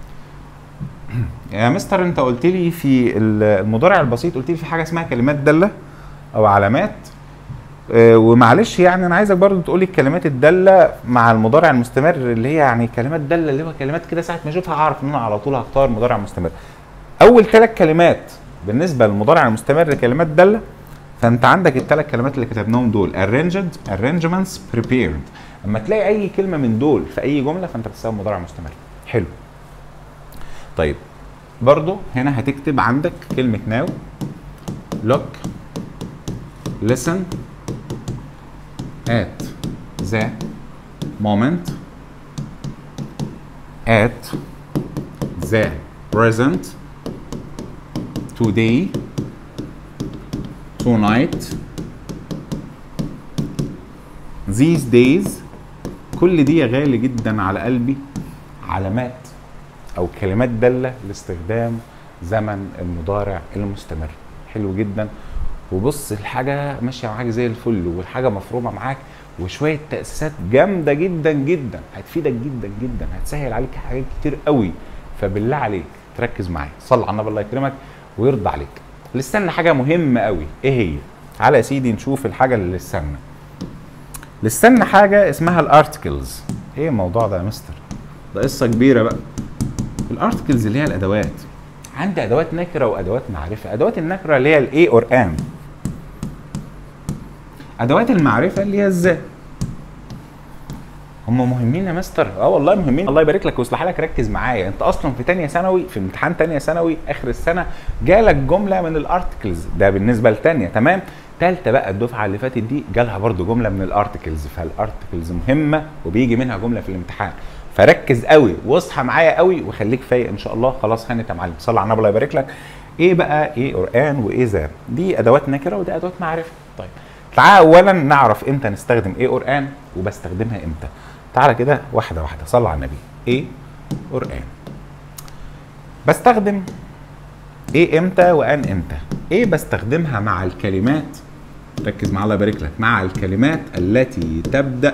يا مستر انت قلت لي في المضارع البسيط قلت لي في حاجه اسمها كلمات داله او علامات، ومعلش يعني انا عايزك برضو تقولي الكلمات الداله مع المضارع المستمر، اللي هي يعني كلمات داله اللي هو كلمات كده ساعه ما اشوفها اعرف ان انا على طول هختار مضارع مستمر. اول 3 كلمات بالنسبه للمضارع المستمر كلمات داله، فانت عندك ال3 كلمات اللي كتبناهم دول arranged arrangements prepared. اما تلاقي اي كلمه من دول في اي جمله فانت بتستخدم مضارع مستمر. حلو. طيب برضو هنا هتكتب عندك كلمه now look listen at the moment at the present today tonight these days. كل دي غالي جدا على قلبي علامات او كلمات داله لاستخدام زمن المضارع المستمر. حلو جدا. وبص الحاجه ماشيه معاك زي الفل والحاجه مفرومه معاك وشويه تاسيسات جامده جدا جدا هتفيدك جدا جدا، هتسهل عليك حاجات كتير قوي. فبالله عليك تركز معايا، صل على النبي الله يكرمك ويرضى عليك. لسنا حاجه مهمه قوي، ايه هي؟ تعالى يا سيدي نشوف الحاجه اللي لسنا حاجه اسمها الارتكلز. ايه الموضوع ده يا مستر؟ ده قصه كبيره بقى. الارتكلز اللي هي الادوات. عندي ادوات نكره وادوات معرفه. ادوات النكره اللي هي الاي اور ان. ادوات المعرفه اللي هي ازاي. هم مهمين يا مستر؟ والله مهمين. الله يبارك لك ويصلح لك. ركز معايا، انت اصلا في ثانيه ثانوي في امتحان ثانيه ثانوي اخر السنه جالك جمله من الارتكلز، ده بالنسبه لثانيه. تمام. ثالثه بقى الدفعه اللي فاتت دي جالها برضو جمله من الارتكلز، فالارتكلز مهمه وبيجي منها جمله في الامتحان. فركز قوي واصحى معايا قوي وخليك فايق ان شاء الله. خلاص هانت يا معلم، صلي على النبي الله يبارك لك. ايه بقى ايه اور ان وايه ذا؟ دي ادوات نكره ودي ادوات معرفه. طيب تعال اولا نعرف امتى نستخدم ايه اور ان وبستخدمها امتى. تعالى كده واحده واحده، صلي على النبي. ايه اور ان بستخدم ايه امتى وان امتى؟ ايه بستخدمها مع الكلمات، ركز معايا الله يبارك لك، مع الكلمات التي تبدا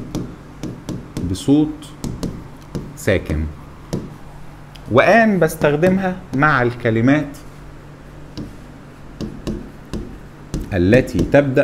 بصوت ساكن. وان بستخدمها مع الكلمات التي تبدا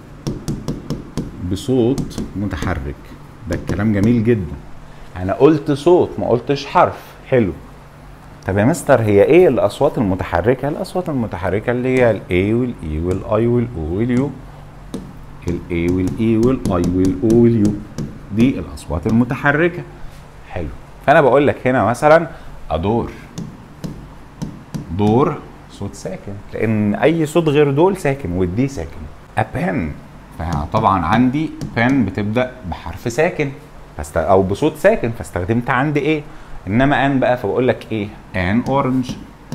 بصوت متحرك. ده الكلام جميل جدا. انا قلت صوت ما قلتش حرف. حلو. طب يا مستر هي ايه الاصوات المتحركه؟ الاصوات المتحركه اللي هي الاي والاي والاي والاو واليو. الاي والاي والاي والاو واليو دي الاصوات المتحركه. حلو. فانا بقول لك هنا مثلا ادور. دور صوت ساكن، لان اي صوت غير دول ساكن والدي ساكن. ابن، فطبعا عندي بن بتبدا بحرف ساكن او بصوت ساكن فاستخدمت عندي ايه. انما ان بقى فبقول لك ايه؟ ان اورنج.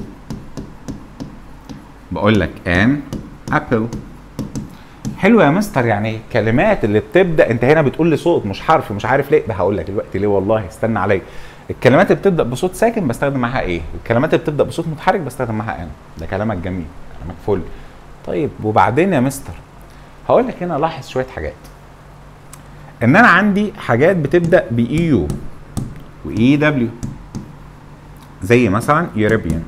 بقول لك ان ابل. حلو يا مستر. يعني الكلمات اللي بتبدا، انت هنا بتقول لي صوت مش حرف، مش عارف ليه. هقول لك دلوقتي ليه والله، استنى عليا. الكلمات اللي بتبدا بصوت ساكن بستخدم معاها ايه؟ الكلمات اللي بتبدا بصوت متحرك بستخدم معاها ان. ده كلامك جميل، كلامك فل. طيب وبعدين يا مستر هقول لك هنا لاحظ شويه حاجات. ان انا عندي حاجات بتبدا باي يو واي دبليو، زي مثلا يوروبيان.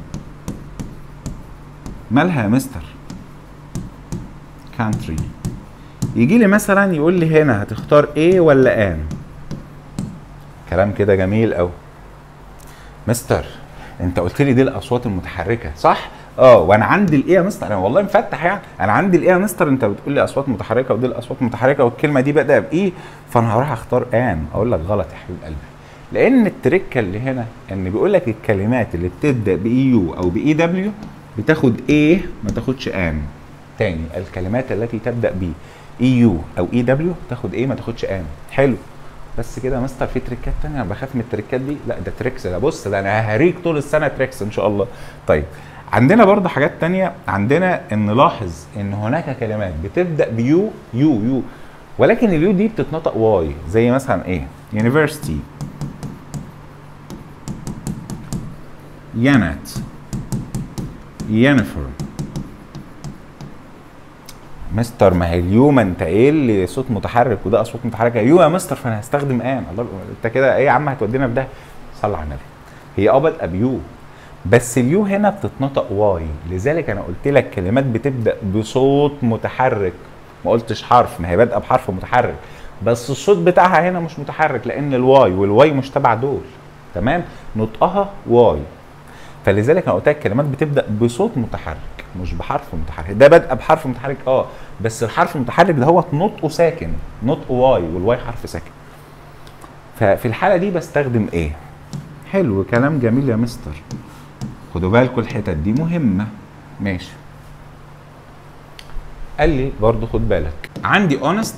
مالها يا مستر؟ كانتري. يجي لي مثلا يقول لي هنا هتختار ايه ولا ان. كلام كده جميل قوي. مستر انت قلت لي دي الاصوات المتحركه صح؟ وانا عندي الايه يا مستر؟ انا والله مفتح يعني. انا عندي الايه يا مستر، انت بتقول لي اصوات متحركه ودي الاصوات متحركه والكلمه دي بادئه بايه، فانا هروح اختار ان. اقول لك غلط يا حبيب قلبي، لان التركه اللي هنا ان بيقول لك الكلمات اللي بتبدا باي يو او باي دبليو بتاخد ايه ما تاخدش ان. تاني، الكلمات التي تبدا ب اي يو او اي دبليو تاخد ايه ما تاخدش ان. حلو. بس كده يا مستر في تريكات تانية؟ انا بخاف من التريكات دي. لا ده تريكس، ده بص ده انا ههريك طول السنه تريكس ان شاء الله. طيب عندنا برضه حاجات تانية. عندنا ان نلاحظ ان هناك كلمات بتبدا بيو يو ولكن اليو دي بتتنطق واي، زي مثلا ايه؟ يونيفرسيتي، يانت، ينفر. مستر ما هي اليو، ما انت قايل لي صوت متحرك وده صوت متحرك يو يا مستر، فانا هستخدم ان. الله، انت كده ايه يا عم هتودينا في ده؟ صلى على النبي. هي بادئه بيو، بس اليو هنا بتتنطق واي، لذلك انا قلت لك كلمات بتبدا بصوت متحرك، ما قلتش حرف، ما هي بادئه بحرف متحرك بس الصوت بتاعها هنا مش متحرك لان الواي والواي مش تبع دول، تمام؟ نطقها واي، فلذلك انا قلت لك كلمات بتبدا بصوت متحرك مش بحرف متحرك. ده بادئه بحرف متحرك بس الحرف المتحرك ده هو نطقه ساكن، نطقه واي والواي حرف ساكن. ففي الحاله دي بستخدم ايه؟ حلو، كلام جميل يا مستر، خدوا بالكم الحتت دي مهمه. ماشي. قال لي برضو خد بالك، عندي اونست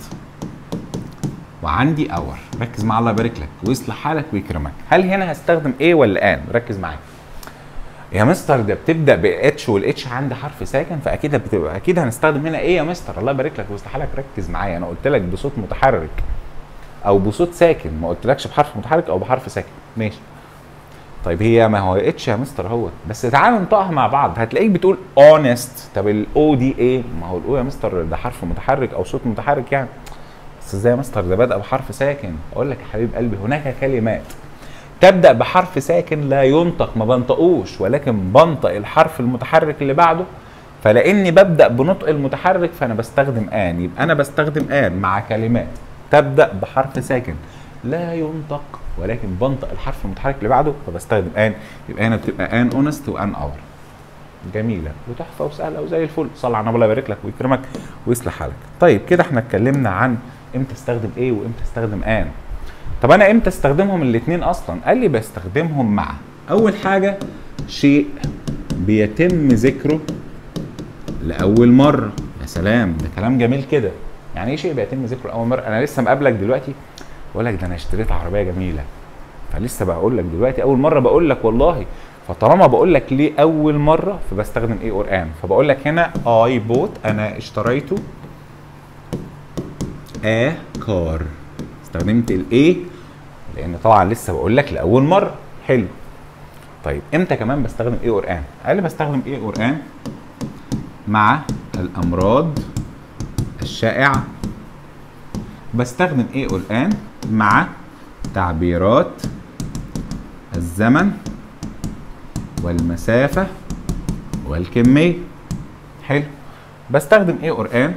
وعندي اور، ركز معايا الله يبارك لك ويصلح حالك ويكرمك. هل هنا هستخدم ايه ولا ان؟ ركز معايا يا مستر، ده بتبدا باتش والاتش عندي حرف ساكن، فاكيد بتبقى اكيد هنستخدم هنا ايه يا مستر؟ الله يبارك لك ويصلح حالك، ركز معايا، انا قلت لك بصوت متحرك او بصوت ساكن، ما قلتلكش بحرف متحرك او بحرف ساكن. ماشي. طيب هي ما هو اتش يا مستر اهوت، بس تعالوا ننطقها مع بعض. هتلاقيك بتقول اونست، طب الاو دي ايه؟ ما هو الاو يا مستر ده حرف متحرك او صوت متحرك يعني، بس ازاي يا مستر ده بادئه بحرف ساكن؟ اقول لك يا حبيب قلبي، هناك كلمات تبدا بحرف ساكن لا ينطق، ما بنطقوش، ولكن بنطق الحرف المتحرك اللي بعده، فلاني ببدا بنطق المتحرك فانا بستخدم ان. يبقى انا بستخدم ان مع كلمات تبدا بحرف ساكن لا ينطق ولكن بنطق الحرف المتحرك اللي بعده فبستخدم ان. يبقى هنا بتبقى ان اونست وان اور. جميله وتحفه وسهله وزي الفل. صل على النبي الله يبارك لك ويكرمك ويصلح حالك. طيب كده احنا اتكلمنا عن امتى استخدم ايه وامتى استخدم ان. طب انا امتى استخدمهم الاثنين اصلا؟ قال لي بستخدمهم مع اول حاجه شيء بيتم ذكره لاول مره. يا سلام، ده كلام جميل كده. يعني ايه شيء بيتم ذكره لاول مره؟ انا لسه مقابلك دلوقتي بقول لك ده انا اشتريت عربيه جميله، فلسه بقول لك دلوقتي اول مره بقول لك والله، فطالما بقول لك ليه اول مره فبستخدم ايه اور ان. فبقول لك هنا اي بوت، انا اشتريته كار، استخدمت الايه لان طبعا لسه بقول لك لاول مره. حلو. طيب امتى كمان بستخدم ايه اور ان؟ قال لي بستخدم ايه اور ان مع الامراض الشائعه. بستخدم ايه اور ان مع تعبيرات الزمن والمسافه والكميه. حلو. بستخدم ايه اور ان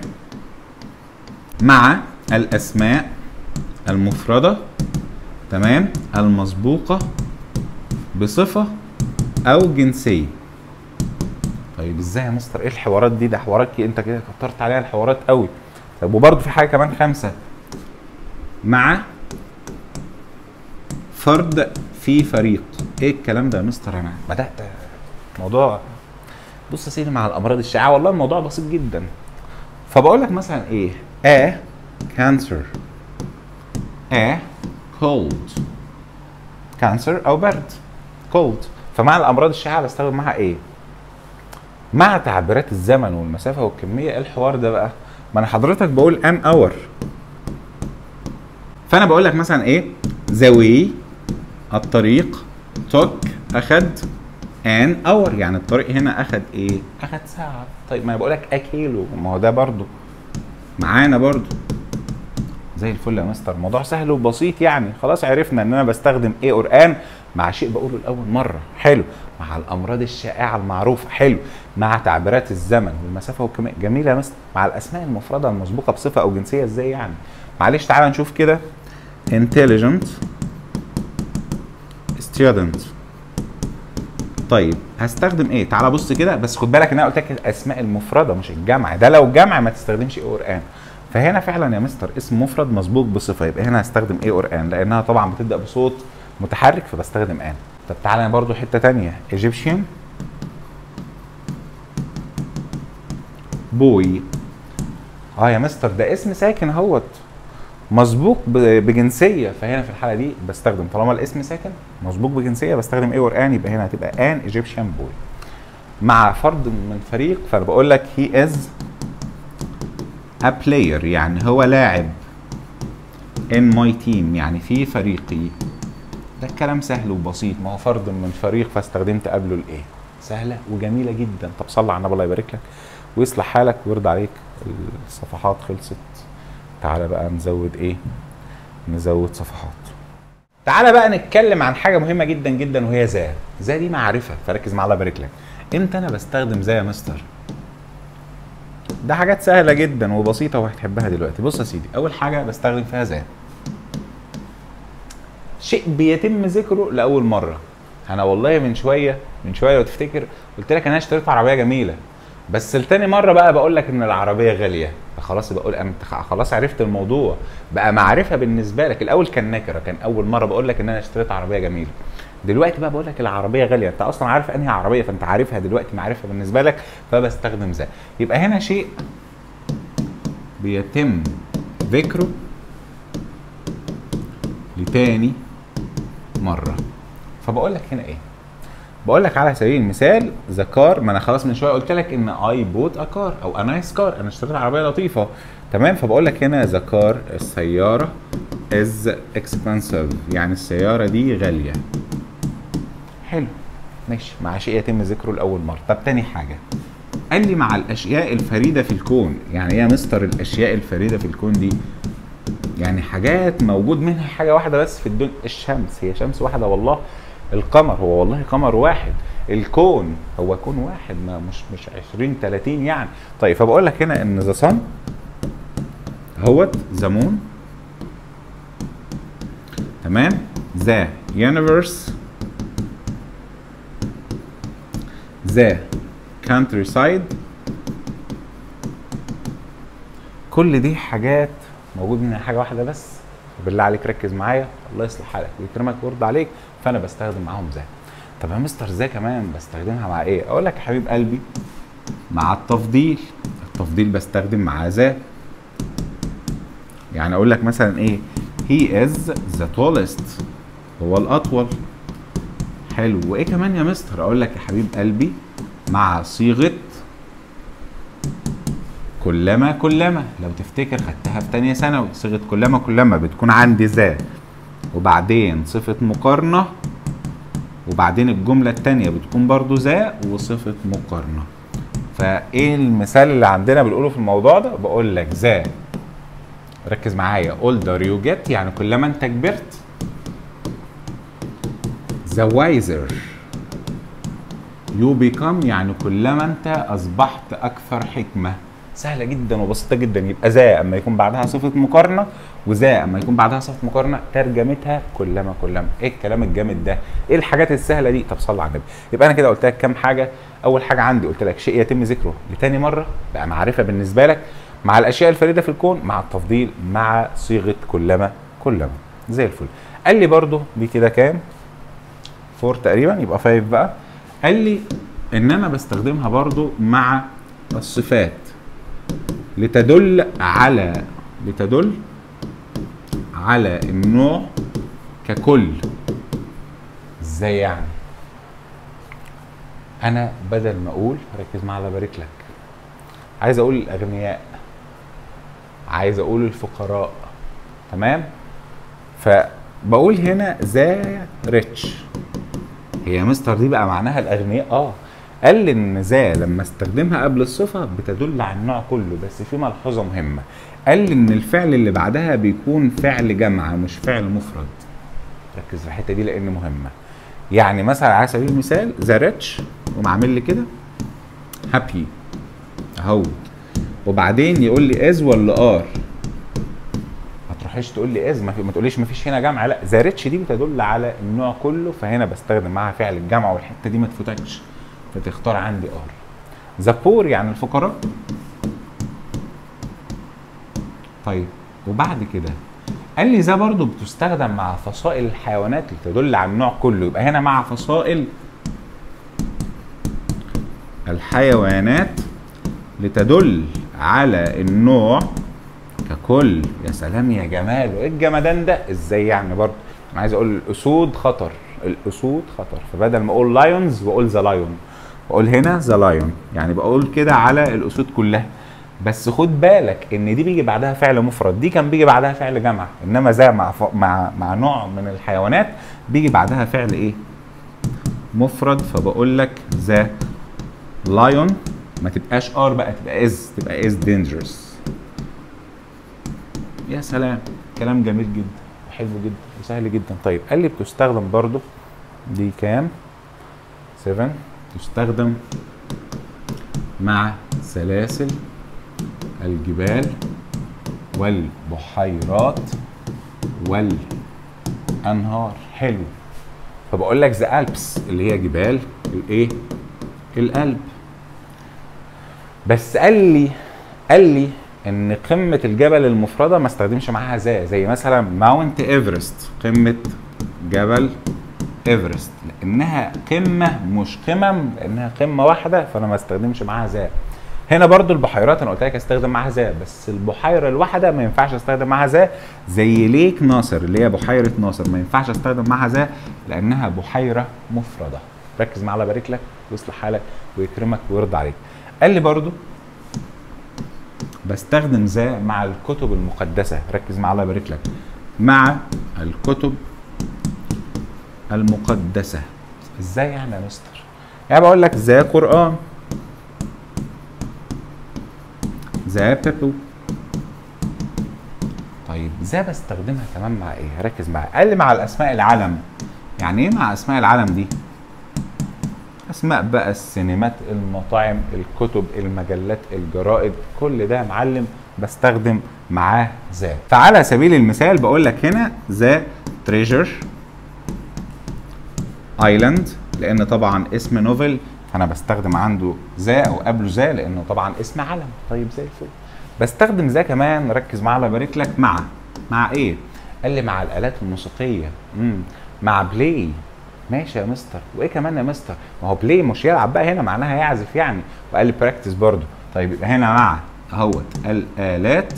مع الاسماء المفردة، تمام، المسبوقة بصفة أو جنسية. طيب ازاي يا مستر؟ ايه الحوارات دي؟ ده حوارات انت كده كترت عليها الحوارات قوي. طب وبرضه في حاجة كمان 5، مع فرد في فريق. ايه الكلام ده يا مستر؟ انا بدأت موضوع، بص يا سيدي، مع الأمراض الشائعة والله الموضوع بسيط جدا. فبقول لك مثلا ايه؟ كانسر، cold، كانسر او برد cold. فمع الامراض الشائعه بستخدم معها ايه؟ مع تعبيرات الزمن والمسافه والكميه. ايه الحوار ده بقى؟ ما انا حضرتك بقول ان اور، فانا بقول لك مثلا ايه؟ ذوي الطريق took، اخد ان اور، يعني الطريق هنا اخد ايه؟ اخد ساعه. طيب ما انا بقول لك اكيلو، ما هو ده برضو معانا برضو. زي الفل يا مستر، الموضوع سهل وبسيط يعني. خلاص عرفنا ان انا بستخدم ايه اور ان مع شيء بقوله لاول مره. حلو. مع الامراض الشائعه المعروفه. حلو. مع تعبيرات الزمن والمسافه والكميه. جميل يا مستر. مع الاسماء المفرده المسبوقه بصفه او جنسيه. ازاي يعني؟ معلش تعالى نشوف كده. intelligent student. طيب هستخدم ايه؟ تعالى بص كده، بس خد بالك ان انا قلت لك الاسماء المفرده مش الجمع. ده لو جمع ما تستخدمش ايه اور ان. فهنا فعلا يا مستر اسم مفرد مسبوق بصفه، يبقى هنا هستخدم ايه اور ان لانها طبعا بتبدا بصوت متحرك فبستخدم ان. طب تعالى برضو حته ثانيه. Egyptian boy. يا مستر ده اسم ساكن اهوت مسبوق بجنسيه، فهنا في الحاله دي بستخدم طالما الاسم ساكن مسبوق بجنسيه بستخدم ايه اور ان، يبقى هنا هتبقى ان Egyptian boy. مع فرد من فريق فانا بقول لك he is a player، يعني هو لاعب in my team، يعني في فريقي. ده الكلام سهل وبسيط، ما هو فرد من فريق فاستخدمت قبله الايه. سهله وجميله جدا. طب صلي على النبي الله يبارك لك ويصلح حالك ويرضى عليك. الصفحات خلصت، تعالى بقى نزود ايه، نزود صفحات. تعالى بقى نتكلم عن حاجه مهمه جدا جدا وهي ذا دي معرفه، فركز مع الله يبارك لك. امتى انا بستخدم ذا يا مستر؟ ده حاجات سهله جدا وبسيطه وهتحبها دلوقتي. بص يا سيدي، اول حاجه بستخدم فيها ذا شيء بيتم ذكره لاول مره. انا والله من شويه لو تفتكر قلت لك انا اشتريت عربيه جميله، بس لتاني مره بقى بقول لك ان العربيه غاليه، فخلاص بقول انت خلاص عرفت الموضوع، بقى معرفه بالنسبه لك. الاول كان نكره، كان اول مره بقول لك ان انا اشتريت عربيه جميله، دلوقتي بقى بقول لك العربيه غاليه، انت اصلا عارف انهي عربيه فانت عارفها دلوقتي معرفه بالنسبه لك، فبستخدم ذا. يبقى هنا شيء بيتم ذكره لتاني مره، فبقول لك هنا ايه؟ بقول لك على سبيل المثال ذا كار، ما انا خلاص من شويه قلت لك ان اي بوت ا كار او ا نايس كار، انا اشتريت عربيه لطيفه، تمام؟ فبقول لك هنا ذا كار، السياره از اكسبنسيف، يعني السياره دي غاليه. حلو ماشي، مع شيء يتم ذكره لاول مره. طب تاني حاجه قال لي مع الاشياء الفريده في الكون. يعني ايه يا مستر الاشياء الفريده في الكون دي؟ يعني حاجات موجود منها حاجه واحده بس في الدنيا. الشمس هي شمس واحده والله، القمر هو والله قمر واحد، الكون هو كون واحد، ما مش 20 30 يعني. طيب فبقول لك هنا ان ذا صن هوت ذا مون، تمام؟ ذا يونيفرس، ذا كانتري سايد، كل دي حاجات موجود منها حاجه واحده بس. بالله عليك ركز معايا، الله يصلح حالك ويكرمك ويرضى عليك، فانا بستخدم معاهم ذا. طب يا مستر ذا كمان بستخدمها مع ايه؟ اقول لك يا حبيب قلبي مع التفضيل. التفضيل بستخدم مع ذا. يعني اقول لك مثلا ايه؟ he is the tallest، هو الاطول. حلو، وايه كمان يا مستر؟ اقول لك يا حبيب قلبي مع صيغه كلما. لو تفتكر خدتها في تانية ثانوي، صيغه كلما بتكون عندي ذا وبعدين صفه مقارنه، وبعدين الجمله الثانيه بتكون برضو ذا وصفه مقارنه. فايه المثال اللي عندنا بنقوله في الموضوع ده؟ بقول لك ذا، ركز معايا، older you get يعني كلما انت كبرت، the wiser you become يعني كلما انت اصبحت اكثر حكمه. سهله جدا وبسيطه جدا. يبقى ذا اما يكون بعدها صفه مقارنه، وذا اما يكون بعدها صفه مقارنه ترجمتها كلما. ايه الكلام الجامد ده؟ ايه الحاجات السهله دي؟ طب صلي على النبي. يبقى انا كده قلت لك كام حاجه. اول حاجه عندي قلت لك شيء يتم ذكره لتاني مره، بقى معرفه بالنسبه لك، مع الاشياء الفريده في الكون، مع التفضيل، مع صيغه كلما. زي الفل. قال لي برضو دي كده كام؟ 4 تقريبا، يبقى 5 بقى. قال لي ان انا بستخدمها برضو مع الصفات لتدل على النوع ككل. ازاي يعني؟ انا بدل ما اقول، ركز معايا الله يبارك لك، عايز اقول الاغنياء، عايز اقول الفقراء، تمام؟ فبقول هنا ذا ريتش. هي مستر دي بقى معناها الاغنياء؟ قال لي ان ذا لما استخدمها قبل الصفه بتدل على النوع كله، بس في ملحوظه مهمه. قال لي ان الفعل اللي بعدها بيكون فعل جمع مش فعل مفرد. ركز في الحته دي لان مهمه. يعني مثلا على سبيل المثال ذا ريتش قوم عامل لي كده هابي اهو، وبعدين يقول لي از ولا ار. ما تروحيش تقول لي از، ما تقوليش ما فيش هنا جمع، لا، ذا ريتش دي بتدل على النوع كله، فهنا بستخدم معاها فعل الجمع، والحته دي ما تفوتكش، فتختار عندي ار. ذا بور يعني الفقراء. طيب وبعد كده قال لي ذا برضو بتستخدم مع فصائل الحيوانات لتدل على النوع كله، يبقى هنا مع فصائل الحيوانات لتدل على النوع ككل. يا سلام يا جمال، وايه الجمدان ده؟ ازاي يعني؟ برضو انا عايز اقول الاسود خطر، فبدل ما اقول لايونز بقول ذا لايون، بقول هنا ذا لايون، يعني بقول كده على الاسود كلها. بس خد بالك ان دي بيجي بعدها فعل مفرد، دي كان بيجي بعدها فعل جمع، انما ذا مع نوع من الحيوانات بيجي بعدها فعل ايه؟ مفرد. فبقول لك ذا لايون ما تبقاش ار بقى، تبقى از، تبقى از دينجرس. يا سلام، كلام جميل جدا وحلو جدا وسهل جدا. طيب قال لي بتستخدم برضو دي كام 7 تستخدم مع سلاسل الجبال والبحيرات والانهار. حلو. فبقول لك ذا البس اللي هي جبال الايه؟ القلب. بس قال لي ان قمه الجبل المفرده ما استخدمش معاها ذا، زي مثلا ماونت ايفرست، قمه جبل ايفرست، لانها قمه مش قمم، لانها قمه واحده، فانا ما استخدمش معاها ذا. هنا برضو البحيرات انا قلت لك استخدم معاها ذا، بس البحيره الواحده ما ينفعش استخدم معاها ذا، زي ليك ناصر اللي هي بحيره ناصر ما ينفعش استخدم معاها ذا لانها بحيره مفرده. ركز معايا، الله يبارك لك ويصلح حالك ويكرمك ويرضى عليك. قال لي برضو بستخدم ذا مع الكتب المقدسه. ركز معايا الله يبارك لك، مع الكتب المقدسه. ازاي يعني يا مستر؟ يعني بقول لك ذا قرآن، ذا بيبل. طيب ذا بستخدمها كمان مع ايه؟ ركز معايا. قال لي مع الاسماء العلم. يعني ايه مع اسماء العلم دي؟ اسماء بقى السينمات، المطاعم، الكتب، المجلات، الجرائد، كل ده يا معلم بستخدم معاه ذا. فعلى سبيل المثال بقول لك هنا ذا تريجر ايلاند، لان طبعا اسم نوفل فانا بستخدم عنده ذا او قبله ذا لانه طبعا اسم علم. طيب زي الفل. بستخدم ذا كمان، ركز معايا الله يبارك لك، مع ايه؟ قال لي مع الالات الموسيقيه. مع بلاي. ماشي يا مستر، وايه كمان يا مستر؟ ما هو بلاي مش يلعب بقى، هنا معناها يعزف يعني. وقال لي براكتس برضو. طيب يبقى هنا مع اهوت الالات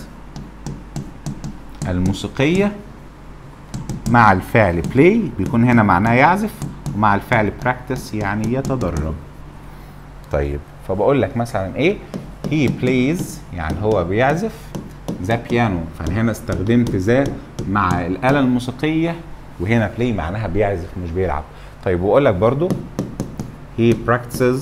الموسيقيه مع الفعل بلاي بيكون هنا معناه يعزف، ومع الفعل براكتس يعني يتدرب. طيب فبقول لك مثلا ايه؟ he plays يعني هو بيعزف ذا بيانو، فانا هنا استخدمت ذا مع الآلة الموسيقية، وهنا بلاي معناها بيعزف مش بيلعب. طيب وأقول لك برضو he practices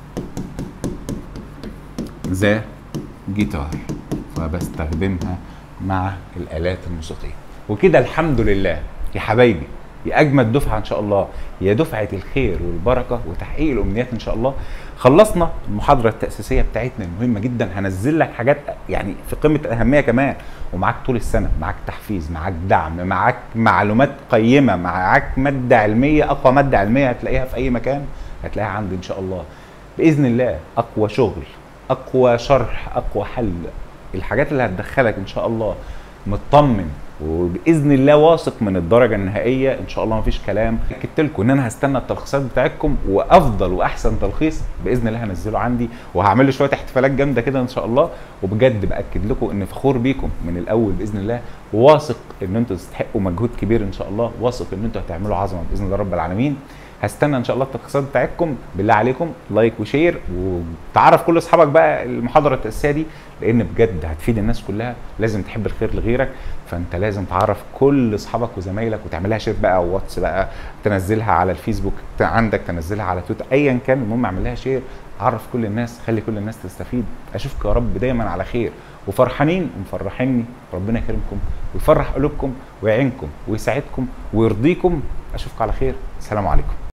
ذا جيتار، فبستخدمها مع الآلات الموسيقية. وكده الحمد لله يا حبايبي، يا اجمد دفعه ان شاء الله، يا دفعه الخير والبركه وتحقيق الامنيات ان شاء الله. خلصنا المحاضره التاسيسيه بتاعتنا المهمه جدا. هنزل لك حاجات يعني في قمه الاهميه كمان، ومعاك طول السنه، معاك تحفيز، معاك دعم، معاك معلومات قيمه، معاك ماده علميه، اقوى ماده علميه هتلاقيها في اي مكان هتلاقيها عندي ان شاء الله باذن الله. اقوى شغل، اقوى شرح، اقوى حل، الحاجات اللي هتدخلك ان شاء الله مطمن، وباذن الله واثق من الدرجه النهائيه ان شاء الله. مفيش كلام. اكدت لكم ان انا هستنى التلخيصات بتاعتكم، وافضل واحسن تلخيص باذن الله هنزله عندي، وهعمل له شويه احتفالات جامده كده ان شاء الله. وبجد باكد لكم ان فخور بيكم من الاول باذن الله، واثق ان انتوا تستحقوا مجهود كبير ان شاء الله، واثق ان انتوا هتعملوا عظمه باذن الله رب العالمين. هستنى ان شاء الله التلخيصات بتاعتكم. بالله عليكم لايك وشير، وتعرف كل اصحابك بقى المحاضره التاسيسيه دي، لان بجد هتفيد الناس كلها. لازم تحب الخير لغيرك، فانت لازم تعرف كل اصحابك وزمايلك، وتعملها شير بقى او واتس بقى، تنزلها على الفيسبوك عندك، تنزلها على تويتر، ايا كان، المهم اعمل لها شير، عرف كل الناس، خلي كل الناس تستفيد. اشوفكم يا رب دايما على خير وفرحانين ومفرحيني. ربنا يكرمكم ويفرح قلوبكم ويعينكم ويساعدكم ويرضيكم. اشوفكم على خير. السلام عليكم.